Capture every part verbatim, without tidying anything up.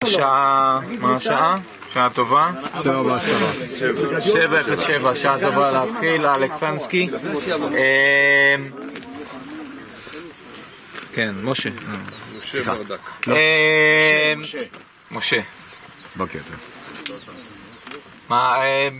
שעה, מה השעה? שעה טובה? שבע, שבע. שבע אפס שבע, שעה טובה להתחיל, אלכסנסקי. כן, משה. משה ברדק. משה. בוקר טוב. מה,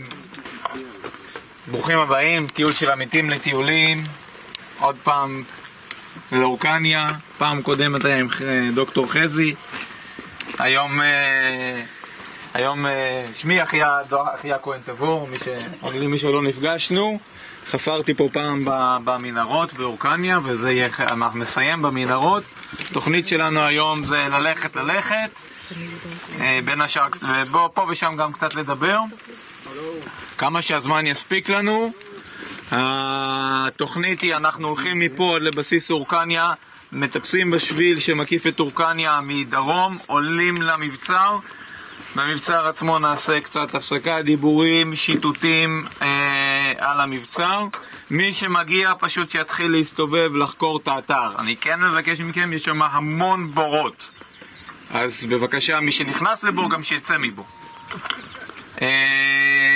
ברוכים הבאים, טיול של עמיתים לטיולים. עוד פעם לאורקניה, פעם קודמת היה עם דוקטור חזי. היום, היום שמי אחיה, אחיה כהן תבור, מי, ש... מי שלא נפגשנו. חפרתי פה פעם במנהרות באורקניה, וזה יהיה, אנחנו נסיים במנהרות. התוכנית שלנו היום זה ללכת ללכת, בין השאר, ובוא פה ושם גם קצת לדבר, כמה שהזמן יספיק לנו. התוכנית היא, אנחנו הולכים מפה עד לבסיס אורקניה, מטפסים בשביל שמקיף את אורקניה מדרום, עולים למבצר. במבצר עצמו נעשה קצת הפסקה, דיבורים, שיטוטים אה, על המבצר. מי שמגיע פשוט שיתחיל להסתובב, לחקור את האתר. אני כן מבקש מכם, יש שם המון בורות, אז בבקשה, מי שנכנס לבור גם שיצא מבור. אה,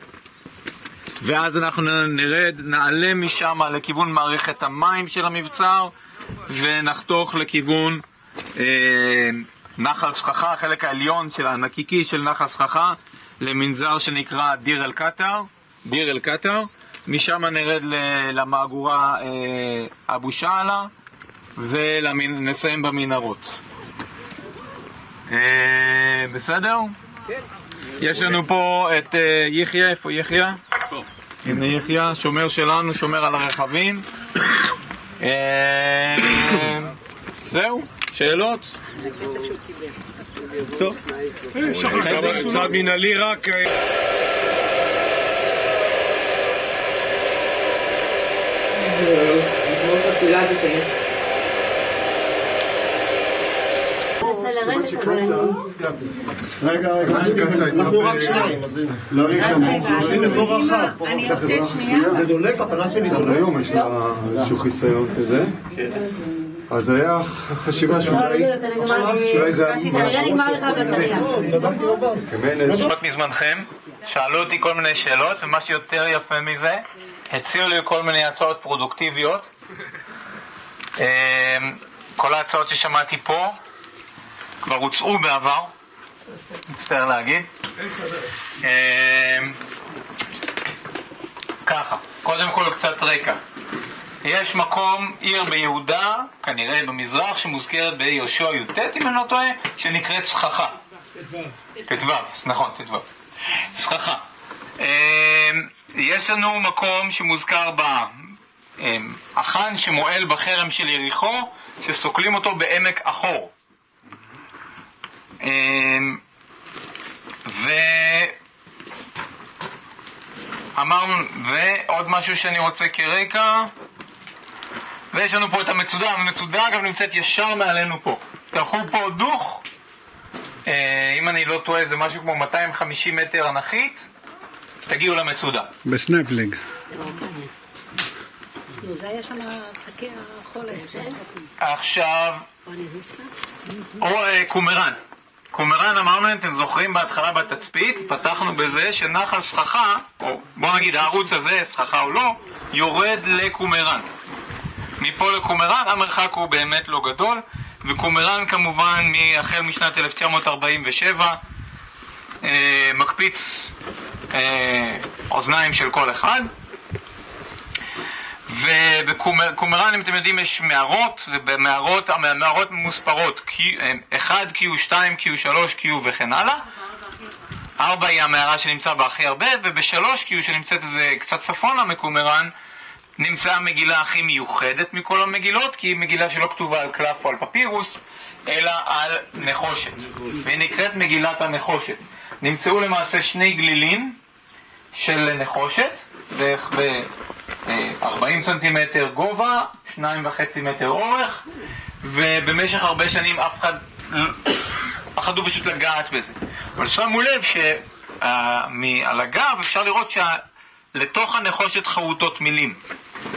ואז אנחנו נרד, נעלה משם לכיוון מערכת המים של המבצר, ונחתוך לכיוון אה, נחל סככה, החלק העליון של הנקיקי של נחל סככה, למנזר שנקרא דיר אל קטר, דיר אל קטר. משם נרד למאגורה אה, אבו שעלה, ונסיים במנהרות. אה, בסדר? כן. יש לנו פה את אה, יחיה, איפה יחיה? פה. הנה יחיה, שומר שלנו, שומר על הרכבים. אה, זהו, שאלות? טוב. צד מנהלי רק... רגע, רגע, אנחנו רק שניים, אז לא רגע, זה בור רחב, זה דולק, הפנה שלי דולק. היום יש לה איזשהו חיסיון כזה, אז היה חשיבה שאולי זה היה כנראה נגמר לך בטריה. עוד מזמנכם, שאלו אותי כל מיני שאלות, ומה שיותר יפה מזה, הציעו לי כל מיני הצעות פרודוקטיביות. כל ההצעות ששמעתי פה כבר הוצאו בעבר, מצטער להגיד. ככה, קודם כל קצת רקע. יש מקום, עיר ביהודה, כנראה במזרח, שמוזכרת ביהושע י"ט, אם אני לא טועה, שנקראת סככה. ט"ו, נכון, ט"ו. סככה. יש לנו מקום שמוזכר בה אחן שמועל בחרם של יריחו, שסוקלים אותו בעמק אחור. ו... אמרנו, ועוד משהו שאני רוצה כרקע, ויש לנו פה את המצודה. המצודה גם נמצאת ישר מעלינו פה. תלכו פה דוך, אם אני לא טועה זה משהו כמו מאתיים וחמישים מטר אנכית, תגיעו למצודה. בסנפלינג. זה היה שם שקי החול היסל? עכשיו, או קומראן. קומראן, אמרנו, אתם זוכרים בהתחלה בתצפית, פתחנו בזה שנחל סככה, או בוא נגיד הערוץ הזה, סככה או לא, יורד לקומראן. מפה לקומראן המרחק הוא באמת לא גדול, וקומראן כמובן החל משנת אלף תשע מאות ארבעים ושבע אה, מקפיץ אה, אוזניים של כל אחד. ובקומראן, אם אתם יודעים, יש מערות, ובמערות, המערות ממוספרות אחת, קיו שתיים, קיו שלוש, קיו וכן הלאה. ארבע היא המערה שנמצא בה הכי הרבה, ובשלוש קיו שנמצאת איזה קצת צפונה מקומראן, נמצאה המגילה הכי מיוחדת מכל המגילות, כי היא מגילה שלא כתובה על קלף או על פפירוס, אלא על נחושת, והיא נקראת מגילת הנחושת. נמצאו למעשה שני גלילים של נחושת, בערך ב-ארבעים סנטימטר גובה, שניים וחצי מטר אורך, ובמשך הרבה שנים אף אחד פחדו פשוט לגעת בזה. אבל שמו לב שעל הגב אפשר לראות שלתוך הנחושת חרוטות מילים.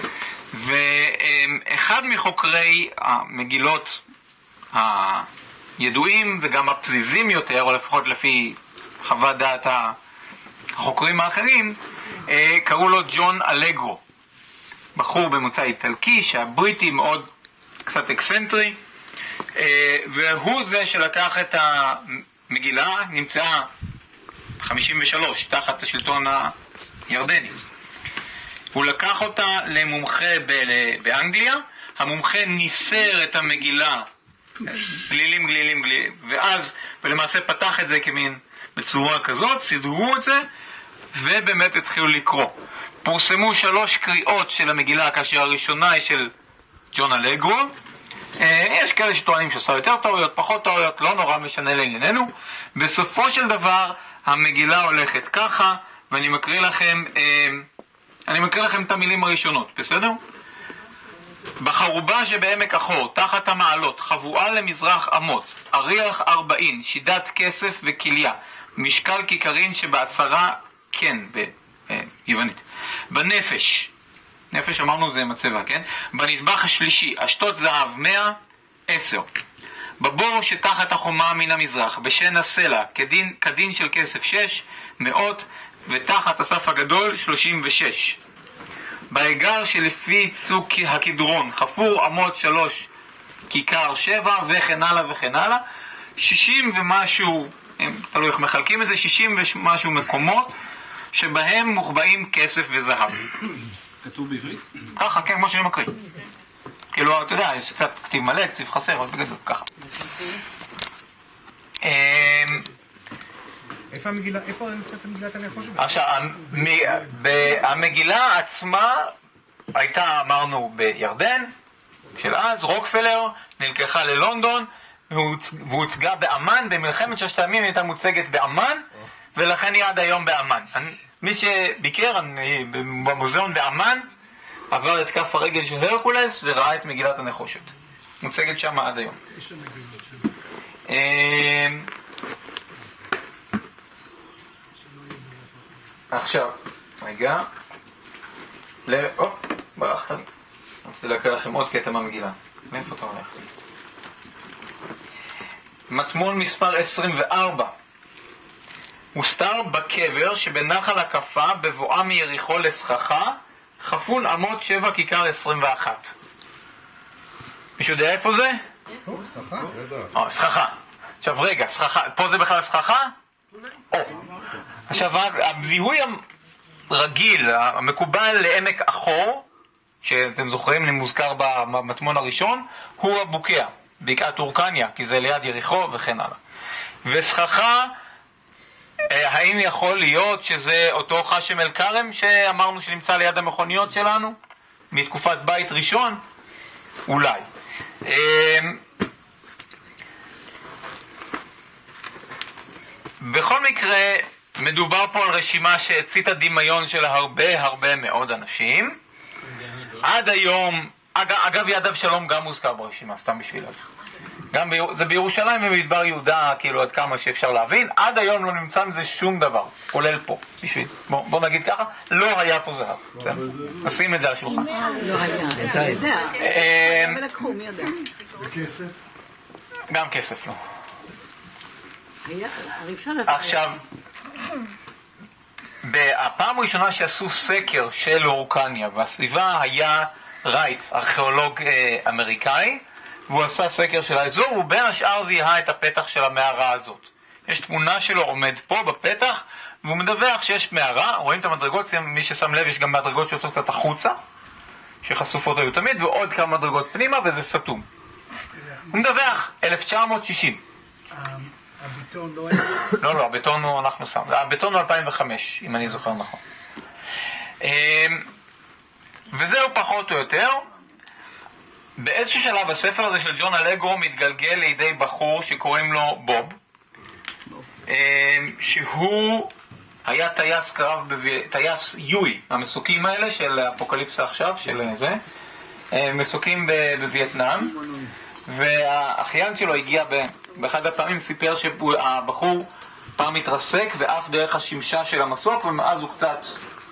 ואחד מחוקרי המגילות הידועים וגם הפזיזים יותר, או לפחות לפי חוות דעת החוקרים האחרים, קראו לו ג'ון אלגרו. בחור במוצא איטלקי, שהבריטי מאוד קצת אקסנטרי, והוא זה שלקח את המגילה, נמצאה חמישים ושלוש, תחת השלטון הירדני. הוא לקח אותה למומחה באנגליה, המומחה ניסר את המגילה, גלילים, גלילים, גלילים, ואז, ולמעשה פתח את זה כמין בצורה כזאת, סידרו את זה, ובאמת התחילו לקרוא. פורסמו שלוש קריאות של המגילה, כאשר הראשונה היא של ג'ון אלגרו. יש כאלה שטוענים שעושה יותר טעויות, פחות טעויות, לא נורא משנה לענייננו. בסופו של דבר, המגילה הולכת ככה, ואני מקריא לכם, אני מקריא לכם את המילים הראשונות, בסדר? בחרובה שבעמק החור, תחת המעלות, חבואה למזרח אמות, אריח ארבעין, שידת כסף וכליה, משקל כיכרין שבעשרה כן, ביוונית. בנפש, נפש אמרנו זה מצבה, כן? בנדבך השלישי, אשתות זהב מאה, עשר. בבור שתחת החומה מן המזרח, בשן הסלע, כדין, כדין של כסף שש, מאות, ותחת הסף הגדול שלושים ושש. בעגר שלפי צוק הקדרון, חפור עמוד שלוש, כיכר שבע, וכן הלאה וכן הלאה. שישים ומשהו, תלוי איך מחלקים את זה, שישים ומשהו מקומות, שבהם מוחבאים כסף וזהב. כתוב בעברית? ככה, כן, כמו שאני מקריא. כאילו, אתה יודע, יש קצת כתיב מלא, כתיב חסר, אבל בגלל זה ככה. איפה המגילה, איפה נמצאת המגילת הנחושת? עכשיו, המגילה עצמה הייתה, אמרנו, בירדן, של אז, רוקפלר, נלקחה ללונדון, והוצגה באמן, במלחמת ששת הימים הייתה מוצגת באמן, ולכן היא עד היום באמן. מי שביקר במוזיאון באמן, עבר את כף הרגל של הרקולס וראה את מגילת הנחושת. מוצגת שם עד היום. עכשיו, רגע. או, ברחת לי. רציתי להקריא לכם עוד קטע מהמגילה. מאיפה אתה הולך? מטמון מספר עשרים וארבע. מוסתר בקבר שבנחל הקפה בבואה מיריחו לסככה, חפון עמוד שבע כיכר עשרים ואחת. מישהו יודע איפה זה? סככה? אה, סככה. עכשיו רגע, סככה, פה זה בכלל סככה? או. עכשיו, הזיהוי הרגיל, המקובל לעמק החור, שאתם זוכרים, אני מוזכר במטמון הראשון, הוא הבוקע, בקעת אורקניה, כי זה ליד יריחו וכן הלאה. וסככה, האם יכול להיות שזה אותו חשם אל כרם שאמרנו שנמצא ליד המכוניות שלנו מתקופת בית ראשון? אולי. בכל מקרה, מדובר פה על רשימה שהציתה דמיון של הרבה הרבה מאוד אנשים. עד היום, אגב, אגב יד אבשלום גם מוזכר ברשימה, סתם בשביל זה. גם ביר... זה בירושלים ובמדבר יהודה, כאילו עד כמה שאפשר להבין. עד היום לא נמצא מזה שום דבר, כולל פה. בשביל, בוא, בוא נגיד ככה, לא היה פה זהב. נשים את זה על השולחן. לא היה, אתה יודע. ולקחו, מי יודע? וכסף? גם כסף לא. עכשיו, בפעם הראשונה שעשו סקר של אורקניה והסביבה היה רייט, ארכיאולוג אה, אמריקאי, והוא עשה סקר של האזור, ובין השאר זיהה את הפתח של המערה הזאת. יש תמונה שלו עומד פה בפתח, והוא מדווח שיש מערה, רואים את המדרגות, מי ששם לב יש גם מדרגות שיוצאות קצת החוצה, שחשופות היו תמיד, ועוד כמה מדרגות פנימה, וזה סתום. הוא מדווח, אלף תשע מאות שישים. הבטון לא היה? לא, לא, הבטון הוא אנחנו שם. הבטון הוא אלפיים וחמש, אם אני זוכר נכון. וזהו פחות או יותר. באיזשהו שלב הספר הזה של ג'ון אלגרו מתגלגל לידי בחור שקוראים לו בוב, שהוא היה טייס קרב, טייס יואי, המסוקים האלה של אפוקליפסה עכשיו, של זה, מסוקים בווייטנאם, והאחיין שלו הגיע באחד הפעמים, סיפר שהבחור פעם התרסק ואף דרך השמשה של המסוק, ומאז הוא קצת...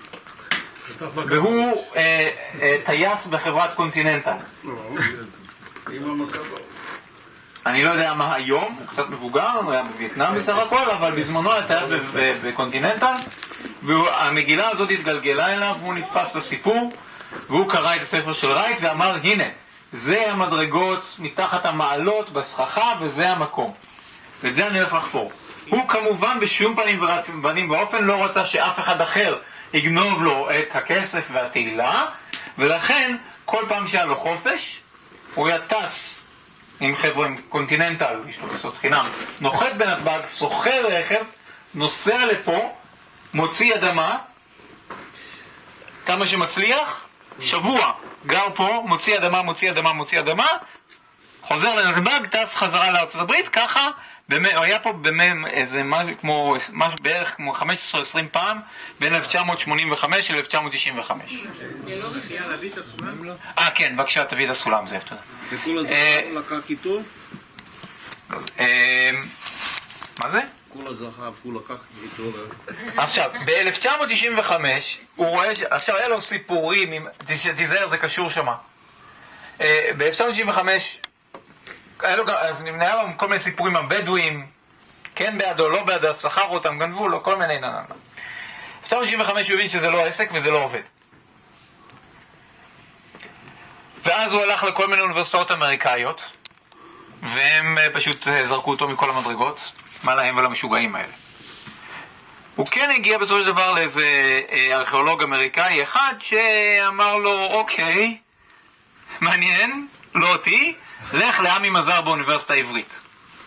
והוא אה, אה, טייס בחברת קונטיננטל. אני לא יודע מה היום, הוא קצת מבוגר, הוא היה בווייטנאם בסך הכל, אבל בזמנו היה בקונטיננטל, והמגילה הזאת התגלגלה אליו, והוא נתפס לסיפור, והוא קרא את הספר של רייט ואמר, הנה, זה המדרגות מתחת המעלות בסככה, וזה המקום. ואת זה אני הולך לחפור. הוא כמובן בשום פנים ובנים באופן לא רצה שאף אחד אחר יגנוב לו את הכסף והתהילה, ולכן כל פעם שהיה לו חופש, הוא היה טס עם חבר'ה, עם קונטיננטל, יש לו בסוד חינם, נוחת בנתב"ג, סוחר רכב, נוסע לפה, מוציא אדמה, כמה שמצליח, שבוע, גר פה, מוציא אדמה, מוציא אדמה, מוציא אדמה, חוזר לנתב"ג, טס חזרה לארצות הברית, ככה, באמת, הוא היה פה באמת איזה משהו כמו, משהו בערך כמו חמש עשרה עשרים פעם, בין אלף תשע מאות שמונים וחמש ל-אלף תשע מאות תשעים וחמש. אה, כן, בבקשה, תביא את הסולם, זה תודה. וכל הזמן הוא לקח איתו? מה זה? כל הזהב הוא לקח איתו. עכשיו, ב-אלף תשע מאות תשעים וחמש, הוא רואה, עכשיו היה לו סיפורים, תיזהר, זה קשור שמה. ב-אלף תשע מאות תשעים וחמש, היה לו גם כל מיני סיפורים הבדואים, כן בעדו, לא בעדו, שכר אותם, גנבו לו, כל מיני נננה. ב-אלף תשע מאות תשעים וחמש הוא הבין שזה לא עסק וזה לא עובד. ואז הוא הלך לכל מיני אוניברסיטאות אמריקאיות, והם פשוט זרקו אותו מכל המדרגות, מה להם ולמשוגעים האלה. הוא כן הגיע בסופו של דבר לאיזה ארכיאולוג אמריקאי אחד שאמר לו, אוקיי, מעניין, לא אותי, לך לעמי מזר באוניברסיטה העברית.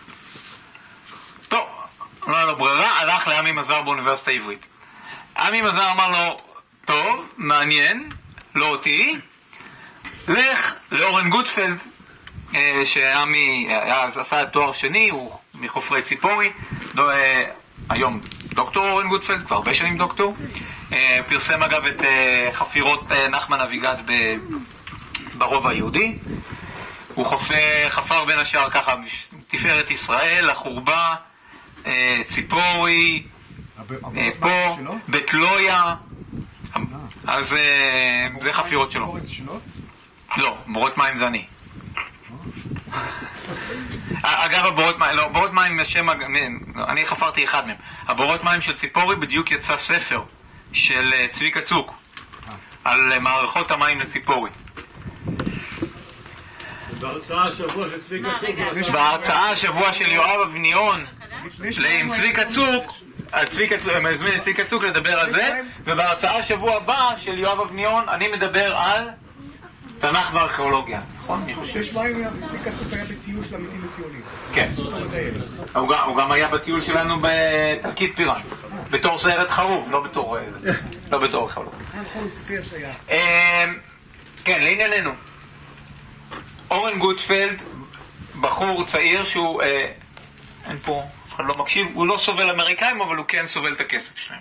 טוב, לא היה לו ברירה, הלך לעמי מזר באוניברסיטה העברית. עמי מזר אמר לו, טוב, מעניין, לא אותי, לך לאורן גוטפלד, שעמי אז עשה תואר שני, הוא מחופרי ציפורי, דו, היום דוקטור אורן גוטפלד, כבר הרבה שנים דוקטור, פרסם אגב את חפירות נחמן אביגד ברובע היהודי, הוא חופר, חפר בין השאר ככה, תפארת ישראל, החורבה, ציפורי, פה, בתלויה, אז זה חפירות שלו. לא, בורות מים זה אני. אגב, הבורות מים, לא, בורות מים השם, אני חפרתי אחד מהם. הבורות מים של ציפורי בדיוק יצא ספר של צביקה צוק על מערכות המים לציפורי. בהרצאה השבוע של צביקה צוק. בהרצאה השבוע של יואב אבניון עם צביקה צוק, מזמין את צביקה צוק לדבר על זה, ובהרצאה השבוע הבא של יואב אבניון אני מדבר על תנ"ך וארכיאולוגיה, נכון? יש מים, צביקה צוק היה בטיול של עמיתים וטיולים. כן. הוא גם היה בטיול שלנו בתלכית פירן, בתור סיירת חרוב, לא בתור לא בתור חרוב. אה, נכון, הוא סיפר שהיה. כן, לענייננו. אורן גוטפלד, בחור צעיר שהוא, אין פה, אף אחד לא מקשיב, הוא לא סובל אמריקאים, אבל הוא כן סובל את הכסף שלהם.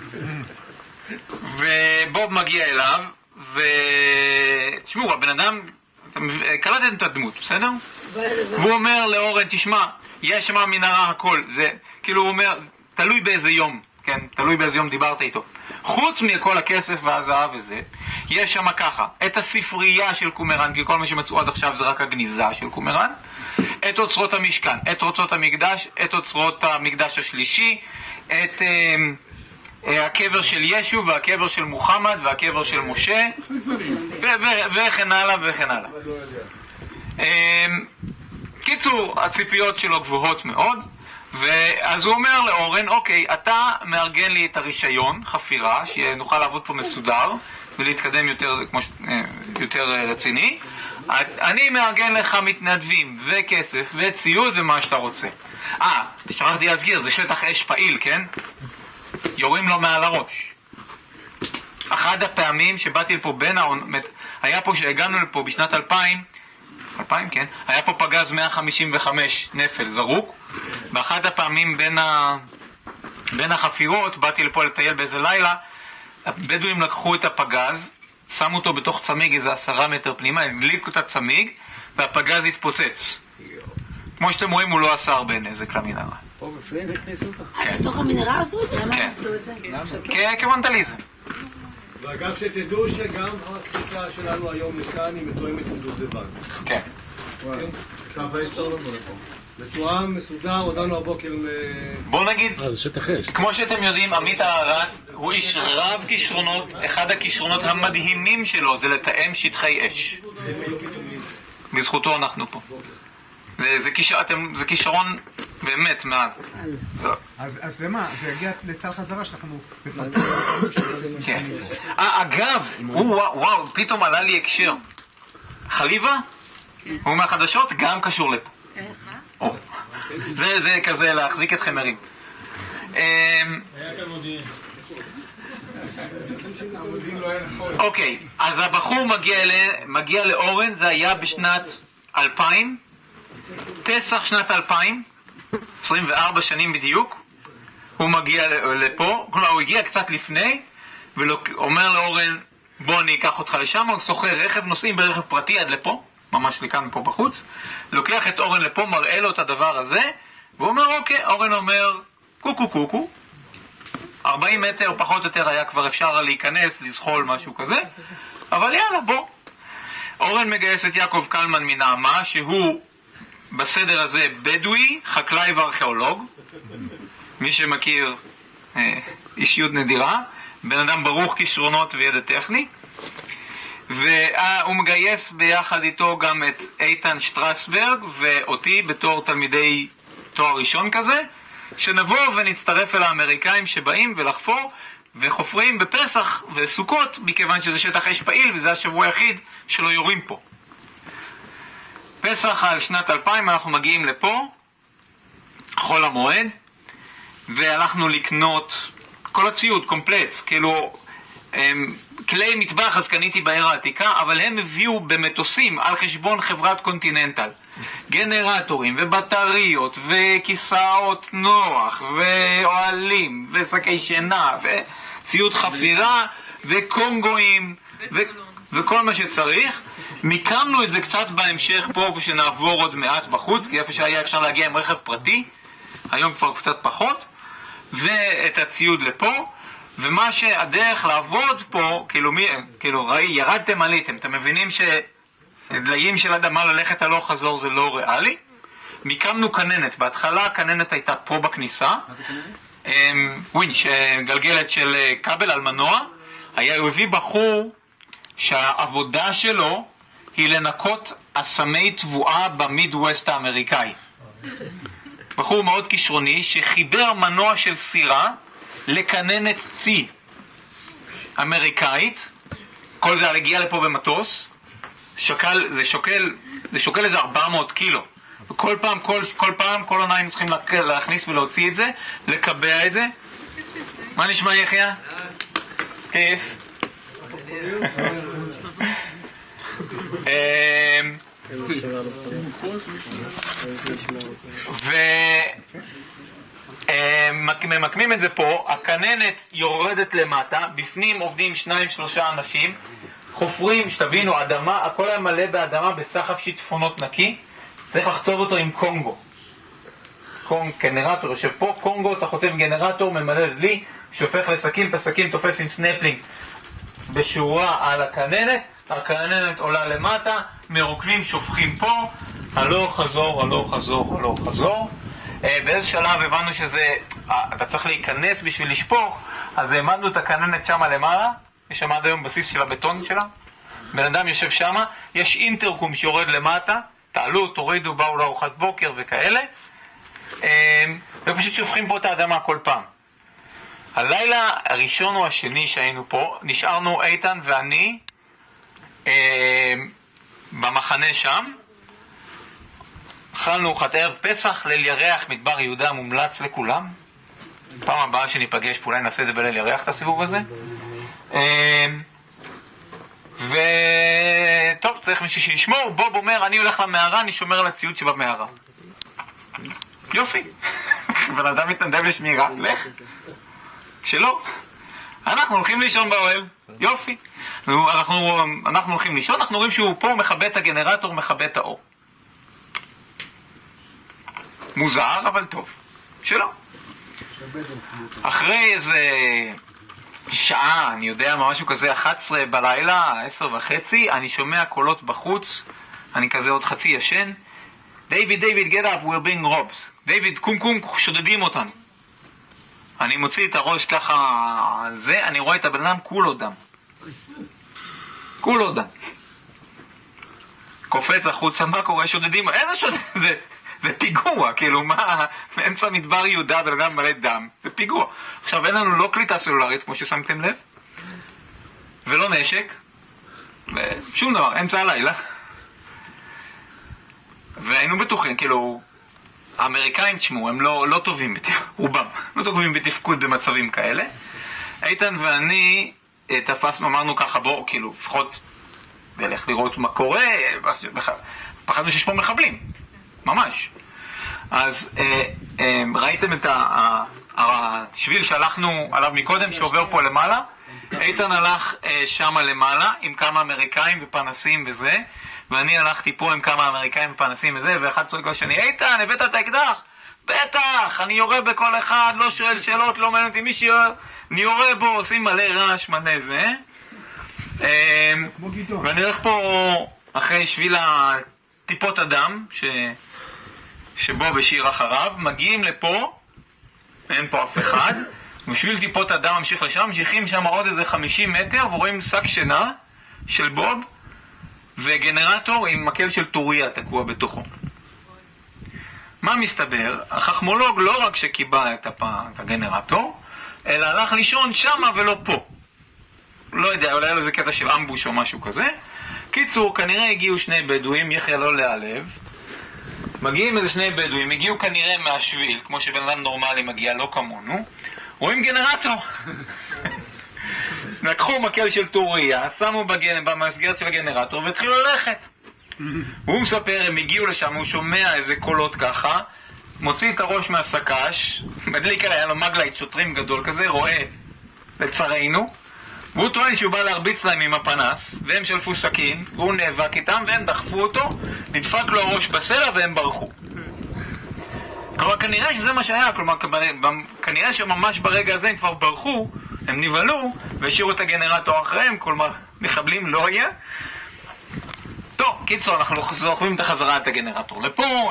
ובוב מגיע אליו, ותשמעו, הבן אדם, קלטתם את הדמות, בסדר? והוא אומר לאורן, תשמע, יש שם מנהרה הכל, זה, כאילו הוא אומר, תלוי באיזה יום, כן, תלוי באיזה יום דיברת איתו. חוץ מכל הכסף והזהב וזה, יש שם ככה, את הספרייה של קומראן, כי כל מה שמצאו עד עכשיו זה רק הגניזה של קומראן, את אוצרות המשכן, את אוצרות המקדש, את אוצרות המקדש השלישי, את אה, הקבר של ישו והקבר של מוחמד והקבר של משה, וכן הלאה וכן הלאה. אה, קיצור, הציפיות שלו גבוהות מאוד, ואז הוא אומר לאורן, אוקיי, אתה מארגן לי את הרישיון, חפירה, שנוכל לעבוד פה מסודר ולהתקדם יותר, כמו, יותר רציני. אני מארגן לך מתנדבים וכסף וציוד ומה שאתה רוצה. אה, שכחתי להסגיר, זה שטח אש פעיל, כן? יורים לו מעל הראש. אחת הפעמים שבאתי לפה בין העון, היה פה שהגענו לפה בשנת אלפיים, אלפיים, כן? היה פה פגז מאה חמישים וחמש נפל זרוק, באחת הפעמים בין, ה... בין החפירות, באתי לפה לטייל באיזה לילה, הבדואים לקחו את הפגז, שמו אותו בתוך צמיג איזה עשרה מטר פנימה, הדליקו את הצמיג, והפגז התפוצץ. כמו שאתם רואים, הוא לא עשה הרבה נזק למנהרה. פה בפנים הכניסו אותה. בתוך המנהרה עשו את זה? למה עשו את זה? כוונדליזם. ואגב שתדעו שגם התפיסה שלנו היום לכאן היא מתואמת עם דובדבן. כן. ככה אפשר לבוא לפה. מתואם, מסודר, הודענו הבוקר ל... בוא נגיד, אז שטח אש. כמו שאתם יודעים, עמית ארט הוא איש רב כישרונות. אחד הכישרונות המדהימים שלו זה לתאם שטחי אש. בזכותו אנחנו פה. זה, זה, כישר, אתם, זה כישרון באמת מעל. אז, אז למה? זה יגיע לצל חזרה שאנחנו מפתחים. כן. אגב, וואו, וואו, פתאום עלה לי הקשר. חליבה, הוא מהחדשות, גם קשור לפה. זה, זה כזה להחזיק אתכם מרים. אוקיי, אז הבחור מגיע, מגיע לאורן, זה היה בשנת אלפיים, פסח שנת אלפיים, עשרים וארבע שנים בדיוק, הוא מגיע לפה, כלומר הוא הגיע קצת לפני, ואומר לאורן, בוא אני אקח אותך לשם, הוא סוחר רכב, נוסעים ברכב פרטי עד לפה, ממש לכאן פה בחוץ, לוקח את אורן לפה, מראה לו את הדבר הזה, והוא אומר אוקיי, אורן אומר, קוקו קוקו, ארבעים מטר פחות או יותר היה כבר אפשר להיכנס, לזחול משהו כזה, אבל יאללה בוא. אורן מגייס את יעקב קלמן מנעמה, שהוא בסדר הזה בדואי, חקלאי וארכיאולוג, מי שמכיר אה, אישיות נדירה, בן אדם ברוך כישרונות וידע טכני, והוא מגייס ביחד איתו גם את איתן שטרסברג ואותי בתור תלמידי תואר ראשון כזה, שנבוא ונצטרף אל האמריקאים שבאים ולחפור וחופרים בפסח וסוכות, מכיוון שזה שטח אש פעיל וזה השבוע היחיד שלא יורים פה. פסח על שנת אלפיים אנחנו מגיעים לפה, חול המועד, והלכנו לקנות כל הציוד קומפלט, כאילו כלי מטבח אז קניתי בעיר העתיקה, אבל הם הביאו במטוסים על חשבון חברת קונטיננטל גנרטורים ובטריות וכיסאות נוח ואוהלים ושקי שינה וציוד חפירה וקונגואים ו- וכל מה שצריך. מיקמנו את זה קצת בהמשך פה ושנעבור עוד מעט בחוץ, כי איפה שהיה אפשר להגיע עם רכב פרטי, היום כבר קצת פחות, ואת הציוד לפה. ומה שהדרך לעבוד פה, כאילו, מי, כאילו ראי, ירדתם עליתם, אתם מבינים שדליים של אדמה ללכת הלוך חזור זה לא ריאלי. מיקמנו כננת, בהתחלה הכננת הייתה פה בכניסה, ווינץ', גלגלת של כבל על מנוע. היה, הוא הביא בחור שהעבודה שלו היא לנקות אסמי תבואה במידווסט האמריקאי. בחור מאוד כישרוני שחיבר מנוע של סירה לכננת צי אמריקאית. כל זה הגיע לפה במטוס, שקל, זה שוקל, זה שוקל איזה ארבע מאות קילו. וכל פעם, כל, כל פעם, כל עוניים צריכים להכניס ולהוציא את זה, לקבע את זה. מה נשמע יחיה? כיף. ו... ממקמים את זה פה, הכננת יורדת למטה, בפנים עובדים שניים שלושה אנשים, חופרים, שתבינו, אדמה, הכל היה מלא באדמה בסחף שיטפונות נקי, צריך לחצוב אותו עם קונגו. קונג, גנרטור, יושב פה, קונגו, אתה חוצב גנרטור, ממלא דלי, שופך לסכים, את הסכים תופס עם סנפלינג בשורה על הכננת, הכננת עולה למטה, מרוקנים, שופכים פה, הלוך חזור, הלוך חזור, הלוך חזור. באיזה שלב הבנו שזה, אתה צריך להיכנס בשביל לשפוך, אז העמדנו את הכננת שמה למעלה, יש שם עד היום בסיס של הבטון שלה, בן אדם יושב שמה, יש אינטרקום שיורד למטה, תעלו, תורידו, באו לארוחת בוקר וכאלה, ופשוט שופכים פה את האדמה כל פעם. הלילה הראשון או השני שהיינו פה, נשארנו איתן ואני במחנה שם, אכלנו ארוחת ערב פסח, ליל ירח, מדבר יהודה מומלץ לכולם. פעם הבאה שניפגש, אולי נעשה את זה בליל ירח, את הסיבוב הזה. וטוב, צריך מישהו שישמור. בוב אומר, אני הולך למערה, אני שומר על הציוד שבמערה. יופי. בן אדם מתנדב לשמירה, לך. שלא. אנחנו הולכים לישון באוהל. יופי. אנחנו, אנחנו הולכים לישון, אנחנו רואים שהוא פה מכבה את הגנרטור, מכבה את האור. מוזר, אבל טוב. שלא. אחרי איזה שעה, אני יודע, משהו כזה, אחת עשרה בלילה, עשר וחצי, אני שומע קולות בחוץ, אני כזה עוד חצי ישן, דיוויד, דיוויד, get up, we're being robbed. דיוויד, קום קום, שודדים אותנו. אני מוציא את הראש ככה על זה, אני רואה את הבן אדם כולו דם. כולו דם. קופץ החוצה, מה קורה? שודדים, איזה שודדים? זה, זה פיגוע, כאילו מה, באמצע מדבר יהודה, בן אדם מלא דם, זה פיגוע. עכשיו אין לנו לא קליטה סלולרית, כמו ששמתם לב, ולא נשק, ושום דבר, אמצע הלילה. והיינו בטוחים, כאילו, האמריקאים, תשמעו, הם לא, לא טובים, רובם, לא טובים בתפקוד במצבים כאלה. איתן ואני תפסנו, אמרנו ככה, בואו, כאילו, לפחות נלך לראות מה קורה, פחדנו שיש פה מחבלים, ממש. אז אה, אה, ראיתם את השביל שהלכנו עליו מקודם, שעובר פה למעלה. איתן הלך אה, שמה למעלה עם כמה אמריקאים ופנסים וזה, ואני הלכתי פה עם כמה אמריקאים ופנסים וזה, ואחד צועק לשני, איתן, הבאת את האקדח? בטח, אני יורה בכל אחד, לא שואל שאלות, לא מעניין אותי מי שיורה, אני יורה בו, עושים מלא רעש, מלא זה. אה, ואני הולך פה אחרי שביל הטיפות הדם, ש... שבו בשיר אחריו, מגיעים לפה, אין פה אף אחד, בשביל טיפות הדם ממשיך לשם, ממשיכים שם עוד איזה חמישים מטר, ורואים שק שינה של בוב, וגנרטור עם מקל של טוריה תקוע בתוכו. מה מסתבר? החכמולוג לא רק שקיבע את, הפ... את הגנרטור, אלא הלך לישון שמה ולא פה. לא יודע, אולי היה לו איזה קטע של אמבוש או משהו כזה. קיצור, כנראה הגיעו שני בדואים, יחיה לא להיעלב. מגיעים איזה שני בדואים, הגיעו כנראה מהשביל, כמו שבן אדם נורמלי מגיע, לא כמונו. רואים גנרטור. לקחו מקל של טוריה, שמו בגן... במסגרת של הגנרטור והתחילו ללכת. הוא מספר, הם הגיעו לשם, הוא שומע איזה קולות ככה, מוציא את הראש מהסקש, מדליק עליה, היה לו מגלייט שוטרים גדול כזה, רואה לצרינו, והוא טוען שהוא בא להרביץ להם עם הפנס, והם שלפו סכין, והוא נאבק איתם, והם דחפו אותו, נדפק לו הראש בסלע והם ברחו. כלומר, כנראה שזה מה שהיה, כלומר, כנראה שממש ברגע הזה הם כבר ברחו, הם נבהלו, והשאירו את הגנרטור אחריהם, כלומר, מחבלים לא היה. טוב, קיצור, אנחנו זוכרים את החזרה את הגנרטור לפה,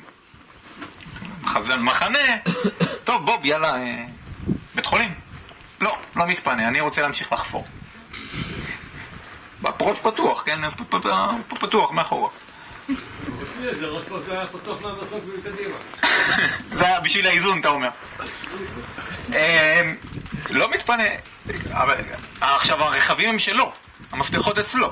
חזל מחנה, טוב, בוב, יאללה, בית חולים. לא, לא מתפנה, אני רוצה להמשיך לחפור. בפרוץ פתוח, כן? פתוח, מאחורה. זה ראש פתוח מהמסוק ומקדימה. זה היה בשביל האיזון, אתה אומר. לא מתפנה, אבל עכשיו הרכבים הם שלו, המפתחות אצלו.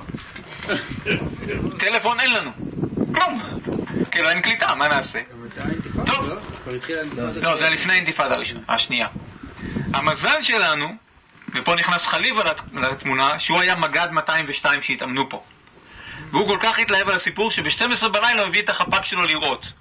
טלפון אין לנו, כלום. כאילו אין קליטה, מה נעשה? טוב. לא, זה לפני האינתיפאדה הראשונה, השנייה. המזל שלנו, ופה נכנס חליב לתמונה, שהוא היה מגד מאתיים ושתיים שהתאמנו פה. והוא כל כך התלהב על הסיפור שב-שתים עשרה בלילה הוא הביא את החפ"ק שלו לראות.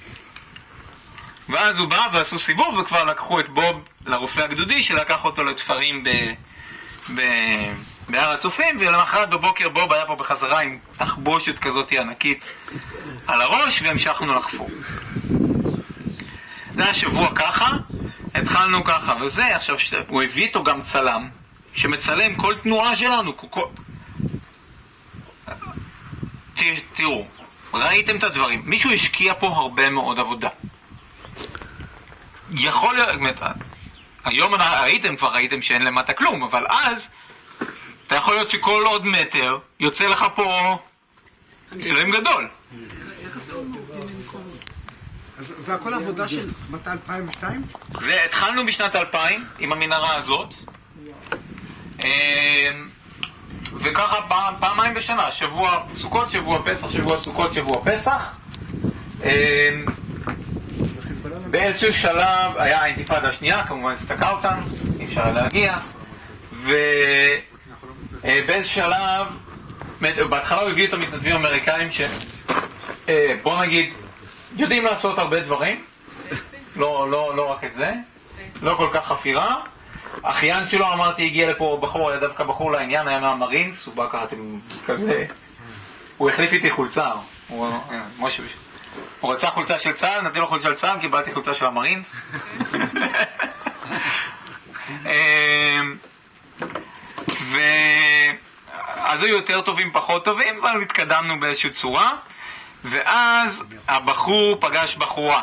ואז הוא בא ועשו סיבוב וכבר לקחו את בוב לרופא הגדודי שלקח אותו לתפרים ב... ב... בהר הצופים, ולמחרת בבוקר בוב היה פה בחזרה עם תחבושת כזאת ענקית על הראש והמשכנו לחפור. זה היה שבוע ככה, התחלנו ככה וזה, עכשיו הוא הביא איתו גם צלם שמצלם כל תנועה שלנו. כל... תראו, ראיתם את הדברים, מישהו השקיע פה הרבה מאוד עבודה. יכול להיות, היום ראיתם, כבר ראיתם שאין למטה כלום, אבל אז אתה יכול להיות שכל עוד מטר יוצא לך פה אלוהים גדול. אז זה הכל עבודה של מתי אלפיים ושתיים? זה התחלנו בשנת אלפיים עם המנהרה הזאת, וככה פעם, פעמיים בשנה, שבוע סוכות, שבוע פסח, שבוע סוכות, שבוע פסח. באיזשהו שלב היה האינתיפאדה השנייה, כמובן זה תקע אותנו, אי אפשר להגיע, ובאיזשהו שלב, בהתחלה הוא הביא את המתנדבים האמריקאים שבוא נגיד, יודעים לעשות הרבה דברים, לא, לא, לא רק את זה, לא כל כך חפירה. אחיין שלו, אמרתי, הגיע לפה בחור, היה דווקא בחור לעניין, היה מהמרינס, הוא בא ככה כזה, הוא החליף איתי חולצה, הוא, משה, הוא רצה חולצה של צה"ל, נתתי לו חולצה של צה"ל, קיבלתי חולצה של המרינס. ואז היו יותר טובים, פחות טובים, אבל התקדמנו באיזושהי צורה. ואז הבחור פגש בחורה.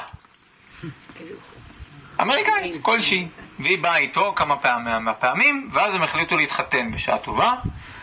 אמריקאית, כלשהי. והיא באה איתו כמה פעמים, ואז הם החליטו להתחתן בשעה טובה.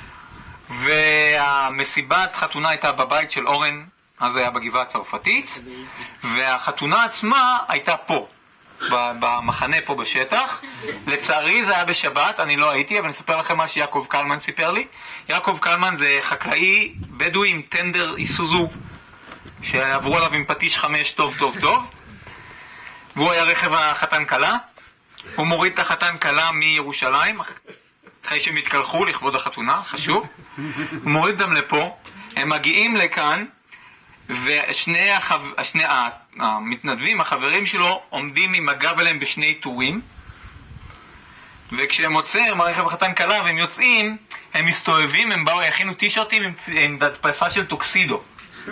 והמסיבת חתונה הייתה בבית של אורן, אז היה בגבעה הצרפתית, והחתונה עצמה הייתה פה, במחנה פה בשטח. לצערי זה היה בשבת, אני לא הייתי, אבל אני אספר לכם מה שיעקב קלמן סיפר לי. יעקב קלמן זה חקלאי בדואי עם טנדר איסוזו, שעברו עליו עם פטיש חמש טוב טוב טוב, והוא היה רכב החתן קלה. הוא מוריד את החתן קלה מירושלים, אחרי שהם התקלחו לכבוד החתונה, חשוב. הוא מוריד אותם לפה, הם מגיעים לכאן, ושני החו... השני המתנדבים, החברים שלו, עומדים עם הגב אליהם בשני טורים, וכשהם עוצר מהרכב החתן קלה והם יוצאים, הם מסתובבים, הם באו, יכינו טישרטים עם, עם דפסה של טוקסידו.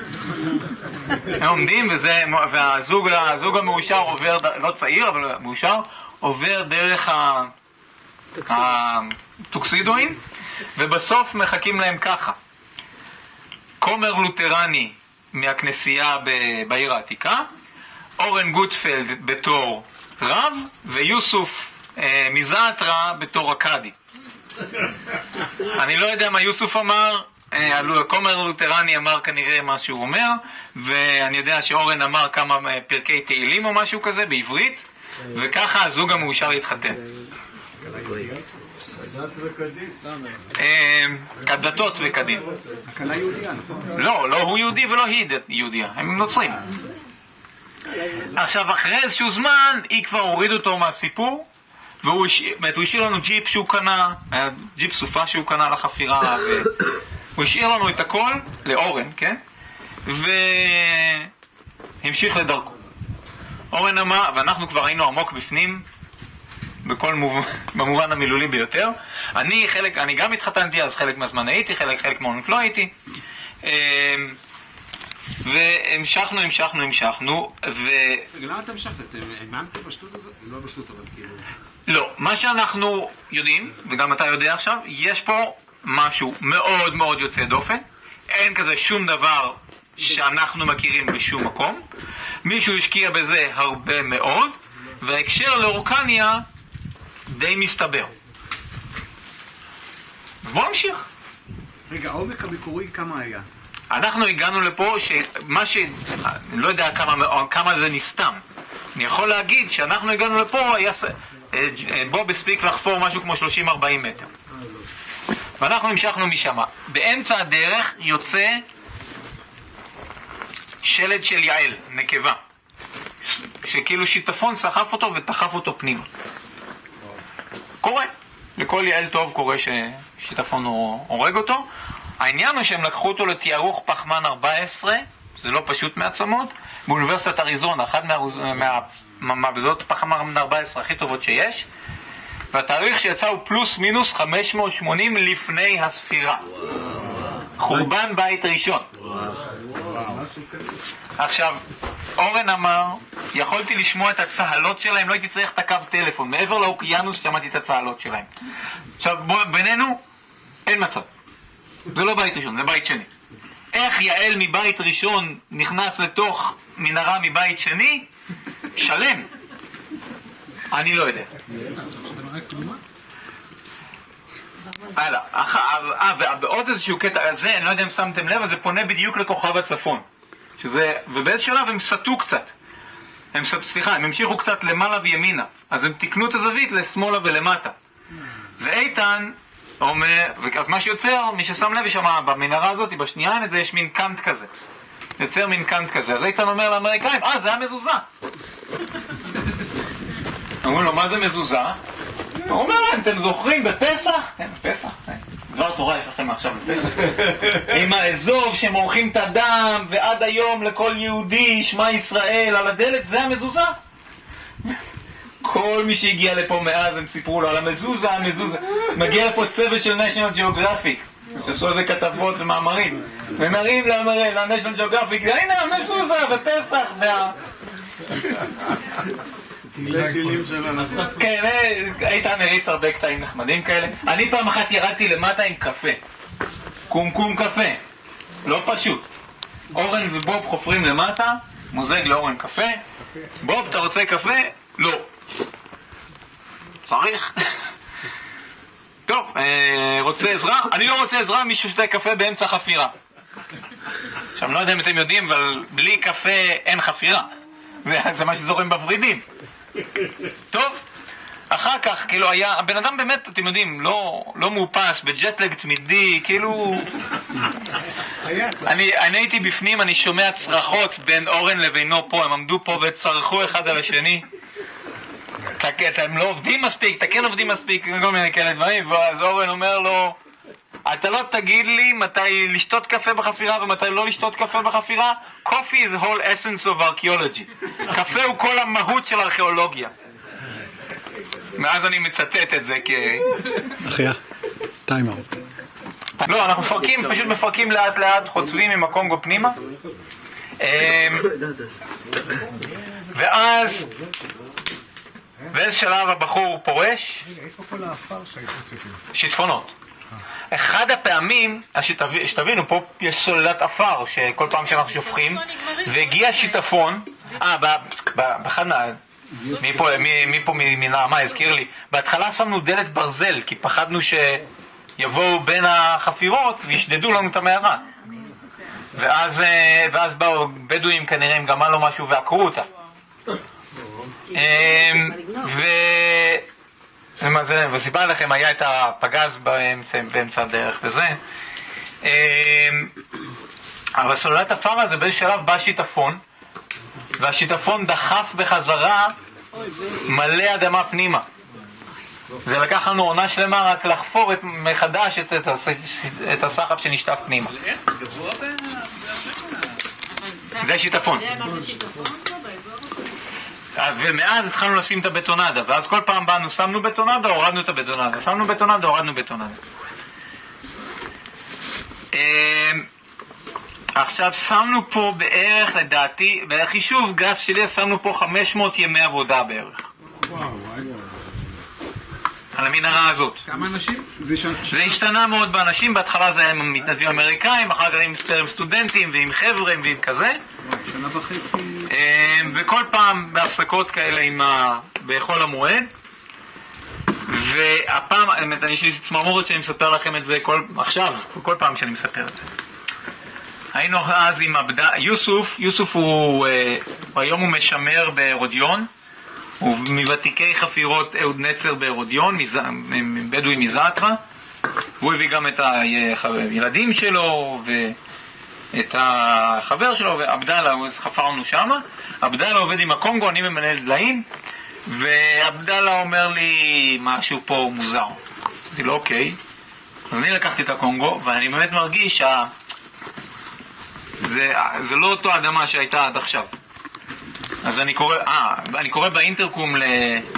הם עומדים, וזה, והזוג הזוג המאושר עובר, לא צעיר, אבל מאושר, עובר דרך הטוקסידואים, ובסוף מחכים להם ככה. כומר לותרני מהכנסייה בעיר העתיקה, אורן גוטפלד בתור רב, ויוסוף אה, מזעתרה בתור הקאדי. אני לא יודע מה יוסוף אמר, הכומר לותרני אמר כנראה מה שהוא אומר, ואני יודע שאורן אמר כמה פרקי תהילים או משהו כזה בעברית, וככה הזוג המאושר התחתן. כדתות וכדין. הכלה יהודיה, נכון? לא, לא הוא יהודי ולא היא יהודיה, הם נוצרים. עכשיו אחרי איזשהו זמן היא כבר הוריד אותו מהסיפור, והוא השאיר לנו ג'יפ שהוא קנה, ג'יפ סופה שהוא קנה לחפירה, והוא השאיר לנו את הכל לאורן, כן? והמשיך לדרכו. אורן אמר, ואנחנו כבר היינו עמוק בפנים, בכל מובן, במובן המילולי ביותר. אני חלק, אני גם התחתנתי, אז חלק מהזמן הייתי, חלק, חלק מהזמן לא הייתי. והמשכנו, המשכנו, המשכנו, ו... למה אתה המשכת? אתם האמנתם בשטות הזאת? לא בשטות, אבל כאילו... לא, מה שאנחנו יודעים, וגם אתה יודע עכשיו, יש פה משהו מאוד מאוד יוצא דופן. אין כזה שום דבר שאנחנו מכירים בשום מקום. מישהו השקיע בזה הרבה מאוד, וההקשר לאורקניה די מסתבר. בוא נמשיך. רגע, העומק המקורי כמה היה? אנחנו הגענו לפה שמה ש... אני לא יודע כמה, כמה זה נסתם. אני יכול להגיד שאנחנו הגענו לפה, היה... בוב הספיק לחפור משהו כמו שלושים ארבעים מטר. ואנחנו המשכנו משם. באמצע הדרך יוצא שלד של יעל, נקבה. שכאילו שיטפון סחף אותו ותחף אותו פנימה. קורה. לכל יעל טוב קורה ששיטפון הורג אותו. העניין הוא שהם לקחו אותו לתיארוך פחמן ארבע עשרה, זה לא פשוט מעצמות, באוניברסיטת אריזונה, אחת מהמעבדות פחמן ארבע עשרה הכי טובות שיש, והתאריך שיצא הוא פלוס מינוס חמש מאות ושמונים לפני הספירה. חורבן בית ראשון. עכשיו, אורן אמר, יכולתי לשמוע את הצהלות שלהם, לא הייתי צריך את הקו טלפון, מעבר לאוקיינוס שמעתי את הצהלות שלהם. עכשיו, בינינו, אין מצב. זה לא בית ראשון, זה בית שני. איך יעל מבית ראשון נכנס לתוך מנהרה מבית שני? שלם. אני לא יודע. הלאה. אה, ובעוד איזשהו קטע, זה, אני לא יודע אם שמתם לב, זה פונה בדיוק לכוכב הצפון. שזה, ובאיזה שלב הם סטו קצת. הם, סליחה, הם המשיכו קצת למעלה וימינה. אז הם תקנו את הזווית לשמאלה ולמטה. ואיתן אומר, אז מה שיוצר, מי ששם לב שמה, במנהרה הזאת, בשנייה אין את זה, יש מין קאנט כזה. יוצר מין קאנט כזה. אז איתן אומר לאמריקאים, אה, זה היה מזוזה. אמרו לו, מה זה מזוזה? הוא אומר להם, אתם זוכרים בפסח? כן, בפסח. דבר תורה יש לכם עכשיו בפסח. עם האזור שהם עורכים את הדם, ועד היום לכל יהודי, שמע ישראל על הדלת, זה המזוזה. כל מי שהגיע לפה מאז הם סיפרו לו על המזוזה, המזוזה. מגיע לפה צוות של National Geographic, שעשו איזה כתבות ומאמרים, ומראים ל-National Geographic, הנה המזוזה בפסח, וה... כן, איתן הריץ הרבה קטעים נחמדים כאלה. אני פעם אחת ירדתי למטה עם קפה, קומקום קפה, לא פשוט. אורן ובוב חופרים למטה, מוזג לאורן קפה. בוב, אתה רוצה קפה? לא. צריך? טוב, רוצה עזרה? אני לא רוצה עזרה, מישהו שתה קפה באמצע חפירה. עכשיו, לא יודע אם אתם יודעים, אבל בלי קפה אין חפירה. זה, זה מה שזורם בוורידים. טוב, אחר כך, כאילו היה, הבן אדם באמת, אתם יודעים, לא, לא מאופס, בג'טלג תמידי, כאילו... אני, אני הייתי בפנים, אני שומע צרחות בין אורן לבינו פה, הם עמדו פה וצרחו אחד על השני. אתם לא עובדים מספיק, אתה כן עובדים מספיק, כל מיני כאלה דברים, ואז אורן אומר לו, אתה לא תגיד לי מתי לשתות קפה בחפירה ומתי לא לשתות קפה בחפירה. Coffee is the whole essence of archaeology. קפה הוא כל המהות של ארכיאולוגיה. מאז אני מצטט את זה כי... אחיה, טיים אאוט. לא, אנחנו מפרקים, פשוט מפרקים לאט לאט, חוצבים עם הקונגו פנימה. ואז... באיזה שלב הבחור פורש? איפה כל האפר שהיית הוצאתם? שיטפונות. אחד הפעמים, שתבינו, פה יש סוללת אפר שכל פעם שאנחנו שופכים, והגיע שיטפון, אה, באחד מה... מי פה מנעמה הזכיר לי, בהתחלה שמנו דלת ברזל, כי פחדנו שיבואו בין החפירות וישדדו לנו את המערה. ואז, ואז באו בדואים כנראה, הם גמה לו משהו ועקרו אותה. ו... וסיבה לכם היה את הפגז באמצע, באמצע הדרך וזה. אבל סוללת אפר הזה באיזה שלב בא שיטפון, והשיטפון דחף בחזרה מלא אדמה פנימה. זה לקח לנו עונה שלמה רק לחפור את, מחדש את, את, את הסחף שנשטף פנימה. זה שיטפון. ומאז התחלנו לשים את הבטונדה, ואז כל פעם באנו, שמנו בטונדה, הורדנו את הבטונדה, שמנו בטונדה, הורדנו בטונדה. עכשיו שמנו פה בערך, לדעתי, בחישוב גס שלי, שמנו פה חמש מאות ימי עבודה בערך. על המנהרה הזאת. כמה אנשים? זה השתנה מאוד באנשים, בהתחלה זה היה עם מתנדבים אמריקאים, אחר כך עם סטודנטים ועם חבר'ה ועם כזה. שנה וחצי. וכל פעם בהפסקות כאלה עם ה... בחול המועד. והפעם, אני יש לי צמרמורת שאני מספר לכם את זה כל... עכשיו, כל פעם שאני מספר את זה. היינו אז עם עבדה... יוסוף, יוסוף הוא... היום הוא משמר ברודיון. הוא מוותיקי חפירות אהוד נצר ברודיון, מז... בדואי מזעתרה. הוא הביא גם את הילדים שלו ואת החבר שלו, ועבדאללה, חפרנו שמה. עבדאללה עובד עם הקונגו, אני ממנהל דליים, ועבדאללה אומר לי משהו פה מוזר. אמרתי לו אוקיי. אז אני לקחתי את הקונגו, ואני באמת מרגיש שה... זה, זה לא אותו אדמה שהייתה עד עכשיו. אז אני קורא, אה, אני קורא באינטרקום ל...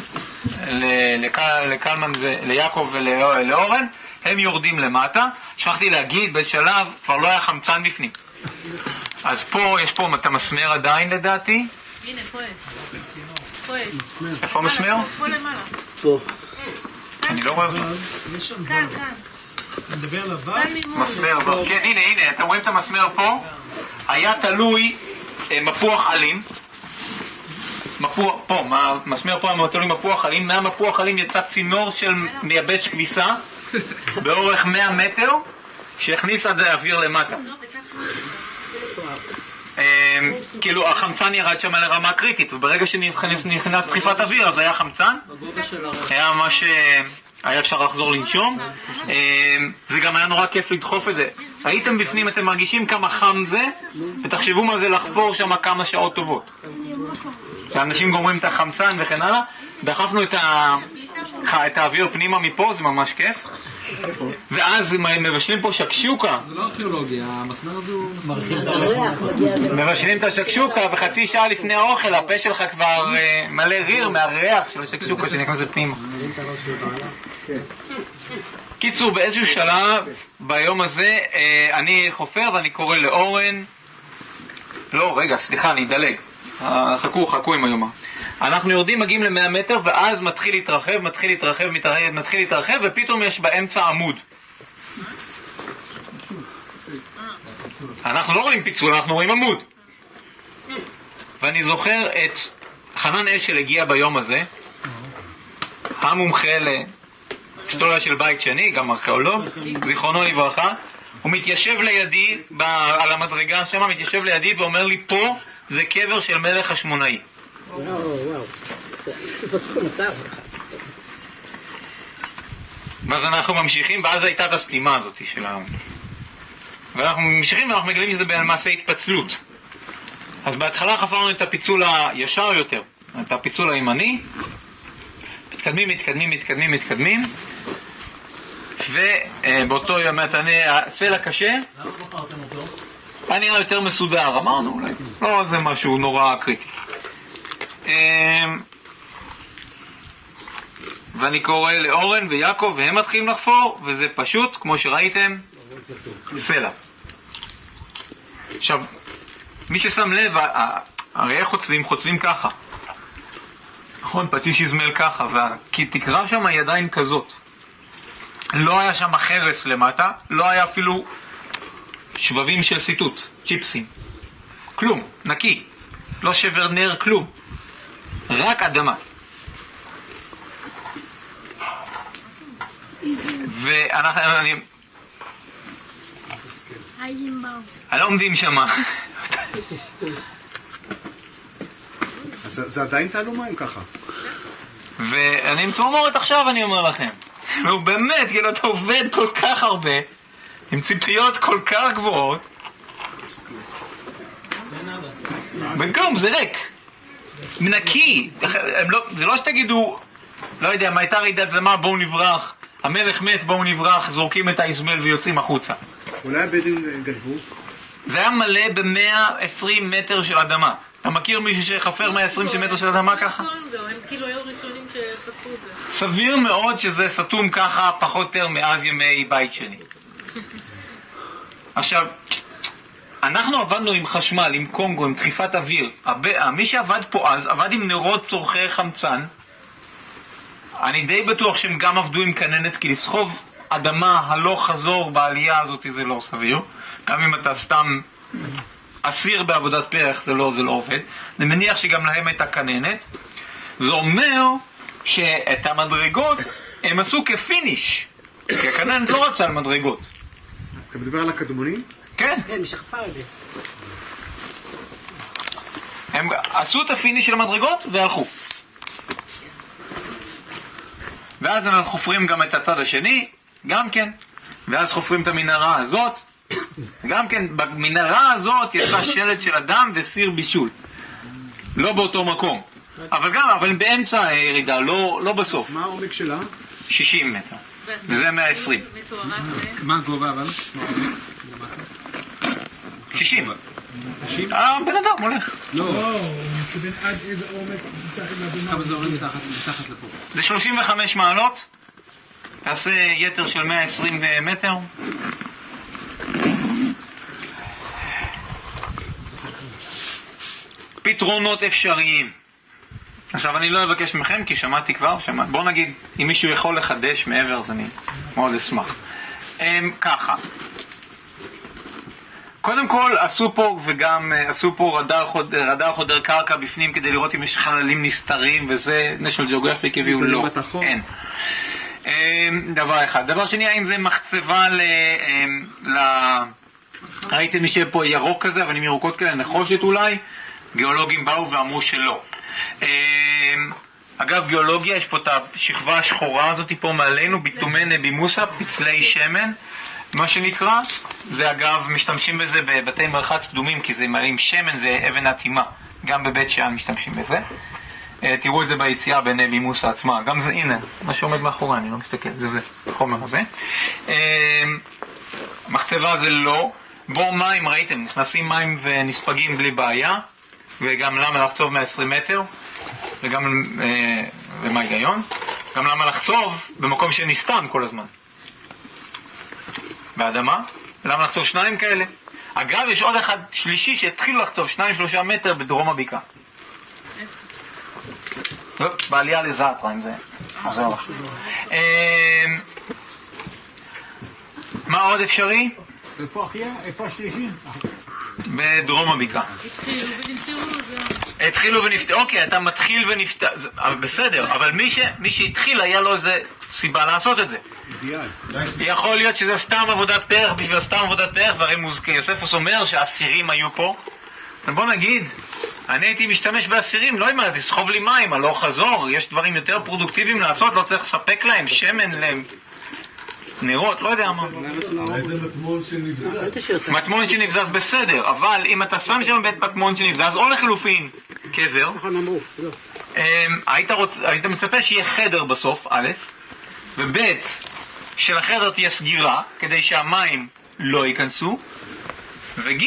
לקלמן, ליעקב ולאורן, הם יורדים למטה. שכחתי להגיד, בשלב כבר לא היה חמצן בפנים. אז פה, יש פה את המסמר עדיין לדעתי. הנה, פה יש. איפה המסמר? פה למעלה. פה. אני לא רואה אותו. כאן, כאן. נדבר לבן? מסמר, כן, הנה, הנה, אתם רואים את המסמר פה? היה תלוי מפוח עלים. מפוח, פה, מסמר פה היה תלוי מפוח עלים. מהמפוח עלים יצא צינור של מייבש כביסה באורך מאה מטר שהכניס עד האוויר למטה. כאילו החמצן ירד שם לרמה קריטית, וברגע שנכנס דחיפת אוויר אז היה חמצן, היה ממש, היה אפשר לחזור לנשום. זה גם היה נורא כיף לדחוף את זה. הייתם בפנים, אתם מרגישים כמה חם זה, ותחשבו מה זה לחפור שם כמה שעות טובות. כשאנשים גומרים את החמצן וכן הלאה, דחפנו את, ה... את האוויר פנימה מפה, זה ממש כיף. ואז מבשלים פה שקשוקה. זה לא ארכיאולוגיה, המסמר הזה הוא מבשלים את השקשוקה, וחצי שעה לפני האוכל הפה שלך כבר מלא ריר מהריח של השקשוקה שנכנס פנימה. קיצור, באיזשהו שלב ביום הזה אני חופר ואני קורא לאורן. לא, רגע, סליחה, אני אדלג. חכו, חכו עם היומה. אנחנו יורדים, מגיעים ל-מאה מטר, ואז מתחיל להתרחב, מתחיל להתרחב, מתחיל להתרחב, ופתאום יש באמצע עמוד. אנחנו לא רואים פיצול, אנחנו רואים עמוד. ואני זוכר את חנן אשל הגיע ביום הזה, המומחה להיסטוריה של בית שני, גם ארכיאולוג, זיכרונו לברכה. הוא מתיישב לידי, ב, על המדרגה שם, מתיישב לידי ואומר לי, פה זה קבר של מלך השמונאי. וואו, וואו. בסכום מצב. ואז אנחנו ממשיכים, ואז הייתה את הסתימה הזאת של העם. ואנחנו ממשיכים ואנחנו מגלים שזה במעשה התפצלות. אז בהתחלה חפרנו את הפיצול הישר יותר, את הפיצול הימני. מתקדמים, מתקדמים, מתקדמים, מתקדמים. ובאותו יום הסלע קשה. למה בחרתם אותו? היה נראה יותר מסודר, אמרנו אולי. לא זה משהו נורא קריטי. ואני קורא לאורן ויעקב והם מתחילים לחפור, וזה פשוט, כמו שראיתם, סלע. עכשיו, מי ששם לב, הרי איך חוצבים? חוצבים ככה. נכון, פטיש יזמל ככה, כי תקרא שם הידיים כזאת. לא היה שם חרס למטה, לא היה אפילו שבבים של סיטוט, צ'יפסים. כלום, נקי. לא שבר נר, כלום. רק אדמה. ואנחנו... אני... אני לא עומדים שם. זה עדיין תעלו מים ככה. ואני עם צמרמורת עכשיו, אני אומר לכם. נו באמת, כאילו אתה עובד כל כך הרבה, עם ציפיות כל כך גבוהות, וכלום, זה ריק. נקי. זה לא שתגידו, לא יודע, מה הייתה רעידת אדמה, בואו נברח, המלך מת, בואו נברח, זורקים את האיזמל ויוצאים החוצה. אולי הבדואים גנבו? זה היה מלא ב-מאה ועשרים מטר של אדמה. אתה מכיר מישהו שחפר מאה ועשרים מטר של אדמה ככה? הם כאילו היו ראשונים שפתחו את זה. סביר מאוד שזה סתום ככה פחות או יותר מאז ימי בית שני. עכשיו, אנחנו עבדנו עם חשמל, עם קונגו, עם דחיפת אוויר. מי שעבד פה אז, עבד עם נרות צורכי חמצן. אני די בטוח שהם גם עבדו עם כננת, כי לסחוב אדמה הלוך חזור בעלייה הזאת זה לא סביר. גם אם אתה סתם אסיר בעבודת פרח זה לא, זה לא עובד. אני מניח שגם להם הייתה כננת. זה אומר שאת המדרגות הם עשו כפיניש, כי הכננת לא רצה על מדרגות. אתה מדבר על הקדמונים? כן. כן, משכפר את זה. הם עשו את הפיניש של המדרגות והלכו. ואז אנחנו חופרים גם את הצד השני, גם כן. ואז חופרים את המנהרה הזאת, גם כן. במנהרה הזאת יצא שלט של אדם וסיר בישול. לא באותו מקום. אבל גם, אבל באמצע הירידה, לא, לא בסוף. מה העומק שלה? שישים מטר. וזה מאה ועשרים. מה הגובה אבל? שישים. הבן אדם הולך. לא. הוא מתכוון עד איזה עומק מתחת לאדמה. כמה זה עומד מתחת לפה? זה שלושים וחמש מעלות. תעשה יתר של מאה ועשרים מטר. פתרונות אפשריים. עכשיו אני לא אבקש מכם כי שמעתי כבר, שמע... בוא נגיד אם מישהו יכול לחדש מעבר אז אני מאוד אשמח. הם, ככה. קודם כל עשו פה וגם עשו פה רדאר חודר, רדאר חודר קרקע בפנים כדי לראות אם יש חללים נסתרים וזה National Geographic הביאו לא. אין. דבר אחד. דבר שני, האם זה מחצבה ל... ל... ראיתם מי שפה ירוק כזה, אבל עם ירוקות כאלה נחושת אולי? גיאולוגים באו ואמרו שלא. אגב גיאולוגיה, יש פה את השכבה השחורה הזאת פה מעלינו, ביטומי נבימוסה, פצלי שמן, מה שנקרא. זה אגב, משתמשים בזה בבתי מרחץ קדומים, כי זה מעלים שמן, זה אבן עתימה. גם בבית שאן משתמשים בזה. תראו את זה ביציאה בנבימוסה עצמה. גם זה, הנה, מה שעומד מאחורי, אני לא מסתכל, זה זה, החומר הזה. מחצבה זה לא. בור מים, ראיתם, נכנסים מים ונספגים בלי בעיה. וגם למה לחצוב מאה ועשרים מטר, וגם, אה, ומה ההיגיון? גם למה לחצוב במקום שנסתם כל הזמן. באדמה, ולמה לחצוב שניים כאלה. אגב, יש עוד אחד שלישי שהתחיל לחצוב שניים שלושה מטר בדרום הבקעה. בעלייה לזעתרה, אם זה עוזר לך. אה, מה עוד אפשרי? איפה אחיה? איפה השלישי? בדרום הבקעה. התחילו ונפטרו, זה... התחילו ונפטרו, אוקיי, אתה מתחיל ונפטר, בסדר, אבל מי, ש... מי שהתחיל היה לו איזה סיבה לעשות את זה. יכול להיות שזה סתם עבודת פרח, בשביל סתם עבודת פרח, והרי מוזכר, יוספוס אומר שהאסירים היו פה. בוא נגיד, אני הייתי משתמש באסירים, לא יודע, תסחוב לי מים, הלוך חזור, יש דברים יותר פרודוקטיביים לעשות, לא צריך לספק להם, שמן להם, נרות, לא יודע מה. איזה מטמון שנבזז. מטמון שנבזז בסדר, אבל אם אתה שם שם בית מטמון שנבזז, או לחילופין, קבר, היית, רוצ... היית מצפה שיהיה חדר בסוף, א', וב' שלחדר תהיה סגירה, כדי שהמים לא ייכנסו, וג'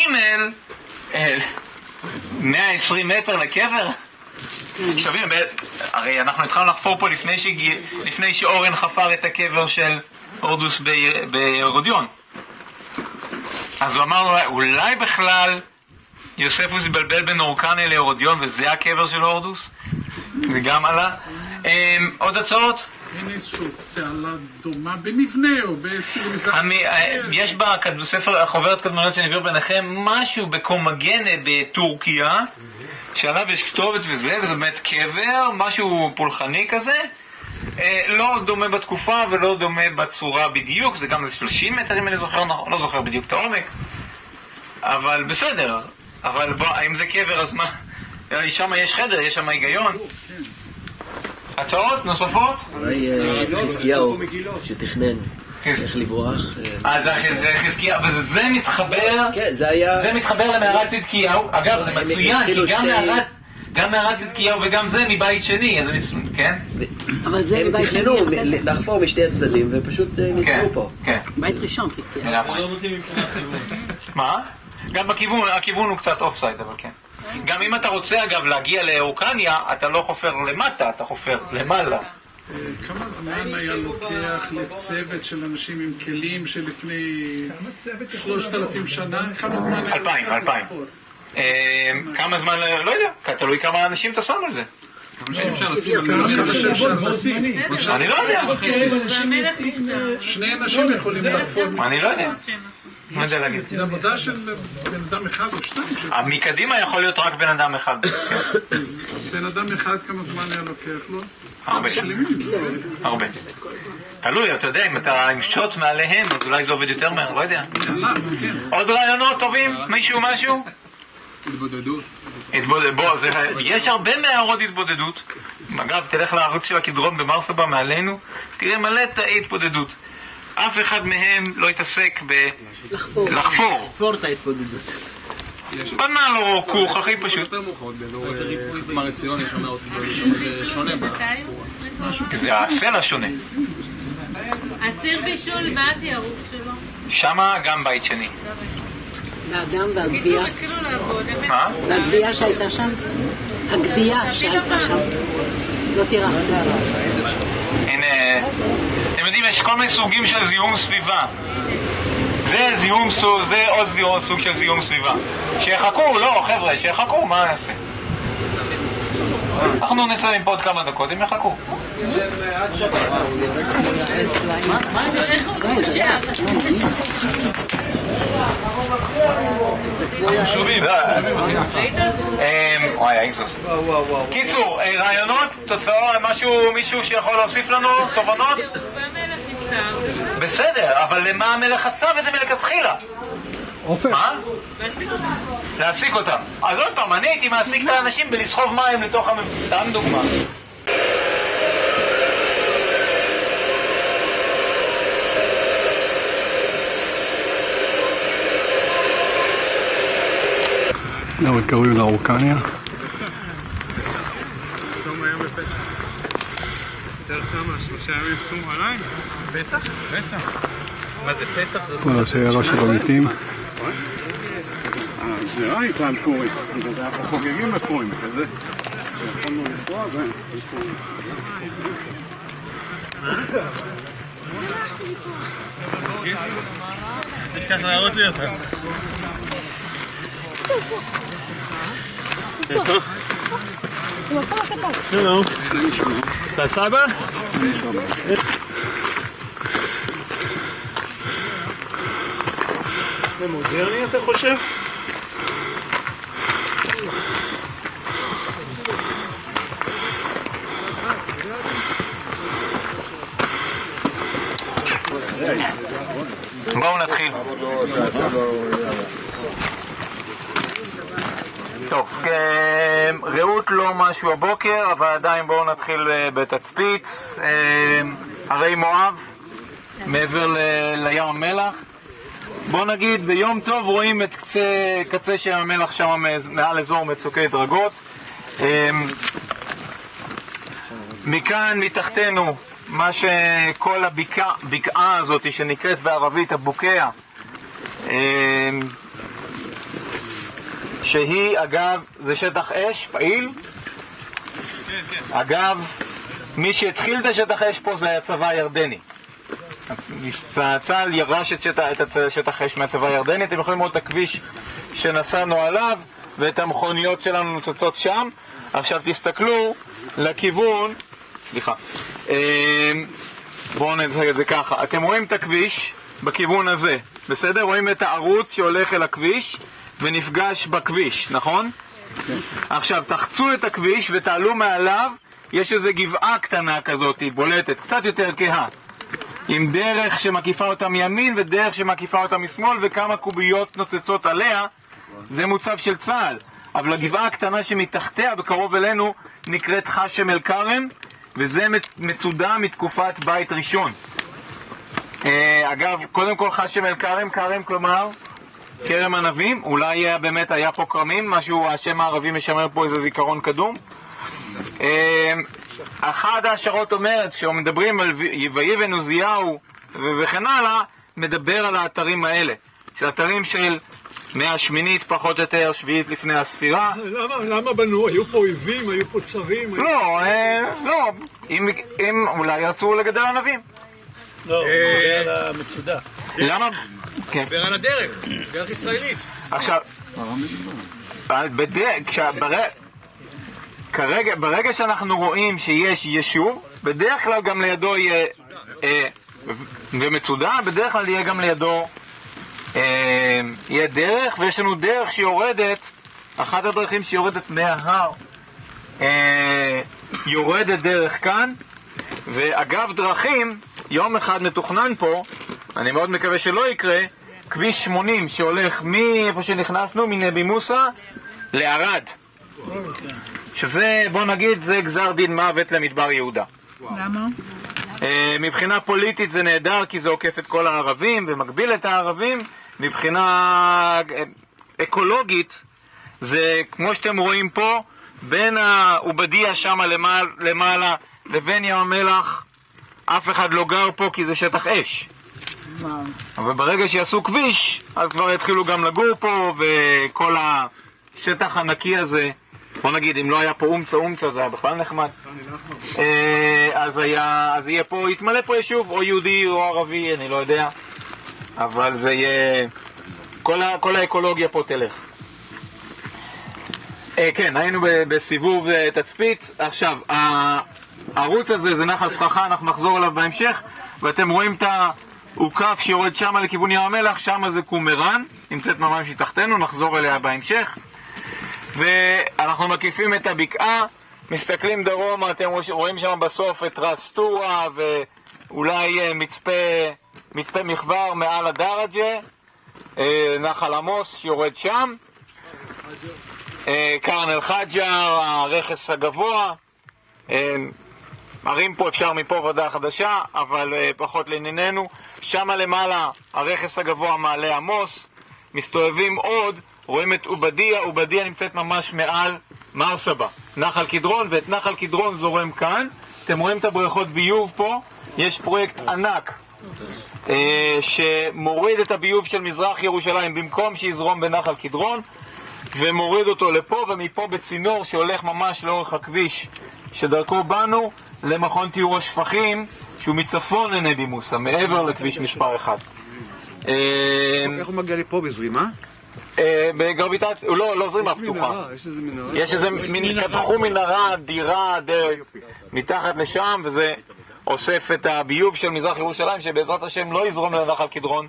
מאה ועשרים מטר לקבר. שווים, הרי אנחנו התחלנו לחפור פה לפני, שג... לפני שאורן חפר את הקבר של הורדוס בהרודיון. אז הוא אמר לו, אולי בכלל יוספוס התבלבל בין אורקניה להרודיון וזה הקבר של הורדוס? זה גם עלה. עוד הצעות? אין איזשהו תעלה דומה במבנה או בציוויליזציה. יש בספר החוברת קדמוניות שנעביר ביניכם משהו בקומגנה בטורקיה שעליו יש כתובת וזה, וזה באמת קבר, משהו פולחני כזה, לא דומה בתקופה ולא דומה בצורה בדיוק, זה גם שלושים מטר אם אני זוכר, לא זוכר בדיוק את העומק, אבל בסדר. אבל בוא, אם זה קבר אז מה? שם יש חדר, יש שם היגיון. הצעות נוספות? אולי חזקיהו שתכנן איך לברוח. אה, זה חזקיהו, אבל זה מתחבר, זה מתחבר למערת צדקיהו. אגב, זה מצוין, כי גם מערת צדקיהו וגם זה מבית שני, אז זה מצוין, כן? אבל זה מבית שני. הם תכננו לחפור משתי הצדדים ופשוט נתקעו פה. בית ראשון חזקיהו. מה? גם בכיוון, הכיוון הוא קצת אוף סייד, אבל כן. גם אם אתה רוצה אגב להגיע לאורקניה, אתה לא חופר למטה, אתה חופר למעלה. כמה זמן היה לוקח לצוות של אנשים עם כלים שלפני שלושת אלפים שנה? כמה זמן היה אלפיים, אלפיים. כמה זמן, לא יודע, תלוי כמה אנשים אתה שם על זה. כמה שאפשר לשים, כמה שאפשר לשים. אני לא יודע. שני אנשים יכולים לחפור. אני לא יודע. מה זה להגיד? זה עבודה של בן אדם אחד או שתיים. מקדימה יכול להיות רק בן אדם אחד. בן אדם אחד כמה זמן היה לוקח לו? הרבה. הרבה. תלוי, אתה יודע, אם אתה עם שוט מעליהם, אז אולי זה עובד יותר מהר, לא יודע. עוד רעיונות טובים? מישהו משהו? התבודדות. יש הרבה מערות התבודדות. אגב, תלך לערוץ של הקדרון במרסבה מעלינו, תראה מלא תאי התבודדות. אף אחד מהם לא התעסק בלחפור. לחפור את ההתבודדות. בנה לו כוך הכי פשוט. יותר מאוחרות, באזור מר עציון יש לנו שונה בצורה. זה הסלע שונה. הסיר בישול, מה התיארוך שלו? שמה גם בית שני. והאדם והגבייה. התחילו לעבוד. מה? והגבייה שהייתה שם. הגבייה שהייתה שם. לא תירחת. הנה, אתם יודעים, יש כל מיני סוגים של זיהום סביבה. זה זיהום סוג, זה עוד זיהום, סוג של זיהום סביבה. שיחכו, לא, חבר'ה, שיחכו, מה נעשה? אנחנו נצא מפה עוד כמה דקות, הם יחכו. אנחנו שומעים. וואי, האקסוס. קיצור, רעיונות, תוצאות, משהו, מישהו שיכול להוסיף לנו, תובנות? והמלך נפטר. בסדר, אבל למה המלך עצב את זה מלכתחילה? מה? להשיג אותם. להפסיק אותם. אז עוד פעם, אני הייתי מעסיק את האנשים בלסחוב מים לתוך המ... סתם דוגמה. זהו, קראו לאורקניה. צום היום בפסח. אסתר צמה, שלושה ימים צום עליי? פסח? פסח. מה זה פסח? כל השיירה של המתים. זה לא נקרא פורים, אנחנו חוגגים בפורים כזה. שיכולנו לפרוע ו... יש ככה להראות לי אותך. שלום. אתה סבא? זה מודרני אתה חושב? בואו נתחיל. טוב, ראות לא משהו הבוקר, אבל עדיין בואו נתחיל בתצפית. הרי מואב, מעבר לים המלח. בואו נגיד, ביום טוב רואים את קצה, קצה של המלח שם מעל אזור מצוקי דרגות. מכאן, מתחתנו, מה שכל הבקעה הזאת שנקראת בערבית הבוקע, שהיא אגב זה שטח אש פעיל. אגב, מי שהתחיל את השטח אש פה זה הצבא הירדני. צה"ל ירש את שטח, את השטח אש מהצבא הירדני. אתם יכולים לראות את הכביש שנסענו עליו ואת המכוניות שלנו נוצצות שם. עכשיו תסתכלו לכיוון, סליחה, בואו נדבר את זה ככה. אתם רואים את הכביש בכיוון הזה, בסדר? רואים את הערוץ שהולך אל הכביש ונפגש בכביש, נכון? עכשיו תחצו את הכביש ותעלו מעליו. יש איזו גבעה קטנה כזאת, בולטת, קצת יותר כהה, עם דרך שמקיפה אותה מימין ודרך שמקיפה אותה משמאל וכמה קוביות נוצצות עליה. זה מוצב של צה"ל. אבל הגבעה הקטנה שמתחתיה בקרוב אלינו נקראת חשם אל כרם, וזה מצודה מתקופת בית ראשון. אגב, קודם כל חשם אל כרם, כרם כלומר כרם ענבים. אולי באמת היה פה כרמים, משהו, השם הערבי משמר פה איזה זיכרון קדום. אחד ההשערות אומרת, כשמדברים על ויבן עוזיהו וכן הלאה, מדבר על האתרים האלה, של אתרים של מאה שמינית פחות או יותר, שביעית לפני הספירה. למה, למה בנו? היו פה אויבים, היו פה צרים? לא, לא, אם אולי רצו לגדל ענבים. לא, מדבר על המצודה. למה? מדבר על הדרך, דרך ישראלית. עכשיו, כרגע, ברגע שאנחנו רואים שיש יישוב, בדרך כלל גם לידו יהיה ומצודה, בדרך כלל יהיה גם לידו יהיה דרך, ויש לנו דרך שיורדת, אחת הדרכים שיורדת מההר יורדת דרך כאן. ואגב דרכים, יום אחד מתוכנן פה, אני מאוד מקווה שלא יקרה, כביש שמונים שהולך מאיפה שנכנסנו, מנבי מוסא לערד, שזה, בוא נגיד, זה גזר דין מוות למדבר יהודה. למה? מבחינה פוליטית זה נהדר, כי זה עוקף את כל הערבים ומגביל את הערבים. מבחינה אקולוגית זה, כמו שאתם רואים פה, בין העובדיה שם למעלה, למעלה לבין ים המלח אף אחד לא גר פה, כי זה שטח אש. אבל ברגע שיעשו כביש אז כבר יתחילו גם לגור פה, וכל השטח הנקי הזה, בוא נגיד, אם לא היה פה אומצה אומצה זה היה בכלל נחמד, אז היה, אז יהיה פה, יתמלא פה יישוב, או יהודי או ערבי, אני לא יודע, אבל זה יהיה, כל, ה, כל האקולוגיה פה תלך. כן, היינו בסיבוב תצפית. עכשיו, הערוץ הזה זה נחל סככה, אנחנו נחזור אליו בהמשך, ואתם רואים את העוקף שיורד שם לכיוון ים המלח, שם זה קומראן, נמצאת ממש מתחתנו, נחזור אליה בהמשך. ואנחנו מקיפים את הבקעה, מסתכלים דרומה, אתם רואים שם בסוף את רסטורה ואולי מצפה, מצפה מחבר מעל הדרג'ה, נחל עמוס שיורד שם, קרן אל חג'ר, הרכס הגבוה. מראים פה, אפשר מפה ודעה חדשה, אבל פחות לענייננו. שם למעלה הרכס הגבוה מעלה עמוס. מסתובבים עוד, רואים את עובדיה. עובדיה נמצאת ממש מעל מרסבה, נחל קדרון, ואת נחל קדרון זורם כאן. אתם רואים את הבריכות ביוב פה, יש פרויקט ענק אה, שמוריד את הביוב של מזרח ירושלים במקום שיזרום בנחל קדרון, ומוריד אותו לפה, ומפה בצינור שהולך ממש לאורך הכביש שדרכו באנו למכון טיהור השפכים, שהוא מצפון לנבי מוסא, מעבר לכביש מספר אחד. איך הוא מגיע לפה, בזרימה? בגרביטציה, לא, לא זרימה פתוחה. יש איזה מנהרה? יש איזה מין, פתחו מנהרה, דירה, מתחת לשם, וזה אוסף את הביוב של מזרח ירושלים, שבעזרת השם לא יזרום לנחל קדרון.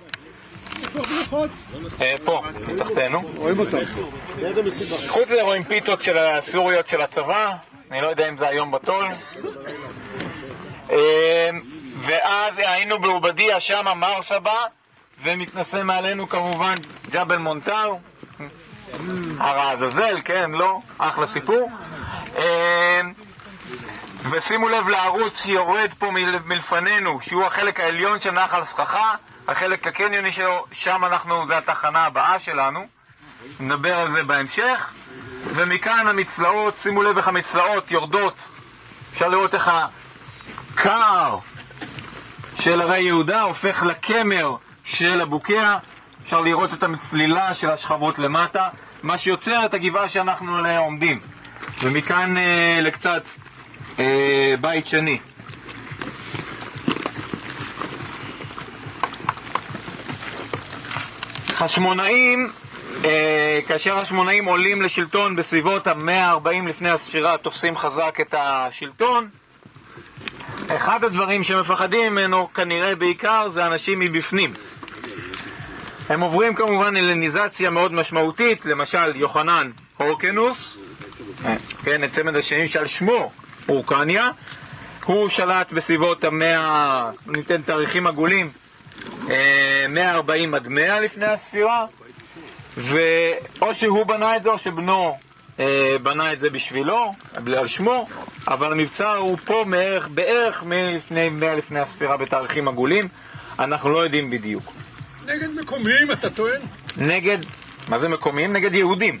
פה, מתחתנו. רואים אותם. חוץ לזה רואים פיתות של הסוריות של הצבא, אני לא יודע אם זה היום בתול. ואז היינו בעובדיה שם, מרסבה, ומתנשא מעלינו כמובן ג'בל מונטר, הר העזאזל, כן, לא, אחלה סיפור. ושימו לב לערוץ שיורד פה מלפנינו, שהוא החלק העליון של נחל סככה, החלק הקניוני שלו, שם אנחנו, זה התחנה הבאה שלנו, נדבר על זה בהמשך. ומכאן המצלעות, שימו לב איך המצלעות יורדות, אפשר לראות איך הקר של הרי יהודה הופך לקמר של הבוקע, אפשר לראות את המצלילה של השכבות למטה, מה שיוצר את הגבעה שאנחנו עליה עומדים. ומכאן אה, לקצת אה, בית שני. חשמונאים, אה, כאשר השמונאים עולים לשלטון בסביבות ה-מאה וארבעים לפני הספירה, תופסים חזק את השלטון. אחד הדברים שמפחדים ממנו כנראה בעיקר זה אנשים מבפנים. הם עוברים כמובן אלניזציה מאוד משמעותית, למשל יוחנן הורקנוס, כן, הצמד השני שעל שמו הורקניה, הוא שלט בסביבות המאה, ניתן תאריכים עגולים, מאה וארבעים עד מאה לפני הספירה, ואו שהוא בנה את זה או שבנו בנה את זה בשבילו, על שמו, אבל המבצר הוא פה מערך, בערך מלפני מאה לפני הספירה בתאריכים עגולים, אנחנו לא יודעים בדיוק. נגד מקומיים אתה טוען? נגד, מה זה מקומיים? נגד יהודים.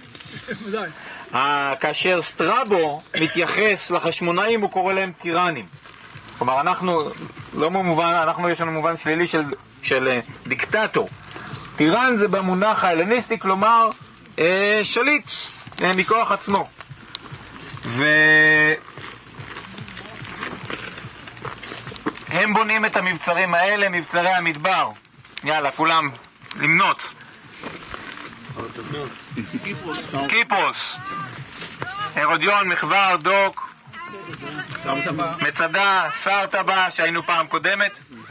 כאשר סטרבו מתייחס לחשמונאים הוא קורא להם טירנים. כלומר אנחנו, לא במובן, אנחנו יש לנו מובן שלילי של, של דיקטטור. טירן זה במונח ההלניסטי, כלומר אה, שליט אה, מכוח עצמו. והם בונים את המבצרים האלה, מבצרי המדבר. יאללה, כולם למנות. קיפוס, הרודיון, מחבר, דוק, מצדה, סרטבה, שהיינו פעם קודמת,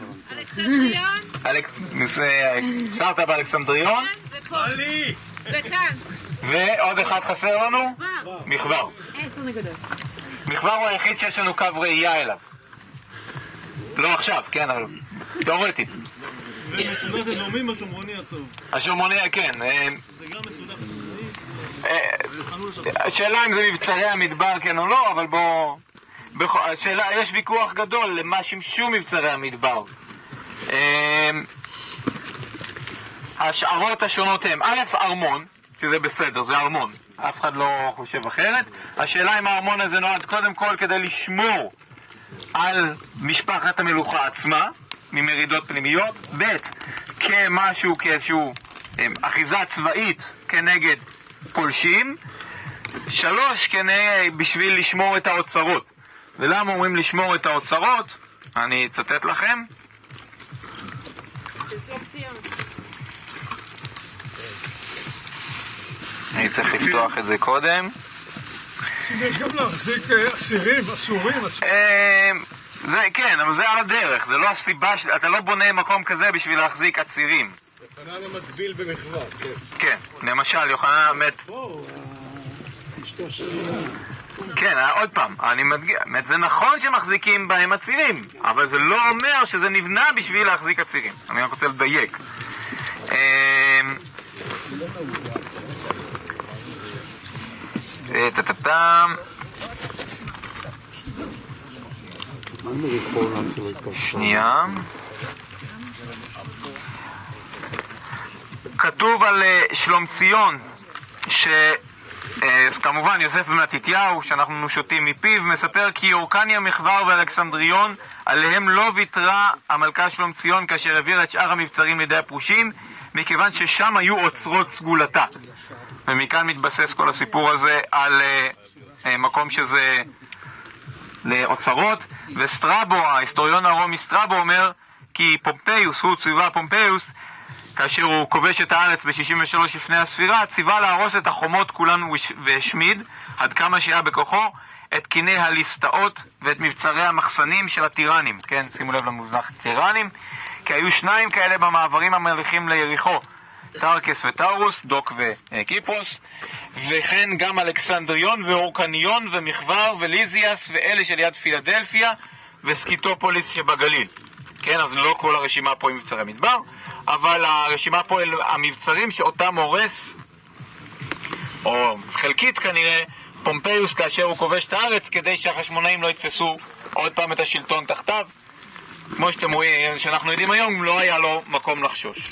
סרטבה, אלכסנדריון, ועוד אחד חסר לנו, מחבר. מחבר הוא היחיד שיש לנו קו ראייה אליו. לא עכשיו, כן, אבל תיאורטית. ומצודת אדומים השומרוני הטוב. השומרוני, כן. זה גם מצודת אדומים. השאלה אם זה מבצרי המדבר, כן או לא, אבל בוא... השאלה, יש ויכוח גדול למה שימשו מבצרי המדבר. השערות השונות הם, א', ארמון, שזה בסדר, זה ארמון, אף אחד לא חושב אחרת. השאלה אם הארמון הזה נועד קודם כל כדי לשמור על משפחת המלוכה עצמה, ממרידות פנימיות, ב' כמשהו, כאיזשהו אחיזה צבאית כנגד פולשים, שלוש כנגד בשביל לשמור את האוצרות. ולמה אומרים לשמור את האוצרות? אני אצטט לכם. אני צריך לפתוח את זה קודם. יש גם להחזיק אסירים, אסורים, אסורים. זה, כן, אבל זה על הדרך, זה לא הסיבה, ש... אתה לא בונה מקום כזה בשביל להחזיק עצירים. יוחנן המקביל במחבר, כן. כן, למשל, יוחנן מת... כן, עוד פעם, אני מדגיע, זה נכון שמחזיקים בהם עצירים, אבל זה לא אומר שזה נבנה בשביל להחזיק עצירים. אני רק רוצה לדייק. טטטם... שנייה. כתוב על שלומציון שכמובן יוסף בן מתתיהו שאנחנו שותים מפיו מספר כי יורקניה, מחבר ואלכסנדריון עליהם לא ויתרה המלכה שלומציון כאשר העבירה את שאר המבצרים לידי הפרושים, מכיוון ששם היו אוצרות סגולתה. ומכאן מתבסס כל הסיפור הזה על מקום שזה לאוצרות. וסטרבו, ההיסטוריון הרומי סטרבו, אומר כי פומפיוס, הוא ציווה פומפיוס, כאשר הוא כובש את הארץ ב-שישים ושלוש לפני הספירה, ציווה להרוס את החומות כולן והשמיד, עד כמה שהיה בכוחו, את קיני הליסטאות ואת מבצרי המחסנים של הטירנים. כן, שימו לב למוזנח טירנים, כי היו שניים כאלה במעברים המליכים ליריחו, טרקס וטאורוס, דוק וקיפרוס, וכן גם אלכסנדריון והורקניון ומחבר וליזיאס ואלה שליד פילדלפיה וסקיטופוליס שבגליל. כן, אז לא כל הרשימה פה היא מבצרי מדבר, אבל הרשימה פה היא המבצרים שאותם הורס, או חלקית כנראה, פומפיוס כאשר הוא כובש את הארץ, כדי שהחשמונאים לא יתפסו עוד פעם את השלטון תחתיו. כמו שאתם רואים, שאנחנו יודעים היום, לא היה לו מקום לחשוש.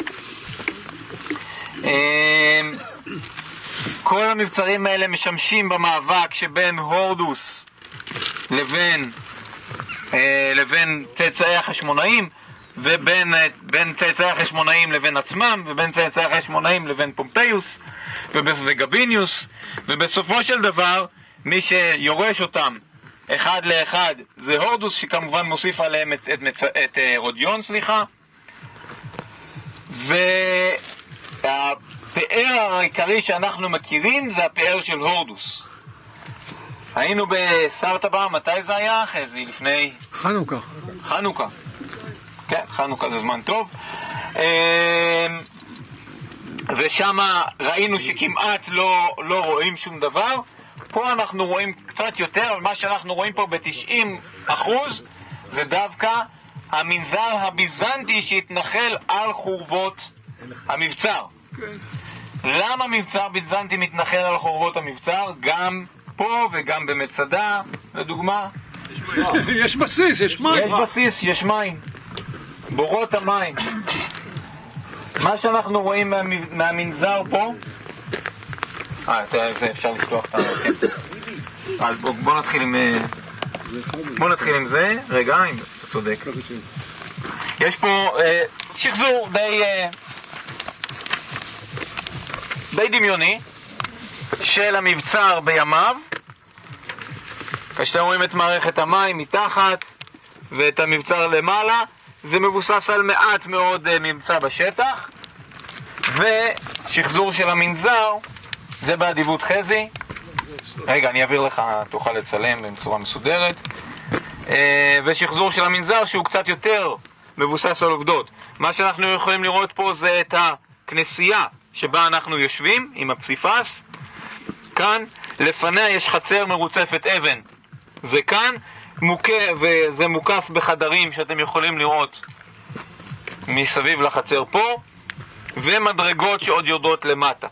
כל המבצרים האלה משמשים במאבק שבין הורדוס לבין לבין צאצאי החשמונאים, ובין בין צאצאי החשמונאים לבין עצמם, ובין צאצאי החשמונאים לבין פומפיוס וגביניוס, ובסופו של דבר מי שיורש אותם אחד לאחד זה הורדוס, שכמובן מוסיף עליהם את, את, את, את רודיון, סליחה. והפאר העיקרי שאנחנו מכירים זה הפאר של הורדוס. היינו בסרטבה, מתי זה היה? חזי, לפני... חנוכה. חנוכה. כן, חנוכה זה זמן טוב. ושם ראינו שכמעט לא, לא רואים שום דבר. פה אנחנו רואים קצת יותר, אבל מה שאנחנו רואים פה ב-תשעים אחוז זה דווקא המנזר הביזנטי שהתנחל על חורבות המבצר. למה מבצר ביזנטי מתנחל על חורבות המבצר? גם פה וגם במצדה, לדוגמה. יש בסיס, יש מים. יש בסיס, יש מים. בורות המים. מה שאנחנו רואים מה, מהמנזר פה, אה, זה, זה אפשר לפתוח את הרקם. אז בוא, בוא נתחיל עם... בוא נתחיל עם זה. רגע, אם אתה צודק. יש פה אה, שחזור די... אה, די דמיוני של המבצר בימיו. כשאתם רואים את מערכת המים מתחת ואת המבצר למעלה, זה מבוסס על מעט מאוד uh, ממצא בשטח. ושחזור של המנזר זה באדיבות חזי. רגע, אני אעביר לך, תוכל לצלם בצורה מסודרת. uh, ושחזור של המנזר שהוא קצת יותר מבוסס על עובדות. מה שאנחנו יכולים לראות פה זה את הכנסייה שבה אנחנו יושבים עם הפסיפס. כאן לפניה יש חצר מרוצפת אבן, זה כאן, מוקה, וזה מוקף בחדרים שאתם יכולים לראות מסביב לחצר פה, ומדרגות שעוד יורדות למטה.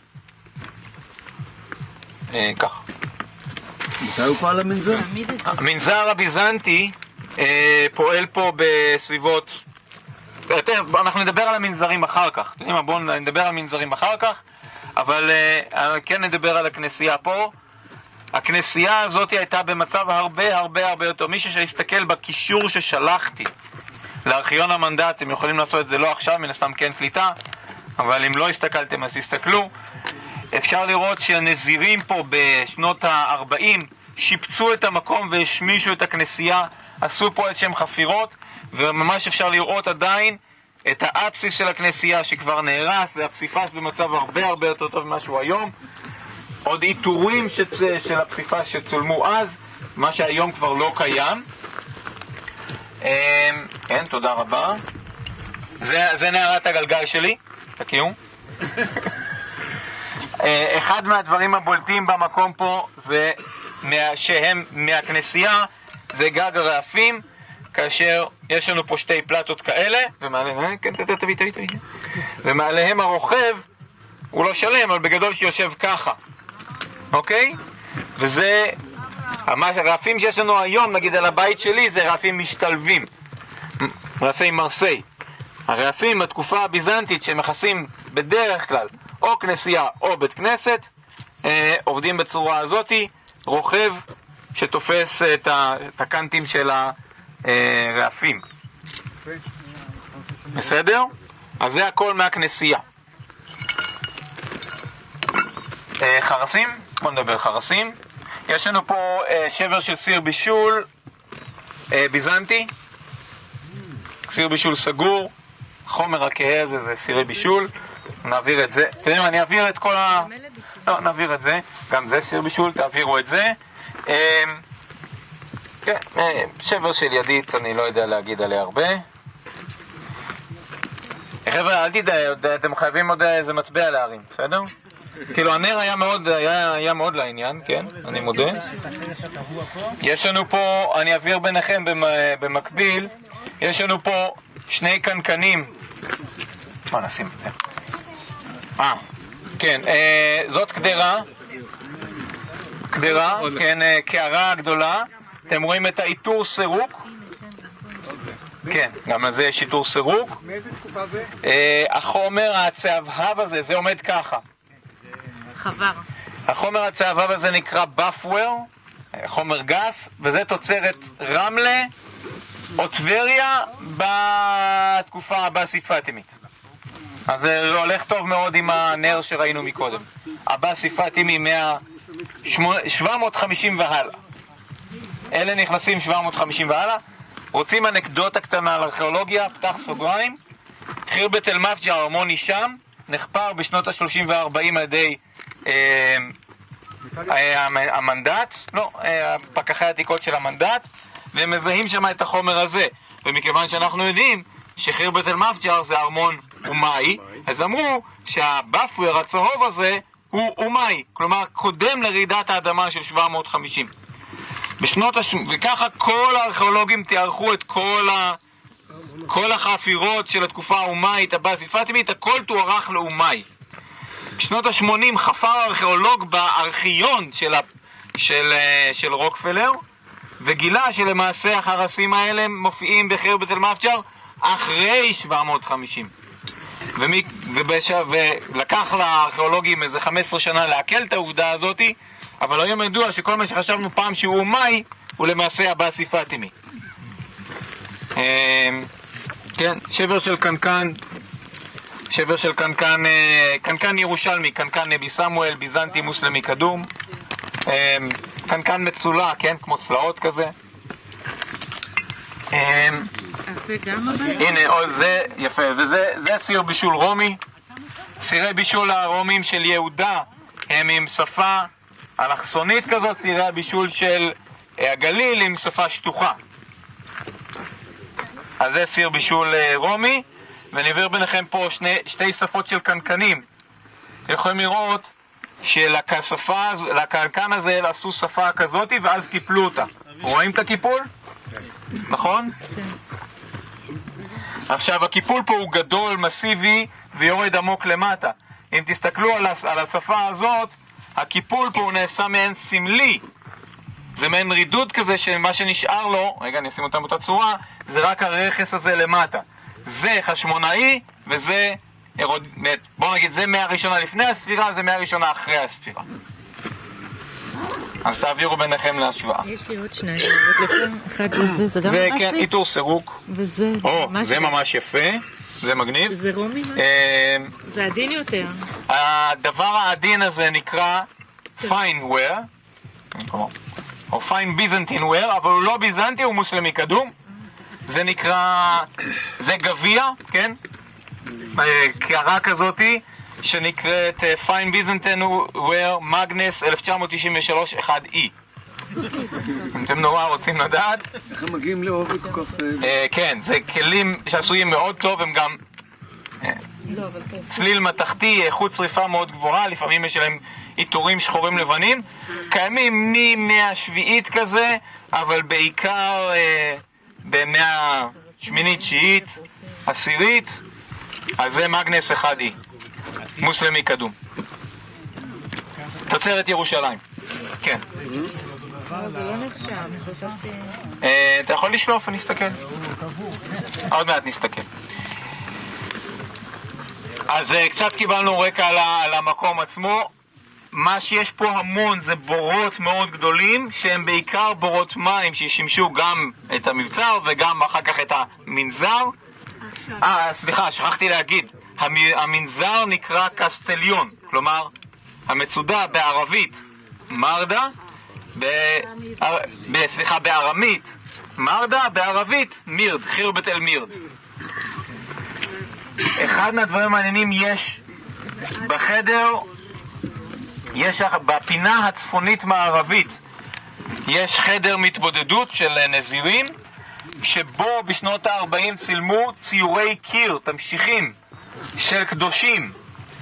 אה, כך. מתי הוא פעל המנזר? המנזר הביזנטי אה, פועל פה בסביבות... אנחנו נדבר על המנזרים אחר כך. בואו נדבר על המנזרים אחר כך, אבל uh, כן נדבר על הכנסייה פה. הכנסייה הזאת הייתה במצב הרבה הרבה הרבה יותר. מי שיסתכל בקישור ששלחתי לארכיון המנדט, אתם יכולים לעשות את זה לא עכשיו, מן הסתם כן קליטה, אבל אם לא הסתכלתם אז תסתכלו. אפשר לראות שהנזירים פה בשנות ה-ארבעים שיפצו את המקום והשמישו את הכנסייה, עשו פה איזשהם חפירות, וממש אפשר לראות עדיין את האפסיס של הכנסייה שכבר נהרס, והפסיפס במצב הרבה הרבה יותר טוב ממה שהוא היום. עוד איתורים שצ... של הפסיפס שצולמו אז, מה שהיום כבר לא קיים. כן, תודה רבה. זה, זה נערת הגלגל שלי, תקיעו. אחד מהדברים הבולטים במקום פה זה מה... שהם מהכנסייה, זה גג הרעפים, כאשר יש לנו פה שתי פלטות כאלה, ומעליהם, כן, תביא, תביא, תביא, תביא. ומעליהם הרוכב, הוא לא שלם, אבל בגדול שיושב ככה. אוקיי? וזה, הרעפים שיש לנו היום, נגיד על הבית שלי, זה רעפים משתלבים. רעפי מרסיי. הרעפים בתקופה הביזנטית שמכסים בדרך כלל, או כנסייה או בית כנסת, אה, עובדים בצורה הזאת, רוכב שתופס את, ה, את הקנטים של ה... רעפים. בסדר? אז זה הכל מהכנסייה. חרסים? בוא נדבר חרסים. יש לנו פה שבר של סיר בישול ביזנטי, סיר בישול סגור, חומר הכהה הזה זה סירי בישול. נעביר את זה, תראו, אני אעביר את כל ה... לא, נעביר את זה, גם זה סיר בישול, תעבירו את זה. כן, שבר של ידית, אני לא יודע להגיד עליה הרבה. חבר'ה, אל תדע, אתם חייבים עוד איזה מטבע להרים, בסדר? כאילו הנר היה מאוד, היה, היה מאוד לעניין, כן, אני מודה. יש לנו פה, אני אעביר ביניכם במקביל, יש לנו פה שני קנקנים. מה נשים את זה? אה, כן, אה, זאת קדרה. קדרה, כן, אה, קערה גדולה. אתם רואים את העיטור סירוק? כן, גם על זה יש עיטור סירוק. מאיזה תקופה זה? אה, החומר הצהבהב הזה, זה עומד ככה. חבר. החומר הצהבהב הזה נקרא בפוור, חומר גס, וזה תוצרת רמלה או טבריה בתקופה הבאסית פאטימית. אז זה הולך טוב מאוד עם הנר שראינו מקודם. הבאסי פאטימי שבע מאות וחמישים והלאה. אלה נכנסים שבע מאות וחמישים והלאה. רוצים אנקדוטה קטנה על ארכיאולוגיה, פתח סוגריים. חירבת אל-מפג'ר, ארמון הישאם, נחפר בשנות ה-שלושים וה-ארבעים על ידי אה, המנדט, לא, אה, פקחי העתיקות של המנדט, והם מזהים שם את החומר הזה. ומכיוון שאנחנו יודעים שחירבת אל-מפג'ר זה ארמון אומאי, אז אמרו שהבפואר הצהוב הזה הוא אומאי, כלומר קודם לרעידת האדמה של שבע מאות וחמישים. בשנות הש... וככה כל הארכיאולוגים תיארכו את כל, ה... כל החפירות של התקופה האומאית, הבאסית פאטימית, הכל תוארך לאומאי. בשנות ה-שמונים חפר הארכיאולוג בארכיון של, ה... של... של רוקפלר, וגילה שלמעשה החרסים האלה מופיעים בחירבת אל-מפג'ר אחרי שבע מאות וחמישים. ומי... ובש... ולקח לארכיאולוגים איזה חמש עשרה שנה לעכל את העובדה הזאת, אבל היום ידוע שכל מה שחשבנו פעם שהוא אומאי הוא למעשה הבאסי פאטימי. כן, שבר של קנקן, שבר של קנקן, קנקן ירושלמי, קנקן נבי סמואל, ביזנטי מוסלמי קדום, קנקן מצולה, כן, כמו צלעות כזה. הנה, זה יפה, וזה סיר בישול רומי. סירי בישול הרומים של יהודה הם עם שפה אלכסונית כזאת, סירי הבישול של הגליל עם שפה שטוחה. אז זה סיר בישול רומי, ונעביר ביניכם פה שני, שתי שפות של קנקנים. אתם יכולים לראות שלקנקן הזה עשו שפה כזאת ואז קיפלו אותה. רואים את הקיפול? נכון? עכשיו הקיפול פה הוא גדול, מסיבי ויורד עמוק למטה. אם תסתכלו על השפה הזאת, הקיפול פה הוא נעשה מעין סמלי. זה מעין רידוד כזה שמה שנשאר לו, רגע אני אשים אותם באותה צורה, זה רק הרכס הזה למטה. זה חשמונאי וזה, בוא נגיד, זה מאה ראשונה לפני הספירה, זה מאה ראשונה אחרי הספירה. אז תעבירו ביניכם להשוואה. יש לי עוד שניים, אחד וזה, זה גם זה ממש כן, איתור סירוק. וזה, או, זה ממש יפה, זה מגניב. זה רומי? זה עדין יותר. הדבר העדין הזה נקרא fine wear, או fine byzantine wear, אבל הוא לא ביזנטי, הוא מוסלמי קדום. זה נקרא, זה גביע, כן? קערה כזאתי, שנקראת fine byzantine wear magnus אלף תשע מאות תשעים ושלוש אחד אי. אם אתם נורא רוצים לדעת. איך הם מגיעים לאובי כל כך... כן, זה כלים שעשויים מאוד טוב, הם גם צליל מתכתי, איכות שריפה מאוד גבוהה, לפעמים יש להם עיטורים שחורים לבנים, קיימים ממאה השביעית כזה, אבל בעיקר במאה שמינית, תשיעית, עשירית, אז זה מגנס אחד אי, מוסלמי קדום. תוצרת ירושלים. כן. זה לא נחשב, חשבתי... אתה יכול לשלוף ונסתכל. עוד מעט נסתכל. אז קצת קיבלנו רקע על המקום עצמו. מה שיש פה המון זה בורות מאוד גדולים, שהם בעיקר בורות מים שישמשו גם את המבצר וגם אחר כך את המנזר. אה, סליחה, שכחתי להגיד, המנזר נקרא קסטליון, כלומר המצודה בערבית מרדה, ב... ב... סליחה, בארמית מרדה, בערבית מירד, חירבת אל מירד. אחד מהדברים המעניינים, יש בחדר, יש בפינה הצפונית מערבית, יש חדר מתבודדות של נזירים, שבו בשנות ה-ארבעים צילמו ציורי קיר, תמשיכים של קדושים,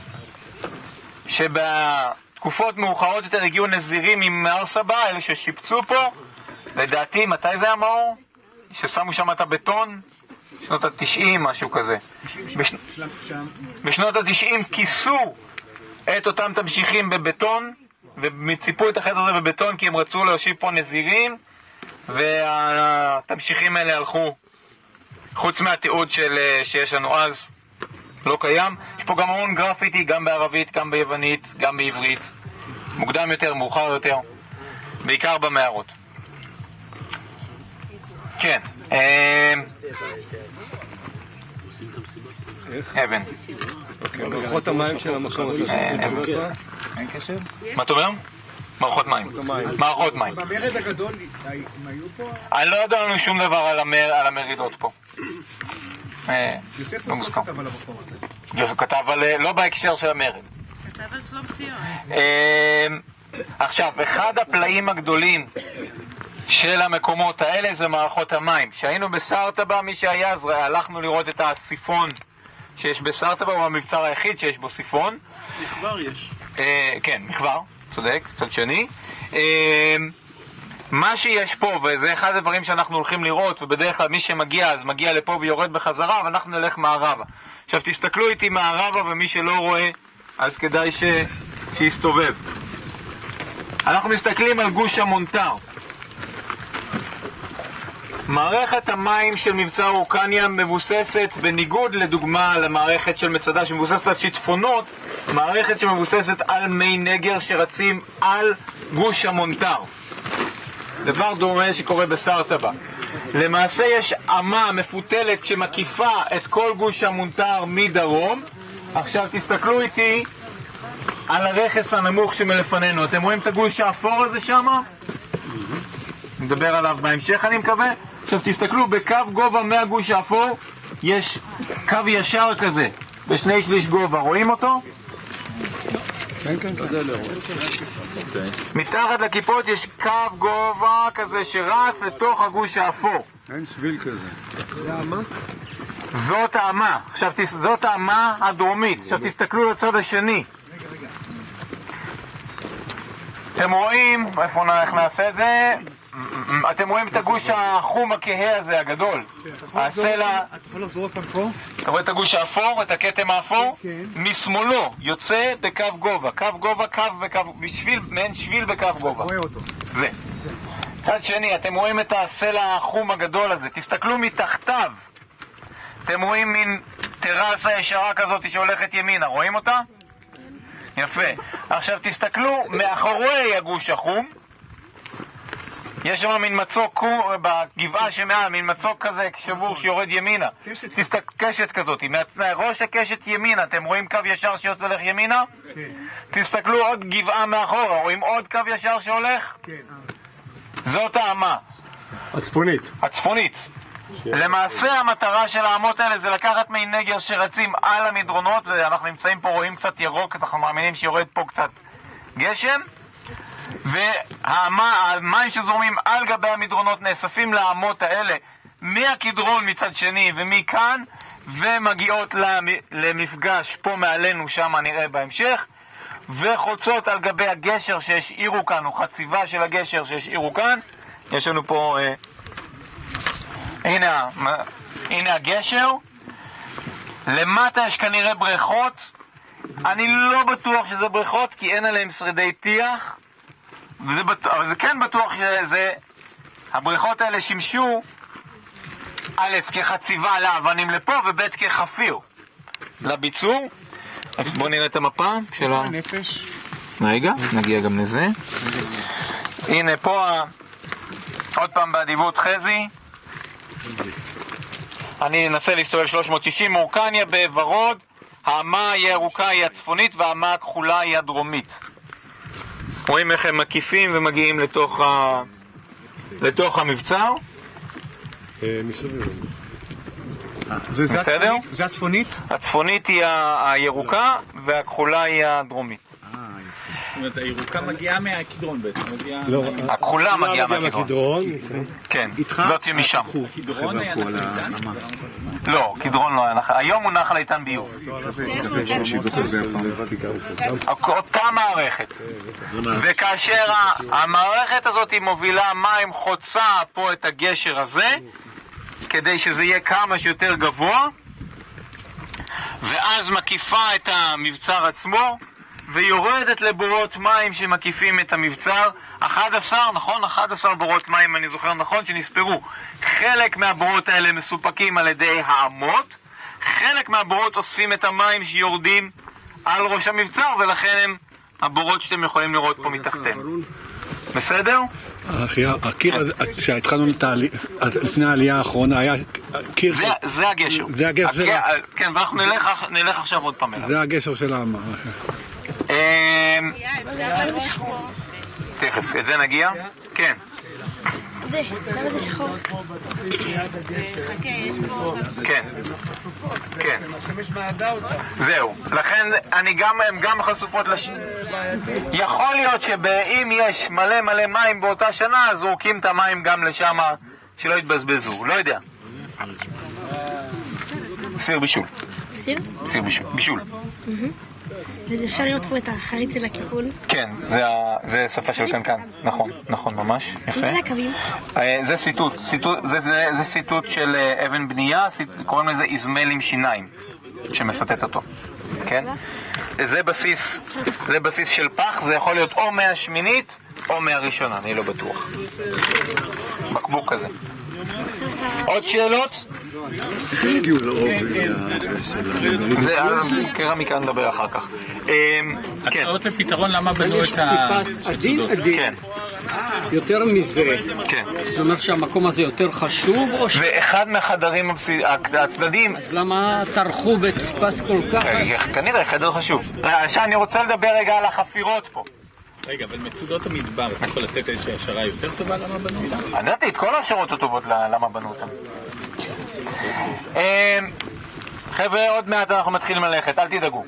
שבתקופות מאוחרות יותר הגיעו נזירים עם מהר סבא, אלה ששיפצו פה, לדעתי, מתי זה היה מאור? ששמו שם את הבטון? שנות ה-תשעים, משהו כזה. בש... בשנות ה-תשעים כיסו את אותם תמשיכים בבטון, וציפו את החדר הזה בבטון כי הם רצו להושיב פה נזירים, והתמשיכים האלה הלכו, חוץ מהתיעוד של, שיש לנו אז, לא קיים. יש פה גם המון גרפיטי, גם בערבית, גם ביוונית, גם בעברית. מוקדם יותר, מאוחר יותר, בעיקר במערות. כן. אבן. מערכות המים של המקום הזה. אין קשר? מה אתה אומר? מערכות מים. מערכות מים. במרד הגדול הם היו פה? אני לא יודע לנו שום דבר על המרידות פה. יוסף לא כתב על המקום הזה. יוסף כתב, אבל לא בהקשר של המרד. כתב על שלום ציון. עכשיו, אחד הפלאים הגדולים של המקומות האלה זה מערכות המים. כשהיינו בסרטבה, מי שהיה, אז הלכנו לראות את הסיפון שיש בסרטבה, הוא המבצר היחיד שיש בו סיפון. מחבר יש. כן, מחבר, צודק, צד שני. מה שיש פה, וזה אחד הדברים שאנחנו הולכים לראות, ובדרך כלל מי שמגיע אז מגיע לפה ויורד בחזרה, ואנחנו נלך מערבה. עכשיו תסתכלו איתי מערבה, ומי שלא רואה אז כדאי ש... שיסתובב. אנחנו מסתכלים על גוש המונטר. מערכת המים של מבצע אורקניה מבוססת, בניגוד לדוגמה למערכת של מצדה שמבוססת על שיטפונות, מערכת שמבוססת על מי נגר שרצים על גוש המונטר. דבר דומה שקורה בסרטבה. למעשה יש אמה מפותלת שמקיפה את כל גוש המונטר מדרום. עכשיו תסתכלו איתי על הרכס הנמוך שמלפנינו. אתם רואים את הגוש האפור הזה שם? נדבר עליו בהמשך אני מקווה. עכשיו תסתכלו, בקו גובה מהגוש האפור יש קו ישר כזה, בשני שליש גובה. רואים אותו? כן, כן, כדי לראות. מתחת לכיפות יש קו גובה כזה שרץ לתוך הגוש האפור. אין שביל כזה. זה האמה? זאת האמה. עכשיו, זאת האמה הדרומית. עכשיו תסתכלו לצד השני. רגע, רגע. אתם רואים, איפה איך נעשה את זה? אתם רואים את הגוש החום הכהה הזה, הגדול. הסלע... אתה יכול לחזור עוד פעם פה? אתה רואה את הגוש האפור, את הכתם האפור? כן. משמאלו יוצא בקו גובה. קו גובה, קו בקו... בשביל, מעין שביל בקו גובה. רואה אותו. זה. צד שני, אתם רואים את הסלע החום הגדול הזה. תסתכלו מתחתיו. אתם רואים מין טרסה ישרה כזאת שהולכת ימינה. רואים אותה? יפה. עכשיו תסתכלו מאחורי הגוש החום. יש שם מין מצוק בגבעה שמעל, מין מצוק כזה שבור שיורד ימינה. תסתכל, קשת כזאת, מהראש הקשת ימינה, אתם רואים קו ישר שיוצא הולך ימינה? כן. תסתכלו עוד גבעה מאחורה, רואים עוד קו ישר שהולך? כן. זאת האמה. הצפונית. הצפונית. למעשה המטרה של האמות האלה זה לקחת מי נגר שרצים על המדרונות, ואנחנו נמצאים פה, רואים קצת ירוק, אנחנו מאמינים שיורד פה קצת גשם. והמים שזורמים על גבי המדרונות נאספים לאמות האלה מהקדרון מצד שני ומכאן, ומגיעות למפגש פה מעלינו, שם נראה בהמשך, וחוצות על גבי הגשר שהשאירו כאן, או חציבה של הגשר שהשאירו כאן. יש לנו פה אה, הנה, הנה הגשר. למטה יש כנראה בריכות. אני לא בטוח שזה בריכות כי אין עליהם שרידי טיח, וזה בטוח, אבל זה כן בטוח שזה, הבריכות האלה שימשו א' כחציבה לאבנים לפה, וב' כחפיר לביצור. בואו נראה את המפה של ה... נפש. רגע, נגיע גם לזה. הנה פה עוד פעם באדיבות חזי. אני אנסה להסתובב שלוש מאות שישים. אורקניה בוורוד, האמה הירוקה היא הצפונית והאמה הכחולה היא הדרומית. רואים איך הם מקיפים ומגיעים לתוך ה... לתוך המבצר. מסביב. בסדר? זה הצפונית? הצפונית היא הירוקה והכחולה היא הדרומית. זאת אומרת, הירוקה מגיעה מהקדרון בעצם. הכחולה מגיעה מהקדרון. כן, זאת היא משם. הקדרון היה נחל איתן? לא, קדרון לא היה נחל. היום הוא נחל איתן ביוב. אותה מערכת. וכאשר המערכת הזאת מובילה מים, חוצה פה את הגשר הזה, כדי שזה יהיה כמה שיותר גבוה, ואז מקיפה את המבצר עצמו, ויורדת לבורות מים שמקיפים את המבצר. אחד עשר, נכון? אחד עשר בורות מים, אני זוכר נכון, שנספרו. חלק מהבורות האלה מסופקים על ידי האמות, חלק מהבורות אוספים את המים שיורדים על ראש המבצר, ולכן הם הבורות שאתם יכולים לראות פה מתחתיהם. בסדר? אחי, הקיר הזה, כשהתחלנו לפני העלייה האחרונה, היה קיר... זה הגשר. זה הגשר של... כן, ואנחנו נלך עכשיו עוד פעם. זה הגשר של האמה. תכף, את זה נגיע? כן. זה, למה זה שחור? כן, כן. זהו, לכן אני גם, הם גם חשופות לש... יכול להיות שאם יש מלא מלא מים באותה שנה, אז זורקים את המים גם לשם שלא יתבזבזו, לא יודע. סיר בישול. סיר? סיר בישול, בישול. ואפשר לראות פה את החריץ של הכיוון. כן, זה, זה שפה של קנקן. נכון, נכון, ממש, יפה. זה סיטוט, סיטוט זה, זה, זה סיטוט של אבן בנייה, קוראים לזה איזמל עם שיניים, שמסטט אותו. כן? זה בסיס, זה בסיס של פח, זה יכול להיות או מהשמינית או מהראשונה, אני לא בטוח. בקבוק כזה. עוד שאלות? זה קרמיקה נדבר אחר כך. הצעות לפתרון למה בנו את פסיפס עדין עדין יותר מזה. זאת אומרת שהמקום הזה יותר חשוב? ואחד מהחדרים הצדדים, אז למה טרחו בפסיפס כל כך? כנראה חדר חשוב. עכשיו אני רוצה לדבר רגע על החפירות פה. רגע, אבל מצודות המדבר, אתה יכול לתת איזושהי השערה יותר טובה למה בנו אותם? אני נתתי את כל ההשערות הטובות למה בנו אותם. חבר'ה, עוד מעט אנחנו מתחילים ללכת, אל תדאגו.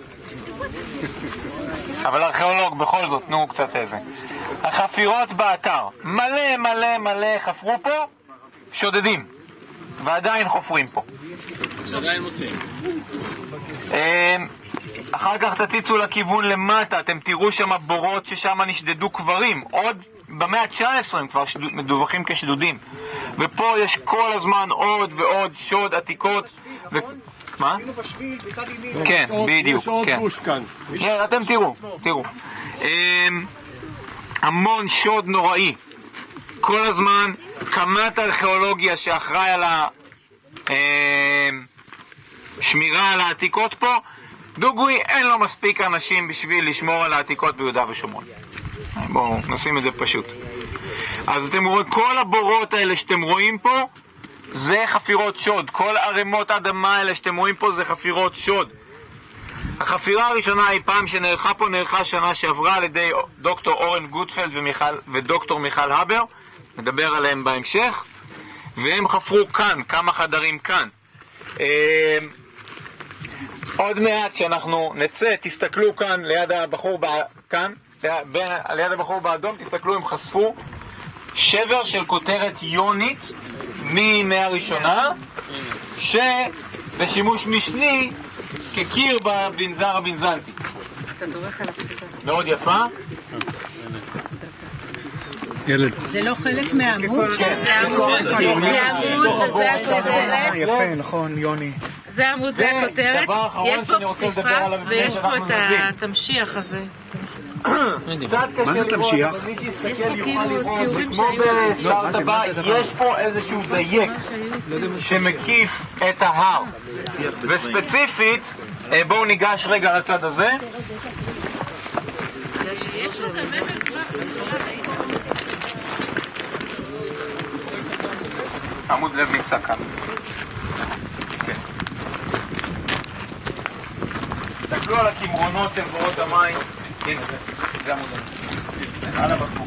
אבל ארכיאולוג, בכל זאת, נו קצת איזה. החפירות באתר, מלא מלא מלא חפרו פה, שודדים. ועדיין חופרים פה. עדיין מוצאים. אחר כך תציצו לכיוון למטה, אתם תראו שם בורות ששם נשדדו קברים, עוד במאה ה-תשע עשרה הם כבר שדוד, מדווחים כשדודים, ופה יש כל הזמן עוד ועוד שוד עתיקות ו... מה? כן, בדיוק, כן. אתם תראו, תראו. המון שוד נוראי. כל הזמן קמת ארכיאולוגיה שאחראי על השמירה על העתיקות פה, דוגוי אין לו מספיק אנשים בשביל לשמור על העתיקות ביהודה ושומרון. בואו נשים את זה פשוט. אז אתם רואים, כל הבורות האלה שאתם רואים פה זה חפירות שוד. כל ערימות האדמה האלה שאתם רואים פה זה חפירות שוד. החפירה הראשונה היא פעם שנערכה פה, נערכה שנה שעברה על ידי דוקטור אורן גוטפלד ומיכל, ודוקטור מיכל הבר, נדבר עליהם בהמשך, והם חפרו כאן, כמה חדרים כאן. עוד מעט שאנחנו נצא, תסתכלו כאן ליד הבחור ב... כאן, ליד הבחור באדום, תסתכלו, הם חשפו שבר של כותרת יונית מימי הראשונה, שבשימוש משני כקיר בבנזר הבנזנטי. אתה דורך על הפסיקה. מאוד יפה. ילד. זה לא חלק מהעמוד? זה עמוד, זה עמוד וזה הכותרת. יפה, נכון, יוני. זה עמוד, זה הכותרת. יש פה פסיפס ויש פה את התמשיח הזה. מה זה תמשיח? יש פה כאילו ציורים שהיו... יש פה איזשהו דייק שמקיף את ההר. וספציפית, בואו ניגש רגע לצד הזה. עמוד לב נמצא כאן. תסתכלו על הכמרונות של בורות המים. הנה זה, זה עמוד לב. על הבחור.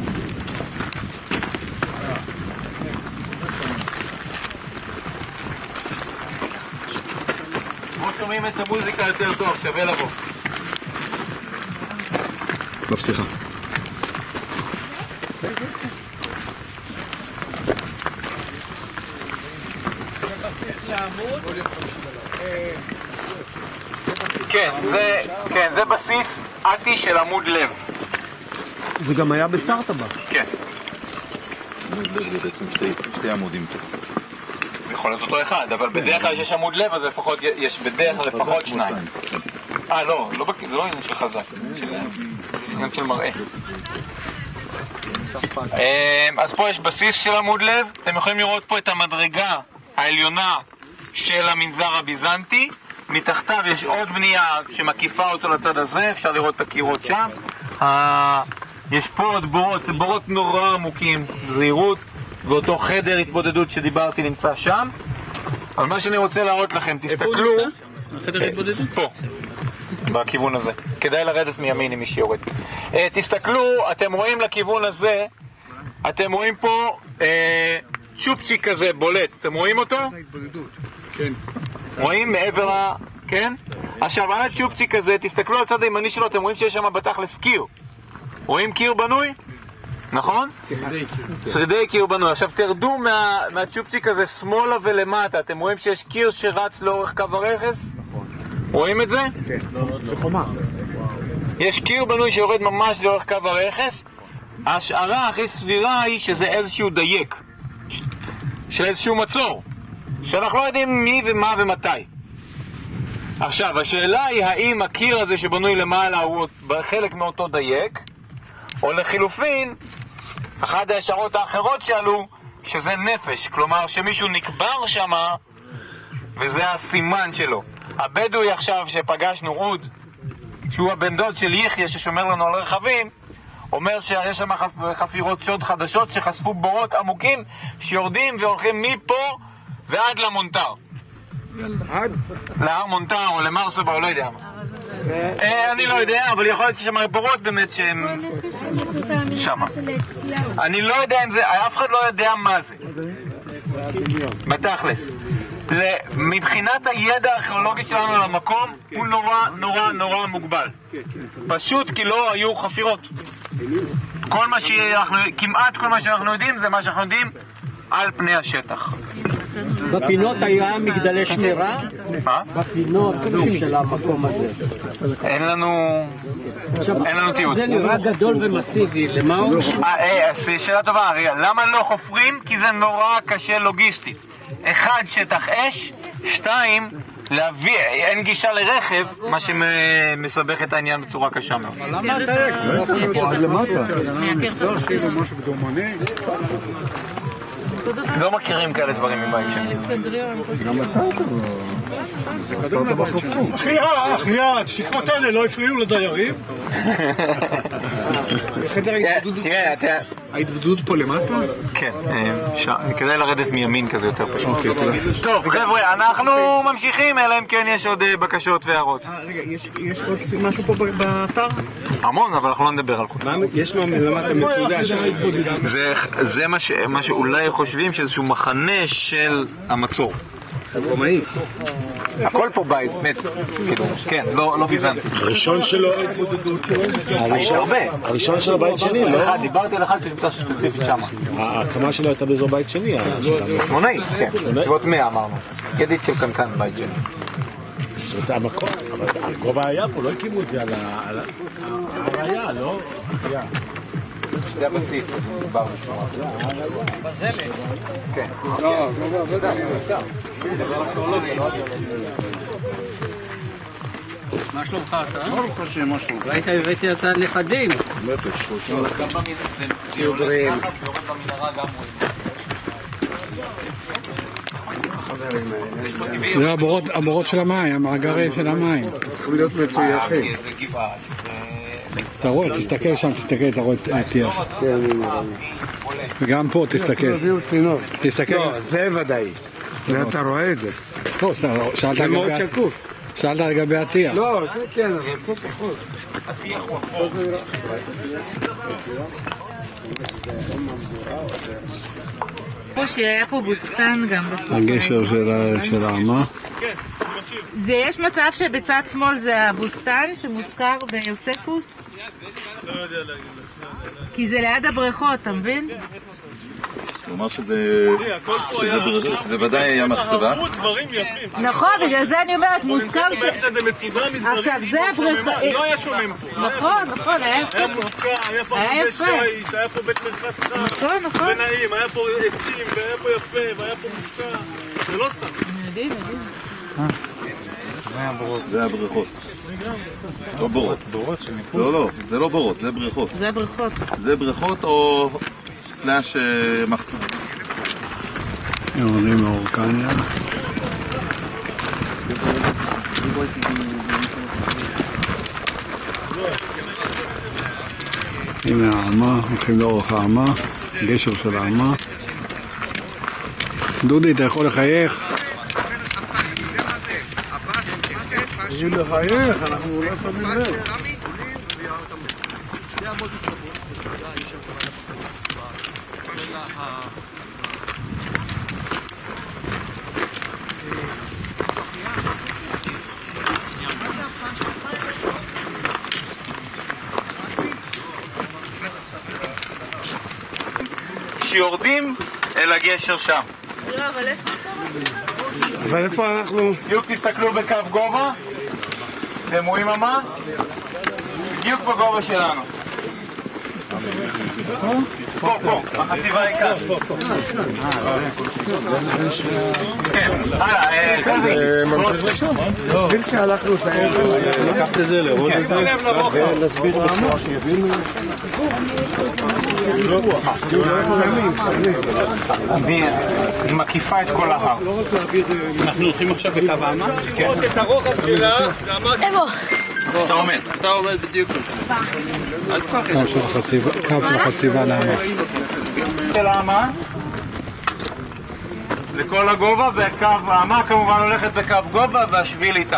בואו שומעים את המוזיקה יותר טוב, שווה לבוא. בפסיכה. כן, זה, כן, זה בסיס עתי של עמוד לב. זה גם היה בסרטבה. כן. עמוד לב זה בעצם שתי, שתי עמודים. יכול להיות אותו אחד, אבל בדרך כלל שיש עמוד לב, אז לפחות, יש בדרך כלל לפחות שניים. אה, לא, זה לא עניין של חזק, זה עניין של מראה. אז פה יש בסיס של עמוד לב, אתם יכולים לראות פה את המדרגה העליונה של המנזר הביזנטי, מתחתיו יש עוד בנייה שמקיפה אותו לצד הזה, אפשר לראות את הקירות שם. יש פה עוד בורות, זה בורות נורא עמוקים, זהירות, ואותו חדר התבודדות שדיברתי נמצא שם. אבל מה שאני רוצה להראות לכם, תסתכלו... החדר התבודדות? פה, בכיוון הזה. כדאי לרדת מימין עם מי שיורד. תסתכלו, אתם רואים לכיוון הזה, אתם רואים פה צ'ופצ'יק כזה בולט, אתם רואים אותו? זה התבודדות. כן. רואים מעבר ה... כן? עכשיו, על הצ'ופצ'יק הזה, תסתכלו על הצד הימני שלו, אתם רואים שיש שם בתכלס קיר. רואים קיר בנוי? נכון? שרידי קיר. שרידי קיר בנוי. עכשיו תרדו מה, מהצ'ופצ'יק הזה שמאלה ולמטה, אתם רואים שיש קיר שרץ לאורך קו הרכס? נכון. רואים את זה? כן, זה חומה. יש קיר בנוי שיורד ממש לאורך קו הרכס. ההשערה הכי סבירה היא שזה איזשהו דייק של איזשהו מצור, שאנחנו לא יודעים מי ומה ומתי. עכשיו, השאלה היא האם הקיר הזה שבנוי למעלה הוא חלק מאותו דייק, או לחילופין, אחת ההשערות האחרות שעלו, שזה נפש, כלומר שמישהו נקבר שמה, וזה הסימן שלו. הבדואי עכשיו שפגשנו עוד, שהוא הבן דוד של יחיה ששומר לנו על רכבים, אומר שיש שם חפירות שוד חדשות שחשפו בורות עמוקים שיורדים והולכים מפה ועד למונטר. עד? להר מונטר או למרסבה או לא יודע מה. אני לא יודע, אבל יכול להיות ששם בורות באמת שהם שמה. אני לא יודע אם זה, אף אחד לא יודע מה זה בתכלס. מבחינת הידע הארכיאולוגי שלנו על המקום הוא נורא נורא נורא מוגבל, פשוט כי לא היו חפירות. כל מה שאנחנו, כמעט כל מה שאנחנו יודעים זה מה שאנחנו יודעים על פני השטח. בפינות היה מגדלי שמירה? מה? בפינות של המקום הזה. אין לנו... אין לנו תיעוד. זה נראה גדול ומסיבי, למה הוא? שאלה טובה, אריה. למה לא חופרים? כי זה נורא קשה לוגיסטית. אחד, שטח אש. שתיים, להביא, אין גישה לרכב, מה שמסבך את העניין בצורה קשה מאוד. למה אתה אקס? זה למטה. זה כאילו משהו בדומני. לא מכירים כאלה דברים מבית שני. גם עשה אותו. זה קדם לבית שני. אחיה, אחיה, שיקרות האלה לא הפריעו לדיירים? תראה, ההתבודדות פה למטה? כן, כדאי לרדת מימין כזה יותר פשוט. טוב, חבר'ה, אנחנו ממשיכים, אלא אם כן יש עוד בקשות והערות. רגע, יש עוד משהו פה באתר? המון, אבל אנחנו לא נדבר על כולם. יש למטה מצודה. זה מה שאולי חושבים שאיזשהו מחנה של המצור. רומאי. הכל פה בית, מת, כאילו, כן, לא ביזנטי. הראשון שלו, יש הרבה. הראשון שלו בית שני, לא? דיברתי על אחד שנמצא ספציפית שם. ההקמה שלו הייתה באזור בית שני. שמונאי, כן, שבעות מאה אמרנו. ידיד של קנקן בית שני. זאת המקום, אבל הגובה היה פה, לא הקימו את זה על הרעיה, לא? זה הבסיס, דיברנו שם. בזלת. כן. לא, לא, לא, מה שלומך אתה? ראית, הבאתי את הנכדים. ציוברים. זה הבורות של המים, המאגרים של המים. צריכים להיות מטויחים. אתה רואה, תסתכל שם, תסתכל, אתה רואה טיח. וגם פה תסתכל. תסתכל. לא, זה ודאי. אתה רואה את זה. זה מאוד שקוף. שאלת לגבי הטיח. לא, זה כן, אבל פה פחות. פה שהיה פה בוסטן גם. הגשר של האמה. ויש מצב שבצד שמאל זה הבוסטן שמוזכר ביוספוס? כי זה ליד הבריכות, אתה מבין? כלומר שזה ודאי היה מחצבה. נכון, בגלל זה אני אומרת, מוזכר ש... עכשיו, זה הבריכה... לא היה שומעים פה. נכון, נכון, היה יפה פה. היה מופקע, היה פה הרבה שיש, היה פה בית מרחץ חם. נכון, נכון. ונעים, היה פה עצים, והיה פה יפה, והיה פה מופקע. זה לא סתם. יודעים, יודעים. זה הבריכות. לא בורות. לא, לא, זה לא בורות, זה בריכות. זה בריכות. זה בריכות או סלאש מחצה. יורדים מאורקניה. הנה האמה, הולכים לאורך האמה, גשר של האמה. דודי, אתה יכול לחייך? אם לחייך, אנחנו לא שמים לב. שיורדים אל הגשר שם. לא, אבל איפה? אבל איפה אנחנו? בדיוק תסתכלו בקו גובה. אתם רואים מה? בדיוק בגובה שלנו. פה, פה, החטיבה היא כאן. כן, הלאה, כזה. בשביל שהלכנו את הערב, לקחת את זה, לראות את זה, ונסביר בצורה שיבינו. היא מקיפה את כל ההר. אנחנו הולכים עכשיו בקו האמה? כן. את הרוחב שלה, זה אמר... איפה? אתה עומד. אתה עומד בדיוק. אל תפחד. קו של החציבה לאמה. של האמה לכל הגובה, וקו האמה כמובן הולכת בקו גובה והשביל איתה.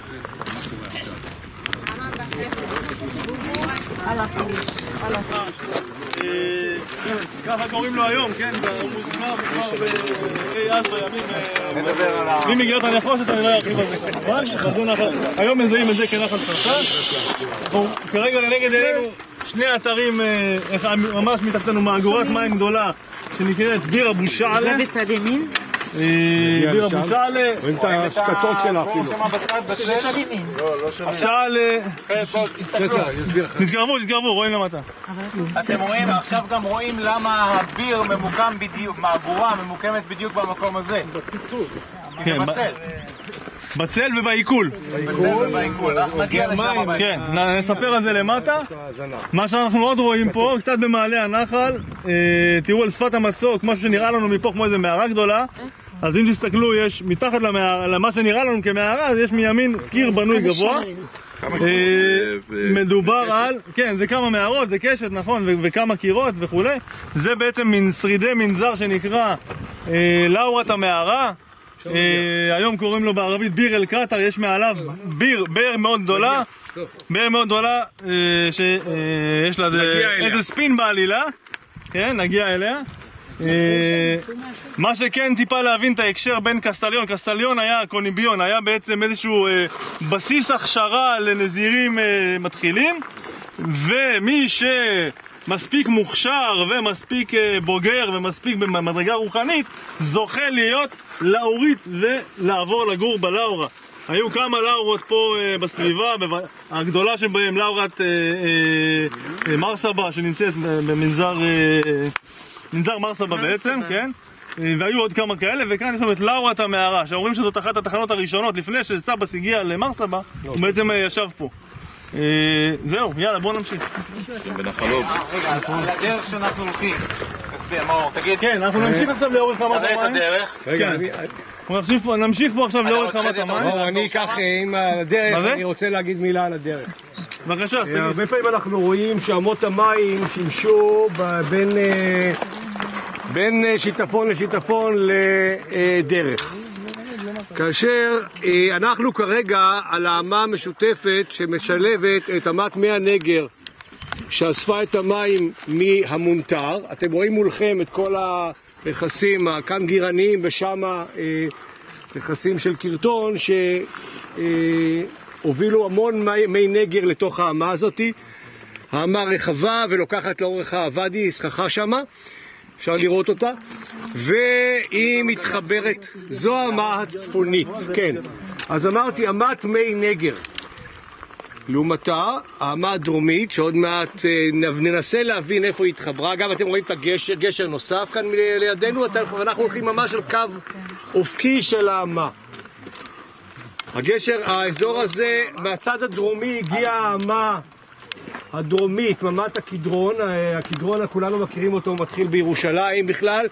ככה קוראים לו היום, כן? הוא מוזמר כבר באי אז בימים... נדבר על ה... אם מגיעות הנחושת אני לא ארחיב על זה. היום מזהים את זה כנחל סרטן. כרגע לנגד עינינו שני אתרים ממש מתחתנו, מאגורת מים גדולה שנקראת ביר אבו שעלה. זה בצד ימין? ביר אבו שעלה. רואים את השקטות שלה אפילו. בצד ימין. שעלה. יסביר לך. תתקרבו, תתקרבו, רואים למטה. אתם רואים, עכשיו גם רואים למה הביר ממוקם בדיוק, מהגורה ממוקמת בדיוק במקום הזה. כי זה בצל. בצל ובעיכול. בצל ובעיכול. נגיע לשם הבית. כן, נספר על זה למטה. מה שאנחנו עוד רואים פה, קצת במעלה הנחל, תראו על שפת המצוק, משהו שנראה לנו מפה כמו איזה מערה גדולה. אז אם תסתכלו, יש מתחת למה שנראה לנו כמערה, אז יש מימין קיר בנוי גבוה. מדובר על, כן, זה כמה מערות, זה קשת, נכון, וכמה קירות וכולי. זה בעצם מן שרידי מנזר שנקרא לאורת המערה. היום קוראים לו בערבית ביר אל קטר, יש מעליו ביר, באר מאוד גדולה, באר מאוד גדולה שיש לה איזה ספין בעלילה, כן, נגיע אליה. מה שכן טיפה להבין את ההקשר בין קסטליון, קסטליון היה קוניביון, היה בעצם איזשהו בסיס הכשרה לנזירים מתחילים, ומי שמספיק מוכשר ומספיק בוגר ומספיק במדרגה רוחנית זוכה להיות לאורית ולעבור לגור בלאורה. היו כמה לאורות פה בסביבה, הגדולה שבהם לאורת מרסבה שנמצאת במנזר מנזר מרסבה בעצם, כן? והיו עוד כמה כאלה, וכאן יש לנו את לאורת המערה, שאומרים שזאת אחת התחנות הראשונות לפני שסבאס הגיע למרסבה, הוא בעצם ישב פה. זהו, יאללה, בואו נמשיך. בנחלות. רגע, על הדרך שאנחנו הולכים. תגיד. כן, אנחנו נמשיך עכשיו לאורך רמת תראה את המים. הדרך. רגע, נמשיך פה עכשיו לאורך רמת המים. אני אקח עם הדרך, אני רוצה להגיד מילה על הדרך. בבקשה, סגי. הרבה פעמים אנחנו רואים שאמות המים שימשו בין בין שיטפון לשיטפון לדרך. כאשר אנחנו כרגע על האמה המשותפת שמשלבת את אמת מי הנגר שאספה את המים מהמונטר. אתם רואים מולכם את כל הרכסים, כאן גירניים ושם רכסים של קרטון שהובילו המון מי, מי נגר לתוך האמה הזאת. האמה רחבה ולוקחת לאורך הוואדי, סככה שמה, אפשר לראות אותה, והיא מתחברת, זו האמה הצפונית, כן. אז אמרתי, אמת מי נגר. לעומתה, האמה הדרומית, שעוד מעט ננסה להבין איפה היא התחברה. אגב, אתם רואים את הגשר, גשר נוסף כאן לידינו, ואנחנו הולכים ממש על קו אופקי של האמה. הגשר, האזור הזה, מהצד הדרומי הגיעה האמה הדרומית, ממת הקדרון. הקדרון, כולנו מכירים אותו, הוא מתחיל בירושלים בכלל,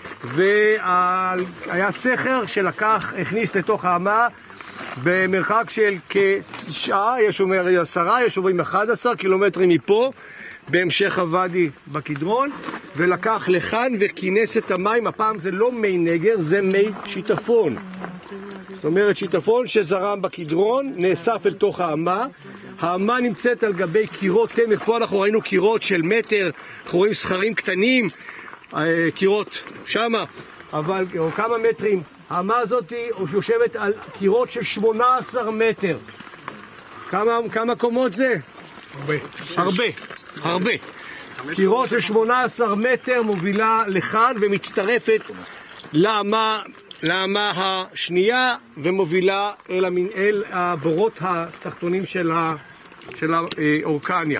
והיה סכר שלקח, הכניס לתוך האמה במרחק של כתשעה, יש אומר עשרה, יש אומרים אחד עשר קילומטרים מפה, בהמשך הוואדי בקדרון, ולקח לכאן וכינס את המים. הפעם זה לא מי נגר, זה מי שיטפון. זאת אומרת, שיטפון שזרם בקדרון, נאסף אל תוך האמה. האמה נמצאת על גבי קירות תמך. פה אנחנו ראינו קירות של מטר, אנחנו רואים סכרים קטנים, קירות שמה, אבל או כמה מטרים. האמה הזאת יושבת על קירות של שמונה עשר מטר. כמה, כמה קומות זה? הרבה. הרבה, הרבה. קירות של שמונה עשר מטר מובילה לכאן ומצטרפת לאמה, לאמה השנייה ומובילה אל, המין, אל הבורות התחתונים של, ה, של האורקניה.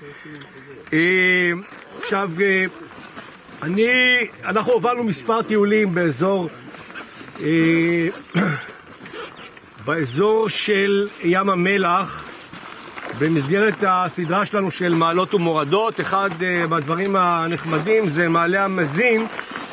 עכשיו, אני, אנחנו הובלנו מספר טיולים באזור באזור של ים המלח במסגרת הסדרה שלנו של מעלות ומורדות. אחד מהדברים הנחמדים זה מעלה המזים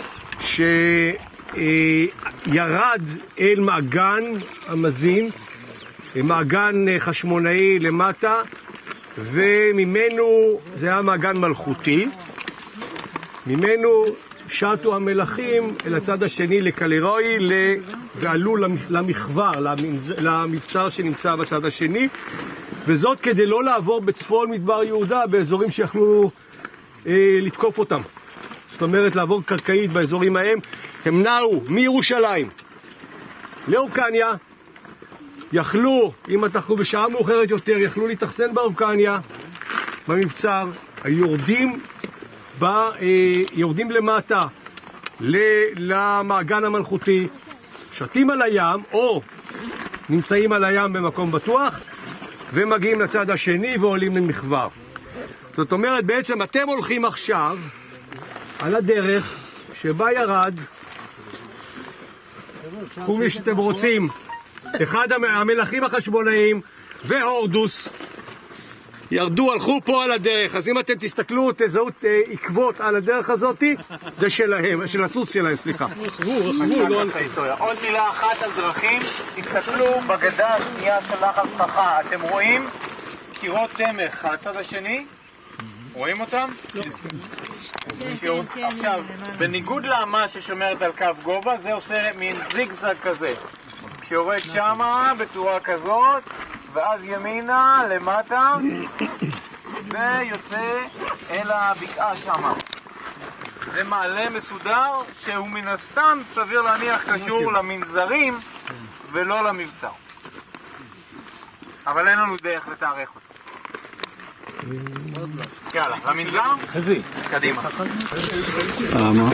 שירד אל מעגן המזים, מעגן חשמונאי למטה, וממנו, זה היה מעגן מלכותי, ממנו שטו המלכים אל הצד השני לקלרוי ועלו למחבר, למבצר שנמצא בצד השני, וזאת כדי לא לעבור בצפון מדבר יהודה באזורים שיכלו אה, לתקוף אותם. זאת אומרת לעבור קרקעית באזורים ההם. הם נעו מירושלים לאורקניה, יכלו, אם אנחנו בשעה מאוחרת יותר, יכלו להתאכסן באורקניה במבצר, היורדים ב, אה, יורדים למטה למעגן המלכותי, שתים על הים או נמצאים על הים במקום בטוח ומגיעים לצד השני ועולים למחבר. זאת אומרת, בעצם אתם הולכים עכשיו על הדרך שבה ירד, ומי שאתם רוצים, אחד המלכים החשמונאים והורדוס ירדו, הלכו פה על הדרך. אז אם אתם תסתכלו, תזהו עקבות על הדרך הזאת, זה שלהם, של הסוס שלהם, סליחה. עוד מילה אחת על דרכים, תסתכלו בגדה השנייה של נחל סככה, אתם רואים קירות תמך על הצד השני? רואים אותם? עכשיו, בניגוד לאמה ששומרת על קו גובה, זה עושה מין זיגזג כזה, שיורד שמה בצורה כזאת, ואז ימינה למטה ויוצא אל הבקעה שמה. זה מעלה מסודר שהוא מן הסתם סביר להניח קשור למנזרים ולא למבצר, אבל אין לנו דרך לתארך אותו. יאללה, למנזר? חזי קדימה. אה, מה?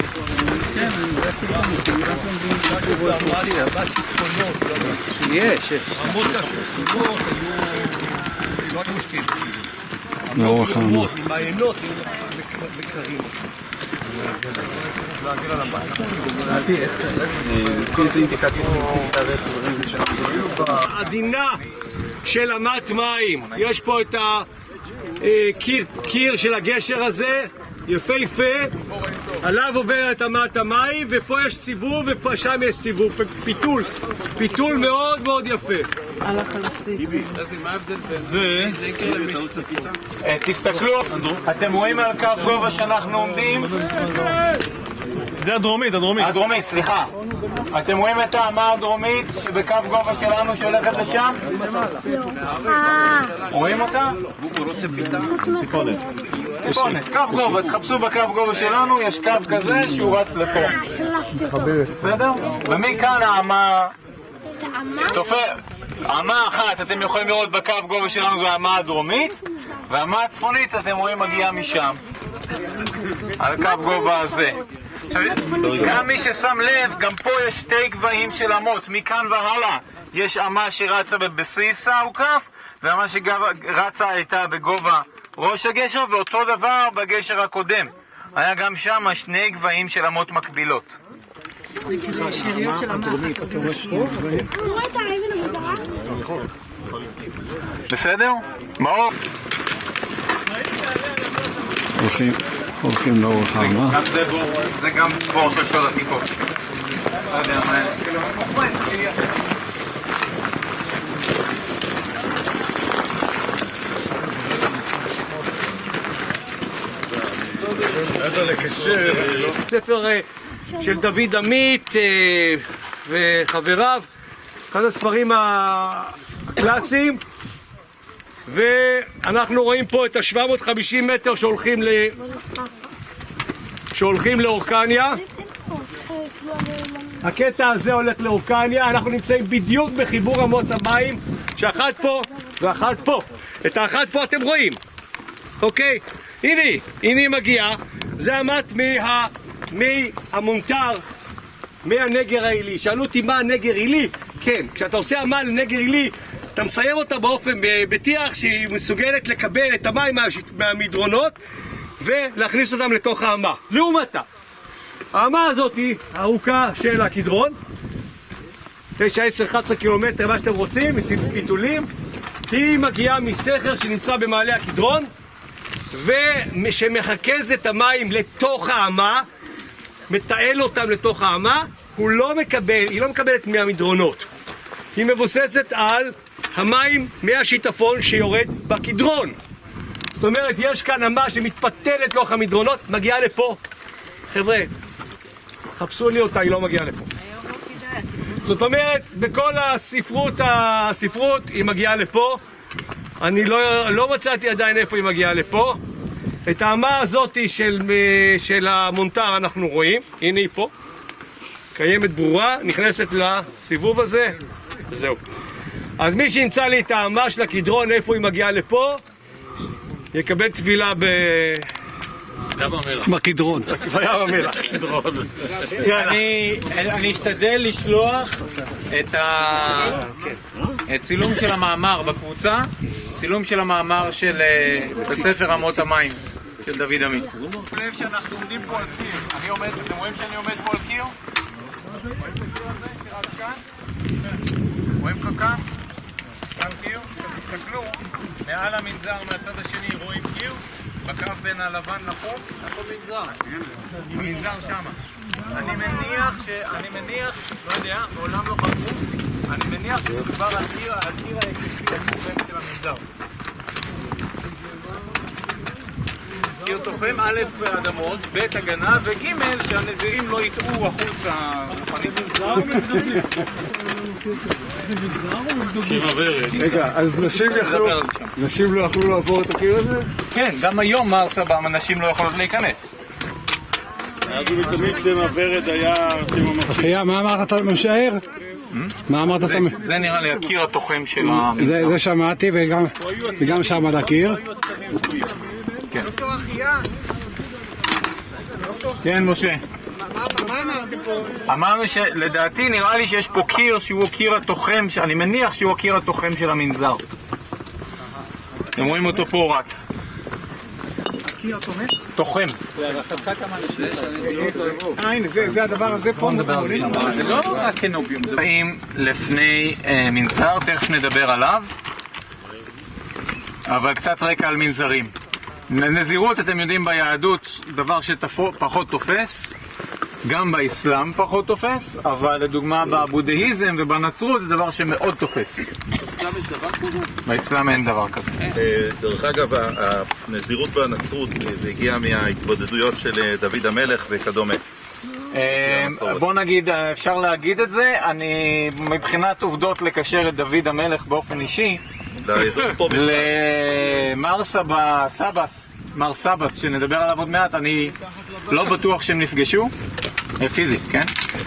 יש, יש. רמות השחורות היו, לא היו משקיעים. לאורך האמה. מעיינות בקרים. עדינה של אמת מים. יש פה את הקיר של הגשר הזה, יפהפה, עליו עוברת אמת המים, ופה יש סיבוב ושם יש סיבוב, פיתול, פיתול מאוד מאוד יפה. על החלסית. זה, תסתכלו, אתם רואים על קו גובה שאנחנו עומדים? זה הדרומית, הדרומית. הדרומית, סליחה. אתם רואים את האמה הדרומית שבקו גובה שלנו שהולכת לשם? רואים אותה? טיפונת. טיפונת, קו גובה, תחפשו בקו גובה שלנו, יש קו כזה שהוא רץ לפה. בסדר? ומכאן האמה תופר, האמה אחת אתם יכולים לראות בקו גובה שלנו זו האמה הדרומית, והאמה הצפונית אתם רואים מגיעה משם על קו גובה הזה. גם מי ששם לב, גם פה יש שתי גבהים של אמות, מכאן והלאה יש אמה שרצה בבסיס האוכף, והמה שרצה הייתה בגובה ראש הגשר, ואותו דבר בגשר הקודם. היה גם שם שני גבהים של אמות מקבילות. שאריות של המח. בסדר? מאור? הולכים, הולכים לאורך האמה. זה גם בור של שוד עתיקות. לא יודע מה... ספר של דוד עמית וחבריו, אחד הספרים הקלאסיים, ואנחנו רואים פה את ה-שבע מאות וחמישים מטר שהולכים ל... שהולכים לאורקניה. הקטע הזה הולך לאורקניה, אנחנו נמצאים בדיוק בחיבור אמות המים, שאחת פה ואחת פה. את האחת פה אתם רואים, אוקיי? הנה, הנה היא מגיעה, זה אמת מה... מהמונטר, מהנגר העילי. שאלו אותי מה הנגר עילי? כן, כשאתה עושה אמה לנגר עילי, אתה מסיים אותה באופן בטיח שהיא מסוגלת לקבל את המים מהמדרונות ולהכניס אותם לתוך האמה. לעומתה, האמה הזאת היא ארוכה של הקדרון, תשע, עשר, אחת עשרה קילומטר, מה שאתם רוצים, מסיבות פיתולים, היא מגיעה מסכר שנמצא במעלה הקדרון, ושמחכז את המים לתוך האמה, מתעל אותם לתוך האמה, הוא לא מקבל, היא לא מקבלת מהמדרונות. היא מבוססת על המים מהשיטפון שיורד בקדרון. זאת אומרת, יש כאן אמה שמתפתלת לתוך המדרונות, מגיעה לפה. חבר'ה, חפשו לי אותה, היא לא מגיעה לפה. זאת אומרת, בכל הספרות, הספרות היא מגיעה לפה. אני לא, לא מצאתי עדיין איפה היא מגיעה לפה. את האמה הזאת של, של המונטר אנחנו רואים, הנה היא פה, קיימת ברורה, נכנסת לסיבוב הזה, וזהו. אז מי שימצא לי את האמה של הקדרון, איפה היא מגיעה לפה, יקבל טבילה ב... בקדרון. בים המלח. אני אשתדל לשלוח את הצילום של המאמר בקבוצה, צילום של המאמר של בספר אמות המים של דוד עמית. שימו לב שאנחנו עומדים פה על קיר. אני עומד, אתם רואים שאני עומד פה על קיר? רואים כאן? כאן קיר? תסתכלו, מעל המנזר מהצד השני רואים קיר? בקו בין הלבן לחוף? איפה מנזר? מנזר שמה. אני מניח ש... אני מניח, לא יודע, מעולם לא חקרו, אני מניח שמדובר על קיר ההיקפי המובן של המנזר. קיר תוחם א' אדמות, ב' הגנה, וג' שהנזירים לא יטעו החוצה רוחנית. רגע, אז נשים יכלו, נשים לא יכלו לעבור את הקיר הזה? כן, גם היום מרסבם הנשים לא יכולות להיכנס. אז הוא תמיד במוורד היה... אחיה, מה אמרת אתה משער? מה אמרת אתה... זה נראה לי הקיר התוחם של ה... זה שמעתי וגם שם על הקיר. כן. כן, משה. מה אמרתם פה? אמרנו שלדעתי נראה לי שיש פה קיר שהוא הקיר התוחם, אני מניח שהוא הקיר התוחם של המנזר. אתם רואים אותו פה רץ. הקיר התוחם? תוחם. אה, הנה, זה הדבר הזה פה. זה לא רק קנוביום. באים לפני מנזר, תכף נדבר עליו. אבל קצת רקע על מנזרים. נזירות, אתם יודעים, ביהדות דבר שפחות תופס, גם באסלאם פחות תופס, אבל לדוגמה בבודהיזם ובנצרות זה דבר שמאוד תופס. באסלאם אין דבר כזה. דרך אגב, הנזירות והנצרות זה הגיע מההתבודדויות של דוד המלך וכדומה. בוא נגיד, אפשר להגיד את זה, אני מבחינת עובדות לקשר את דוד המלך באופן אישי למר סבס, מר סבס, שנדבר עליו עוד מעט, אני לא בטוח שהם נפגשו, פיזית, כן?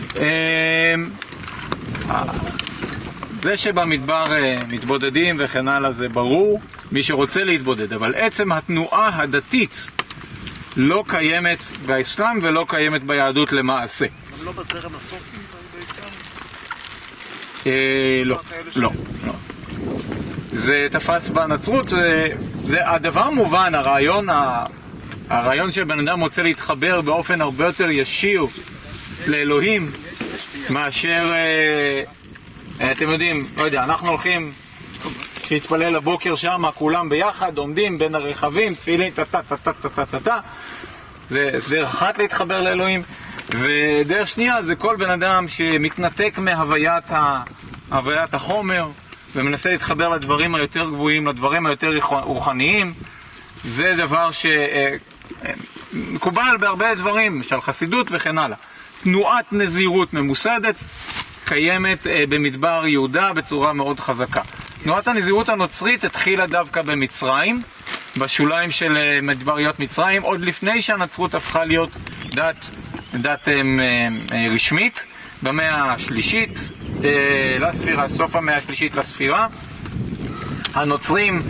זה שבמדבר מתבודדים וכן הלאה זה ברור, מי שרוצה להתבודד, אבל עצם התנועה הדתית לא קיימת באסלאם ולא קיימת ביהדות למעשה. גם לא בזרם הסופי באסלאם? לא, לא, לא. זה תפס בנצרות, זה, זה הדבר מובן, הרעיון, הרעיון שבן אדם רוצה להתחבר באופן הרבה יותר ישיר לאלוהים מאשר, אתם יודעים, לא יודע, אנחנו הולכים להתפלל לבוקר שם, כולם ביחד, עומדים בין הרכבים, תפילין, טה טה טה טה טה טה טה. זה דרך אחת להתחבר לאלוהים, ודרך שנייה זה כל בן אדם שמתנתק מהוויית ה... הוויית החומר ומנסה להתחבר לדברים היותר גבוהים, לדברים היותר רוחניים. זה דבר שמקובל בהרבה דברים, של חסידות וכן הלאה. תנועת נזירות ממוסדת קיימת במדבר יהודה בצורה מאוד חזקה. תנועת הנזירות הנוצרית התחילה דווקא במצרים, בשוליים של מדבריות מצרים, עוד לפני שהנצרות הפכה להיות דת, דת רשמית, במאה השלישית לספירה, סוף המאה השלישית לספירה. הנוצרים,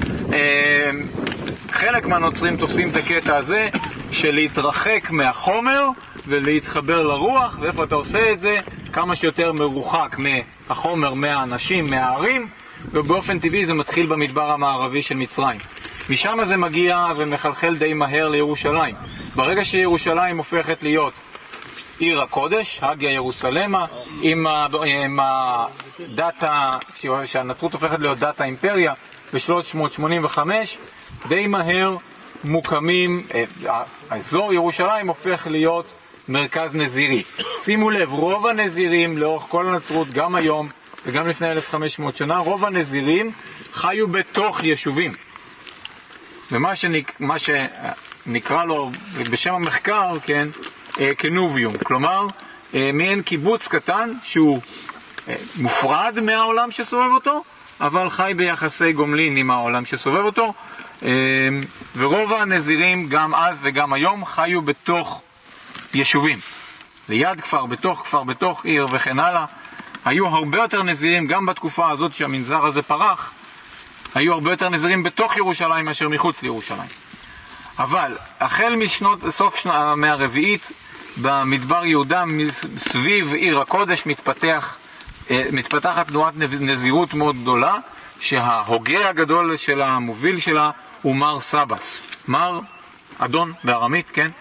חלק מהנוצרים תופסים את הקטע הזה של להתרחק מהחומר ולהתחבר לרוח, ואיפה אתה עושה את זה? כמה שיותר מרוחק מהחומר, מהאנשים, מהערים, ובאופן טבעי זה מתחיל במדבר המערבי של מצרים. משם זה מגיע ומחלחל די מהר לירושלים. ברגע שירושלים הופכת להיות עיר הקודש, הגיה ירוסלמה, עם, עם הדאטה, שהנצרות הופכת להיות דאטה אימפריה ב-שלוש מאות שמונים וחמש, די מהר מוקמים, האזור ירושלים הופך להיות מרכז נזירי. שימו לב, רוב הנזירים לאורך כל הנצרות, גם היום וגם לפני אלף וחמש מאות שנה, רוב הנזירים חיו בתוך יישובים. ומה שנק, מה שנקרא לו בשם המחקר, כן, קנוביום, כלומר מעין קיבוץ קטן שהוא מופרד מהעולם שסובב אותו, אבל חי ביחסי גומלין עם העולם שסובב אותו, ורוב הנזירים גם אז וגם היום חיו בתוך יישובים, ליד כפר, בתוך כפר, בתוך עיר וכן הלאה. היו הרבה יותר נזירים גם בתקופה הזאת שהמנזר הזה פרח, היו הרבה יותר נזירים בתוך ירושלים מאשר מחוץ לירושלים. אבל החל משנות, סוף המאה הרביעית, במדבר יהודה, סביב עיר הקודש, מתפתח, מתפתחת תנועת נזירות מאוד גדולה, שההוגה הגדול שלה, המוביל שלה, הוא מר סבס. מר, אדון בארמית, כן?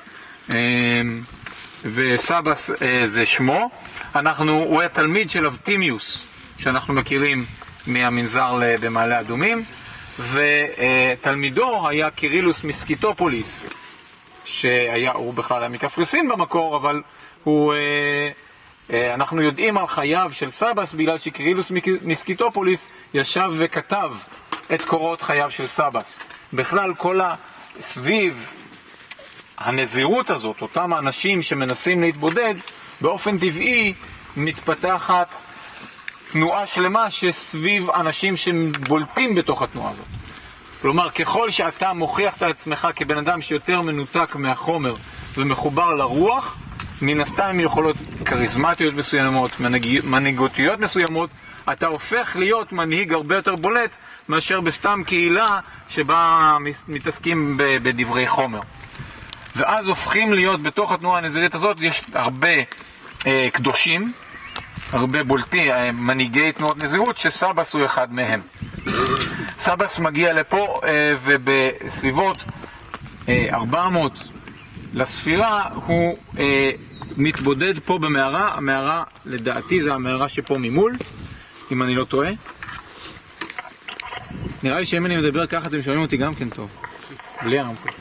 וסבס זה שמו. אנחנו, הוא היה תלמיד של אבטימיוס, שאנחנו מכירים מהמנזר במעלה אדומים, ותלמידו היה קירילוס מסקיטופוליס, שהיה, הוא בכלל היה מקפריסין במקור, אבל הוא, אנחנו יודעים על חייו של סבס בגלל שקירילוס מסקיטופוליס ישב וכתב את קורות חייו של סבס. בכלל כל הסביב הנזירות הזאת, אותם האנשים שמנסים להתבודד, באופן טבעי מתפתחת תנועה שלמה שסביב אנשים שבולטים בתוך התנועה הזאת. כלומר, ככל שאתה מוכיח את עצמך כבן אדם שיותר מנותק מהחומר ומחובר לרוח, מן הסתם יכולות כריזמטיות מסוימות, מנהיגותיות מסוימות, אתה הופך להיות מנהיג הרבה יותר בולט מאשר בסתם קהילה שבה מתעסקים בדברי חומר. ואז הופכים להיות בתוך התנועה הנזירית הזאת, יש הרבה אה, קדושים, הרבה בולטים, אה, מנהיגי תנועות נזירות, שסבס הוא אחד מהם. סבס מגיע לפה אה, ובסביבות אה, ארבע מאות לספירה הוא אה, מתבודד פה במערה. המערה לדעתי זה המערה שפה ממול, אם אני לא טועה. נראה לי שאם אני מדבר ככה אתם שומעים אותי גם כן טוב, בלי הרמקול.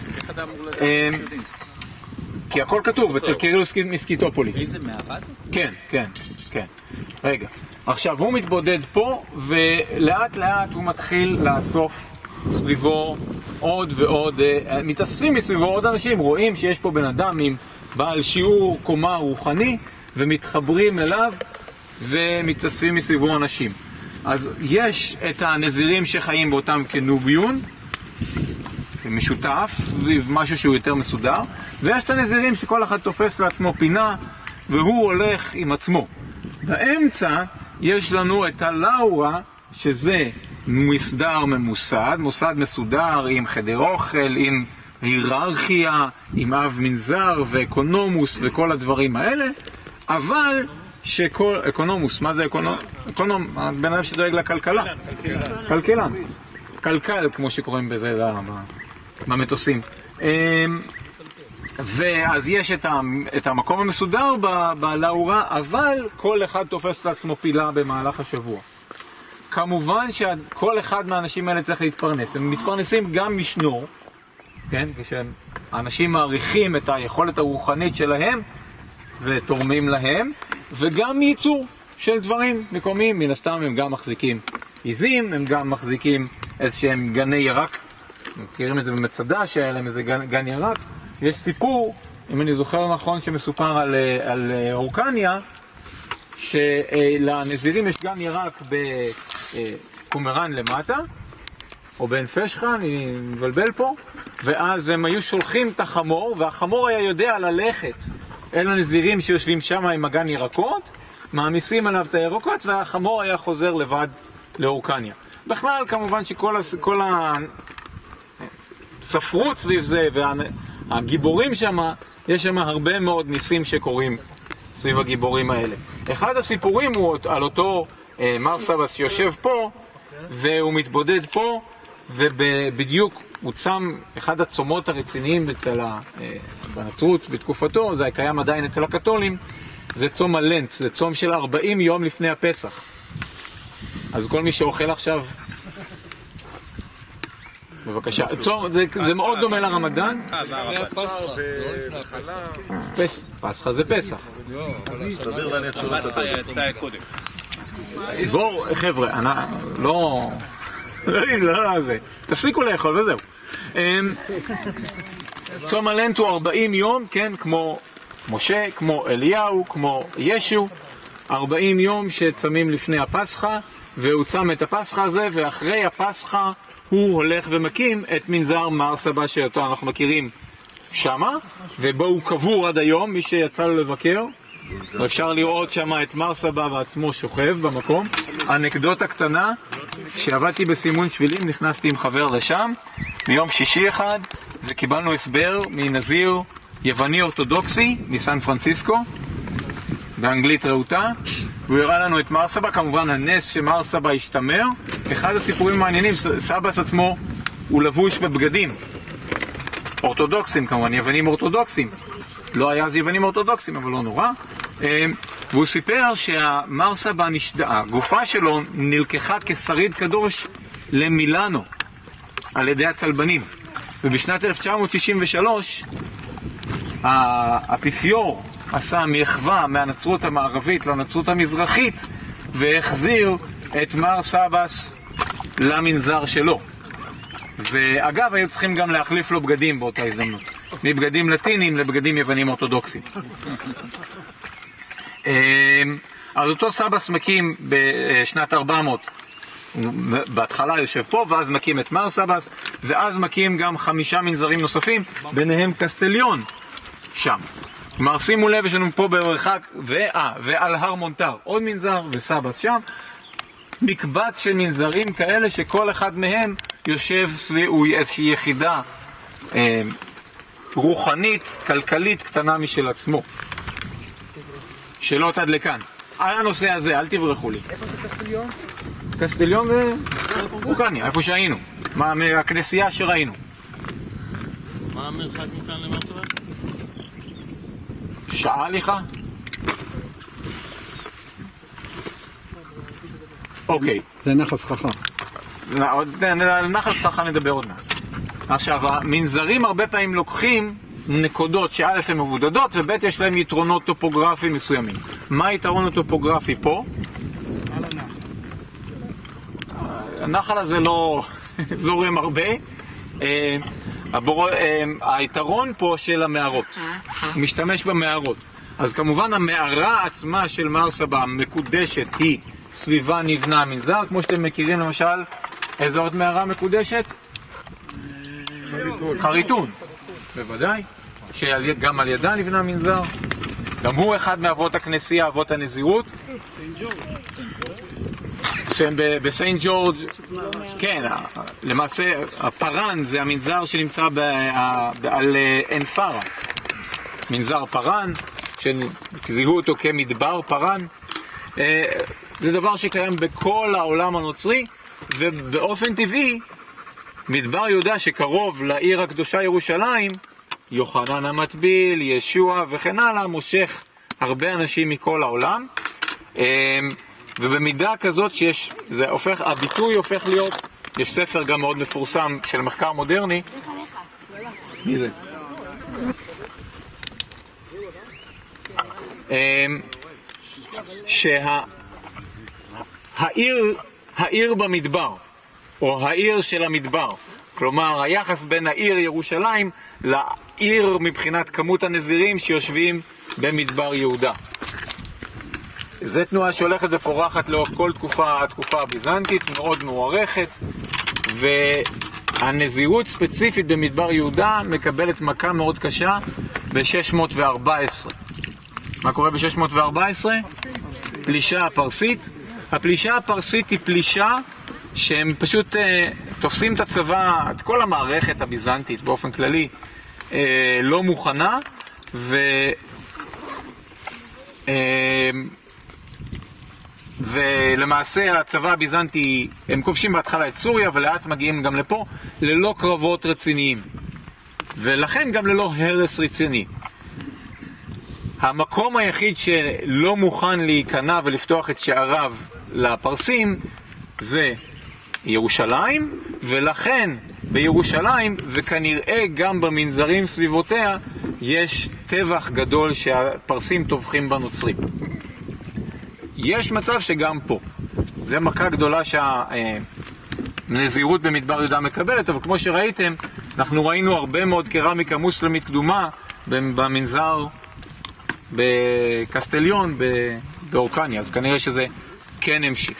כי הכל כתוב אצל קירילוס מסקיטופוליס. איזה מערה זה? כן, כן, כן. רגע, עכשיו הוא מתבודד פה ולאט לאט הוא מתחיל לאסוף סביבו עוד ועוד, מתאספים מסביבו עוד אנשים, רואים שיש פה בן אדם עם בעל שיעור קומה רוחני ומתחברים אליו ומתאספים מסביבו אנשים. אז יש את הנזירים שחיים באותם קנוביון משותף, משהו שהוא יותר מסודר, ויש את הנזירים שכל אחד תופס לעצמו פינה והוא הולך עם עצמו. באמצע יש לנו את הלאורה, שזה מסדר ממוסד, מוסד מסודר עם חדר אוכל, עם היררכיה, עם אב מנזר ואקונומוס וכל הדברים האלה, אבל שכל, אקונומוס, מה זה אקונומוס? אקונום, בן אדם שדואג לכלכלה. כלכלן. קלקל, כמו שקוראים בזה במטוסים. ואז יש את, ה, את המקום המסודר בלאורה, אבל כל אחד תופס לעצמו פילה במהלך השבוע. כמובן שכל אחד מהאנשים האלה צריך להתפרנס. הם מתפרנסים גם משנור, כן? כשאנשים מעריכים את היכולת הרוחנית שלהם ותורמים להם, וגם מייצור של דברים מקומיים. מן הסתם הם גם מחזיקים עיזים, הם גם מחזיקים איזשהם גני ירק. מכירים את זה במצדה שהיה להם איזה גן, גן ירק. יש סיפור, אם אני זוכר נכון, שמסופר על, על אורקניה, שלנזירים יש גן ירק בקומראן למטה, או בעין פשחה, אני מבלבל פה, ואז הם היו שולחים את החמור, והחמור היה יודע ללכת אל הנזירים שיושבים שם עם הגן ירקות, מעמיסים עליו את הירקות, והחמור היה חוזר לבד לאורקניה. בכלל, כמובן שכל כל הספרות סביב זה, והגיבורים שם, יש שם הרבה מאוד ניסים שקורים סביב הגיבורים האלה. אחד הסיפורים הוא על אותו אה, מר סבס שיושב פה, והוא מתבודד פה, ובדיוק הוא צם אחד הצומות הרציניים אצל ה, אה, בנצרות בתקופתו, זה קיים עדיין אצל הקתולים, זה צום הלנט, זה צום של ארבעים יום לפני הפסח. אז כל מי שאוכל עכשיו, בבקשה, צום, זה, זה מאוד דומה לרמדאן. פסחה זה פסח. בואו, חבר'ה, לא... לא, לא, זה. תפסיקו לאכול וזהו. צום הלנט הוא ארבעים יום, כן, כמו משה, כמו אליהו, כמו ישו. ארבעים יום שצמים לפני הפסחה, והוא צם את הפסחה הזה, ואחרי הפסחה הוא הולך ומקים את מנזר מר סבא שאותו אנחנו מכירים שמה, ובו הוא קבור עד היום, מי שיצא לו לבקר. אפשר לראות שמה את מר סבא בעצמו שוכב במקום. אנקדוטה קטנה, כשעבדתי בסימון שבילים, נכנסתי עם חבר לשם, ביום שישי אחד, וקיבלנו הסבר מנזיר יווני אורתודוקסי מסן פרנסיסקו, באנגלית רהוטה, והוא הראה לנו את מר סבא, כמובן הנס שמר סבא השתמר. אחד הסיפורים המעניינים, סבאס עצמו הוא לבוש בבגדים אורתודוקסים, כמובן יוונים אורתודוקסים, לא היה אז יוונים אורתודוקסים, אבל לא נורא. והוא סיפר שהמר סבא נשדעה, גופה שלו נלקחה כשריד קדוש למילאנו על ידי הצלבנים, ובשנת אלף תשע מאות שישים ושלוש האפיפיור עשה מחווה מהנצרות המערבית לנצרות המזרחית, והחזיר את מר סבאס למנזר שלו. ואגב, היו צריכים גם להחליף לו בגדים באותה הזדמנות, מבגדים לטינים לבגדים יוונים אורתודוקסים. אז אותו סבאס מקים בשנת ארבע מאות, בהתחלה יושב פה, ואז מקים את מר סבאס, ואז מקים גם חמישה מנזרים נוספים, ביניהם קסטליון שם. כלומר, שימו לב, יש לנו פה במרחק, ואה, ועל הר מונטר עוד מנזר, וסבאס שם, מקבץ של מנזרים כאלה שכל אחד מהם יושב סביב איזושהי יחידה אה, רוחנית, כלכלית, קטנה משל עצמו. שאלות עד לכאן. על הנושא הזה, אל תברחו לי. איפה זה קסטליון? קסטליון ואורקניה, איפה שהיינו. מה, מהכנסייה שראינו. מה המרחק מכאן למר סבא? שעה לך? אוקיי. זה נחל סככה. על נחל סככה נדבר עוד מעט. עכשיו, המנזרים הרבה פעמים לוקחים נקודות שא' הן מבודדות וב' יש להם יתרונות טופוגרפיים מסוימים. מה היתרון הטופוגרפי פה? על הנחל. הנחל הזה לא זורם הרבה. הבור... היתרון פה של המערות, הוא משתמש במערות. אז כמובן המערה עצמה של מר סבא מקודשת היא סביבה נבנה מנזר, כמו שאתם מכירים למשל, איזו עוד מערה מקודשת? חריטון. חריטון, בוודאי, שגם על ידה נבנה מנזר. גם הוא אחד מאבות הכנסייה, אבות הנזירות. שהם בסיינט ג'ורג', כן, למעשה הפרן זה המנזר שנמצא על עין פרה, מנזר פרן, שזיהו אותו כמדבר פרן. זה דבר שקיים בכל העולם הנוצרי, ובאופן טבעי מדבר יהודה שקרוב לעיר הקדושה ירושלים, יוחנן המטביל, ישוע וכן הלאה, מושך הרבה אנשים מכל העולם. ובמידה כזאת שיש, זה הופך, הביטוי הופך להיות, יש ספר גם מאוד מפורסם של מחקר מודרני. מי זה? שהעיר, העיר במדבר, או העיר של המדבר, כלומר היחס בין העיר ירושלים לעיר מבחינת כמות הנזירים שיושבים במדבר יהודה. זו תנועה שהולכת ופורחת לאורך כל תקופה, התקופה הביזנטית, מאוד מוערכת, והנזירות ספציפית במדבר יהודה מקבלת מכה מאוד קשה ב-שש מאות וארבע עשרה. מה קורה ב-שש מאות וארבע עשרה? פלישה הפרסית. הפלישה הפרסית היא פלישה שהם פשוט אה, תופסים את הצבא, את כל המערכת הביזנטית באופן כללי, אה, לא מוכנה, ו... אה, ולמעשה הצבא הביזנטי, הם כובשים בהתחלה את סוריה ולאט מגיעים גם לפה, ללא קרבות רציניים, ולכן גם ללא הרס רציני. המקום היחיד שלא מוכן להיכנע ולפתוח את שעריו לפרסים זה ירושלים, ולכן בירושלים וכנראה גם במנזרים סביבותיה יש טבח גדול שהפרסים טובחים בנוצרים. יש מצב שגם פה זה מכה גדולה שהנזירות במדבר יהודה מקבלת, אבל כמו שראיתם אנחנו ראינו הרבה מאוד קרמיקה מוסלמית קדומה במנזר בקסטליון באורקניה, אז כנראה שזה כן המשיך.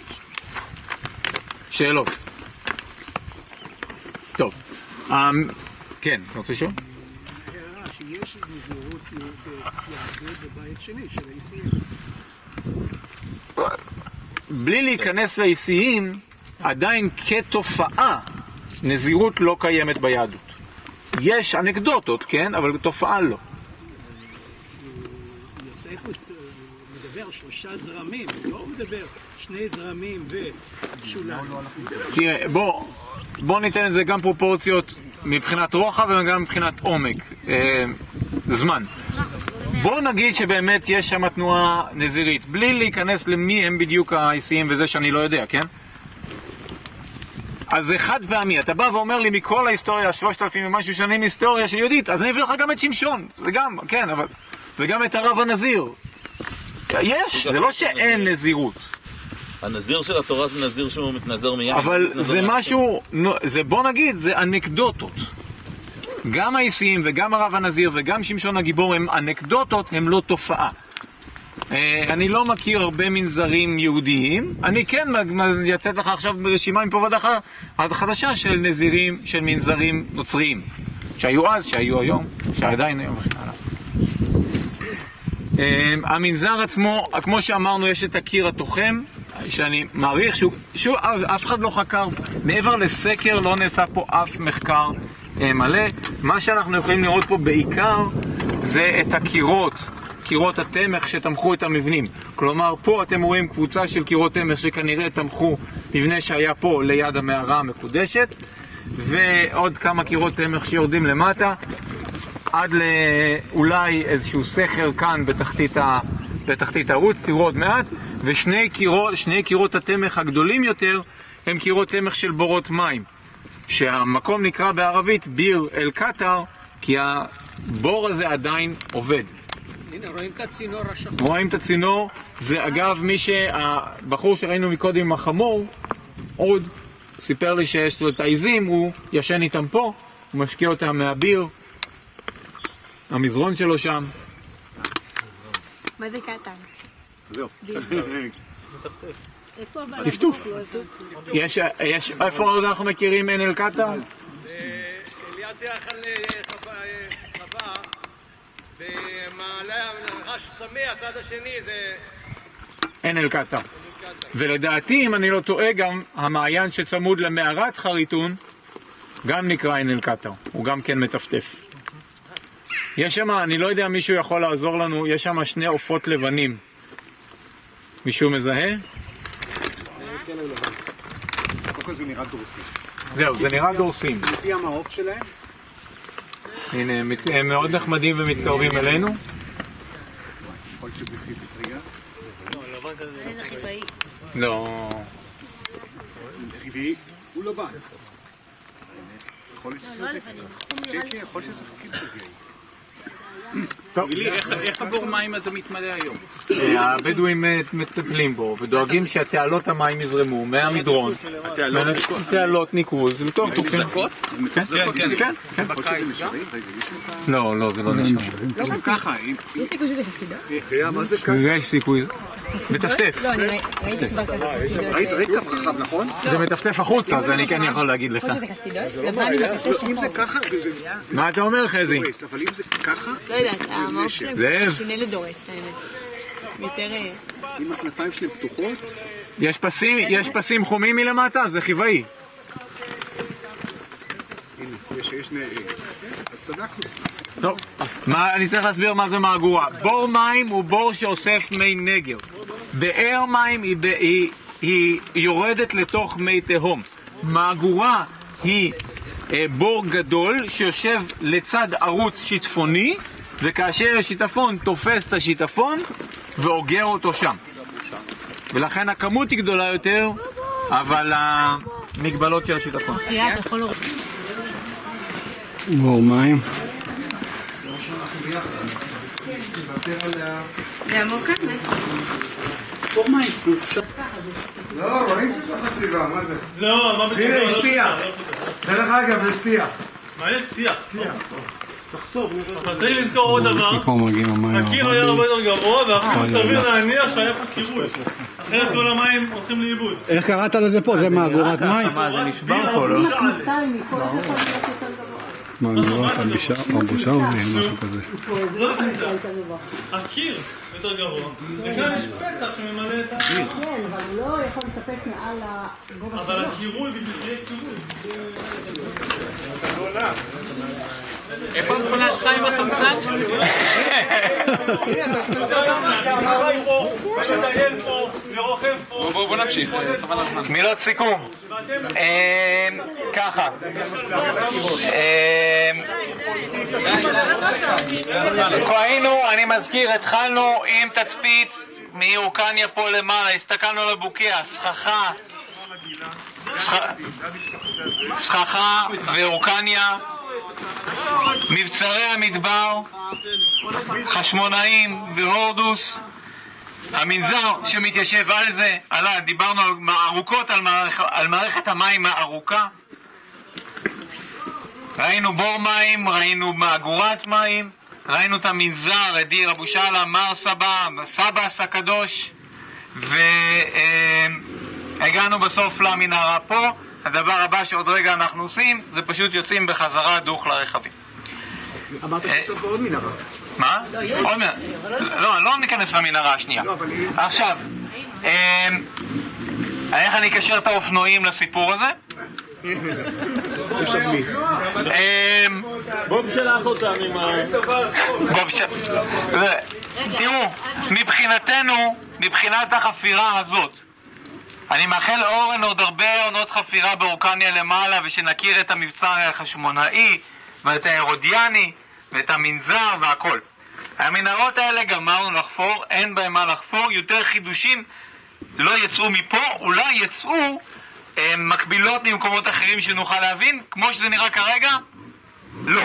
שאלות? טוב, כן, אתה רוצה לשאול? הערה שיש נזירות יהדות בבית שני של האיסיים. בלי להיכנס לאיסיים, עדיין כתופעה נזירות לא קיימת ביהדות. יש אנקדוטות, כן, אבל תופעה לא. יוספוס מדבר שלושה זרמים, לא מדבר שני זרמים ושוליים. תראה, בוא, בוא ניתן את זה גם פרופורציות מבחינת רוחב וגם מבחינת עומק, אה, זמן. בוא נגיד שבאמת יש שם תנועה נזירית, בלי להיכנס למי הם בדיוק האיסיים וזה שאני לא יודע, כן? אז זה חד פעמי, אתה בא ואומר לי מכל ההיסטוריה, שלושת אלפים ומשהו שנים היסטוריה של יהודית, אז אני אביא לך גם את שמשון, וגם, כן, אבל, וגם את הרב הנזיר. יש, זה לא שאין נזירות. הנזיר של התורה זה נזיר שהוא מתנזר מיין. אבל זה משהו, זה בוא נגיד, זה אנקדוטות. גם האיסיים וגם הרב הנזיר וגם שמשון הגיבור הם אנקדוטות, הם לא תופעה. אני לא מכיר הרבה מנזרים יהודיים, אני כן יצאת לך עכשיו ברשימה מפה ועד חדשה של נזירים, של מנזרים נוצריים, שהיו אז, שהיו היום, שעדיין היום. המנזר עצמו, כמו שאמרנו, יש את הקיר התוחם, שאני מעריך שהוא, שוב, אף אחד לא חקר, מעבר לסקר לא נעשה פה אף מחקר מלא. מה שאנחנו יכולים לראות פה בעיקר זה את הקירות, קירות התמך שתמכו את המבנים. כלומר, פה אתם רואים קבוצה של קירות תמך שכנראה תמכו מבנה שהיה פה ליד המערה המקודשת, ועוד כמה קירות תמך שיורדים למטה עד לאולי איזשהו סכר כאן בתחתית, ה... בתחתית הערוץ, תראו עוד מעט, ושני קירות, שני קירות התמך הגדולים יותר הם קירות תמך של בורות מים, שהמקום נקרא בערבית ביר אל קטר, כי הבור הזה עדיין עובד. הנה, רואים את הצינור השחור. רואים את הצינור, זה אגב מי שהבחור שראינו מקודם עם החמור, עוד סיפר לי שיש לו את העיזים, הוא ישן איתם פה, הוא משקיע אותם מהביר, המזרון שלו שם. מה זה קטן? זהו. טפטוף. יש, יש, איפה אנחנו מכירים עין אל קטר? ליד יחל חווה, במעלה רש צמא, הצד השני זה... עין אל קטר. ולדעתי, אם אני לא טועה, גם המעיין שצמוד למערת חריטון, גם נקרא עין אל קטר. הוא גם כן מטפטף. יש שם, אני לא יודע, מישהו יכול לעזור לנו, יש שם שני עופות לבנים. מישהו מזהה? כן, לבן. קודם כל זה נראה דורסי. זהו, זה נראה דורסים. לפי המעוף שלהם? הנה, הם מאוד נחמדים ומתקרבים אלינו. יכול שזה חיווי? איזה חיווי? לא. חיווי? הוא לא בא. לא, לא לבנים. כן, כן, יכול שזה חיווי. איך הבור מים הזה מתמלא היום? הבדואים מטפלים בו ודואגים שהתעלות המים יזרמו מהמדרון, תעלות ניקוז לתוך תוקפים. כן, כן, כן. לא, לא, זה לא נשמע. לא ככה. יש סיכוי שזה תפקידו? מה זה ככה? יש סיכוי. מטפטף. לא, אני ראיתי כבר ככה תפקידו. ראית רחב, נכון? זה מטפטף החוצה, אז אני כן יכול להגיד לך. יכול שזה תפקידו? לבן עם מטפטף אם זה ככה, זה... מה אתה אומר, חזי? אבל אם זה ככה... לא יודעת, המעוף שלהם זאב. שונה לדורס, האמת. יותר... אם הכנפיים שלהם פתוחות... יש פסים, יש פסים חומים מלמטה, זה חיוואי. הנה, יש, יש נ... אז צדקנו. טוב, מה, אני צריך להסביר מה זה מהגורה. בור מים הוא בור שאוסף מי נגר. באר מים היא, היא, היא יורדת לתוך מי תהום. מהגורה היא אה, בור גדול שיושב לצד ערוץ שיטפוני, וכאשר השיטפון תופס את השיטפון ואוגר אותו שם. ולכן הכמות היא גדולה יותר, אבל המגבלות של השיטפון. בור מים. זה עמוק כאן? בור מים. לא, רואים שיש לך חציבה, מה זה? לא, מה בטוח? הנה, יש טיח. דרך אגב, יש טיח. מה יש? טיח. תחשוב, אבל צריך לזכור עוד דבר. פה מגיעים המים. הקיר היה הרבה יותר גבוה, ואפילו סביר להניח שהיה פה קירוי. אחרת כל המים הולכים לאיבוד. איך קראת לזה פה? זה מהגורת מים? מה, זה נשבר פה, לא? מהגורת הבושה או משהו כזה. זאת הכניסה. הקיר יותר גבוה, וכאן יש פתח שממלא את ה... כן, אבל הוא לא יכול לטפס מעל הגובה שלו. אבל הקירוי בדיוק קירוי. איפה המכונה שלך עם החמצן? בוא נמשיך. מילות סיכום. ככה. היינו, אני מזכיר, התחלנו עם תצפית מיורקניה פה למעלה, הסתכלנו על הבוקע, סככה, סככה ויורקניה, מבצרי המדבר, חשמונאים והורדוס, המנזר שמתיישב על זה, עלה, דיברנו ארוכות על, מערכ, על מערכת המים הארוכה, ראינו בור מים, ראינו מהגורת מים, ראינו את המנזר, את דיר אבו שאלה, מר סבא, סבאס הקדוש, והגענו בסוף למנהרה פה. הדבר הבא שעוד רגע אנחנו עושים, זה פשוט יוצאים בחזרה דוך לרכבים. אמרת שצריך עוד מנהרה. מה? עוד מנהרה. לא, לא ניכנס למנהרה השנייה. עכשיו, איך אני אקשר את האופנועים לסיפור הזה? בוב שלח אותם עם ה... בוב שלח... תראו, מבחינתנו, מבחינת החפירה הזאת, אני מאחל לאורן עוד הרבה עונות חפירה באורקניה למעלה, ושנכיר את המבצר החשמונאי ואת ההרודיאני ואת המנזר והכל. המנהרות האלה גמרנו לחפור, אין בהם מה לחפור, יותר חידושים לא יצאו מפה, אולי יצאו מקבילות ממקומות אחרים שנוכל להבין, כמו שזה נראה כרגע, לא.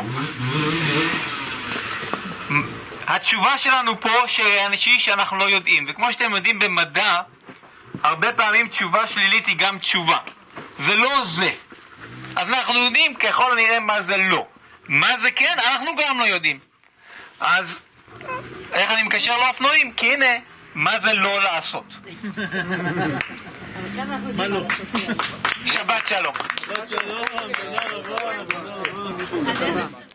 התשובה שלנו פה שאנשים שאנחנו לא יודעים, וכמו שאתם יודעים במדע, הרבה פעמים תשובה שלילית היא גם תשובה. זה לא זה. אז אנחנו יודעים ככל הנראה מה זה לא. מה זה כן, אנחנו גם לא יודעים. אז איך אני מקשר לאופנועים? כי הנה, מה זה לא לעשות. שבת שלום. שבת שלום, תודה רבה.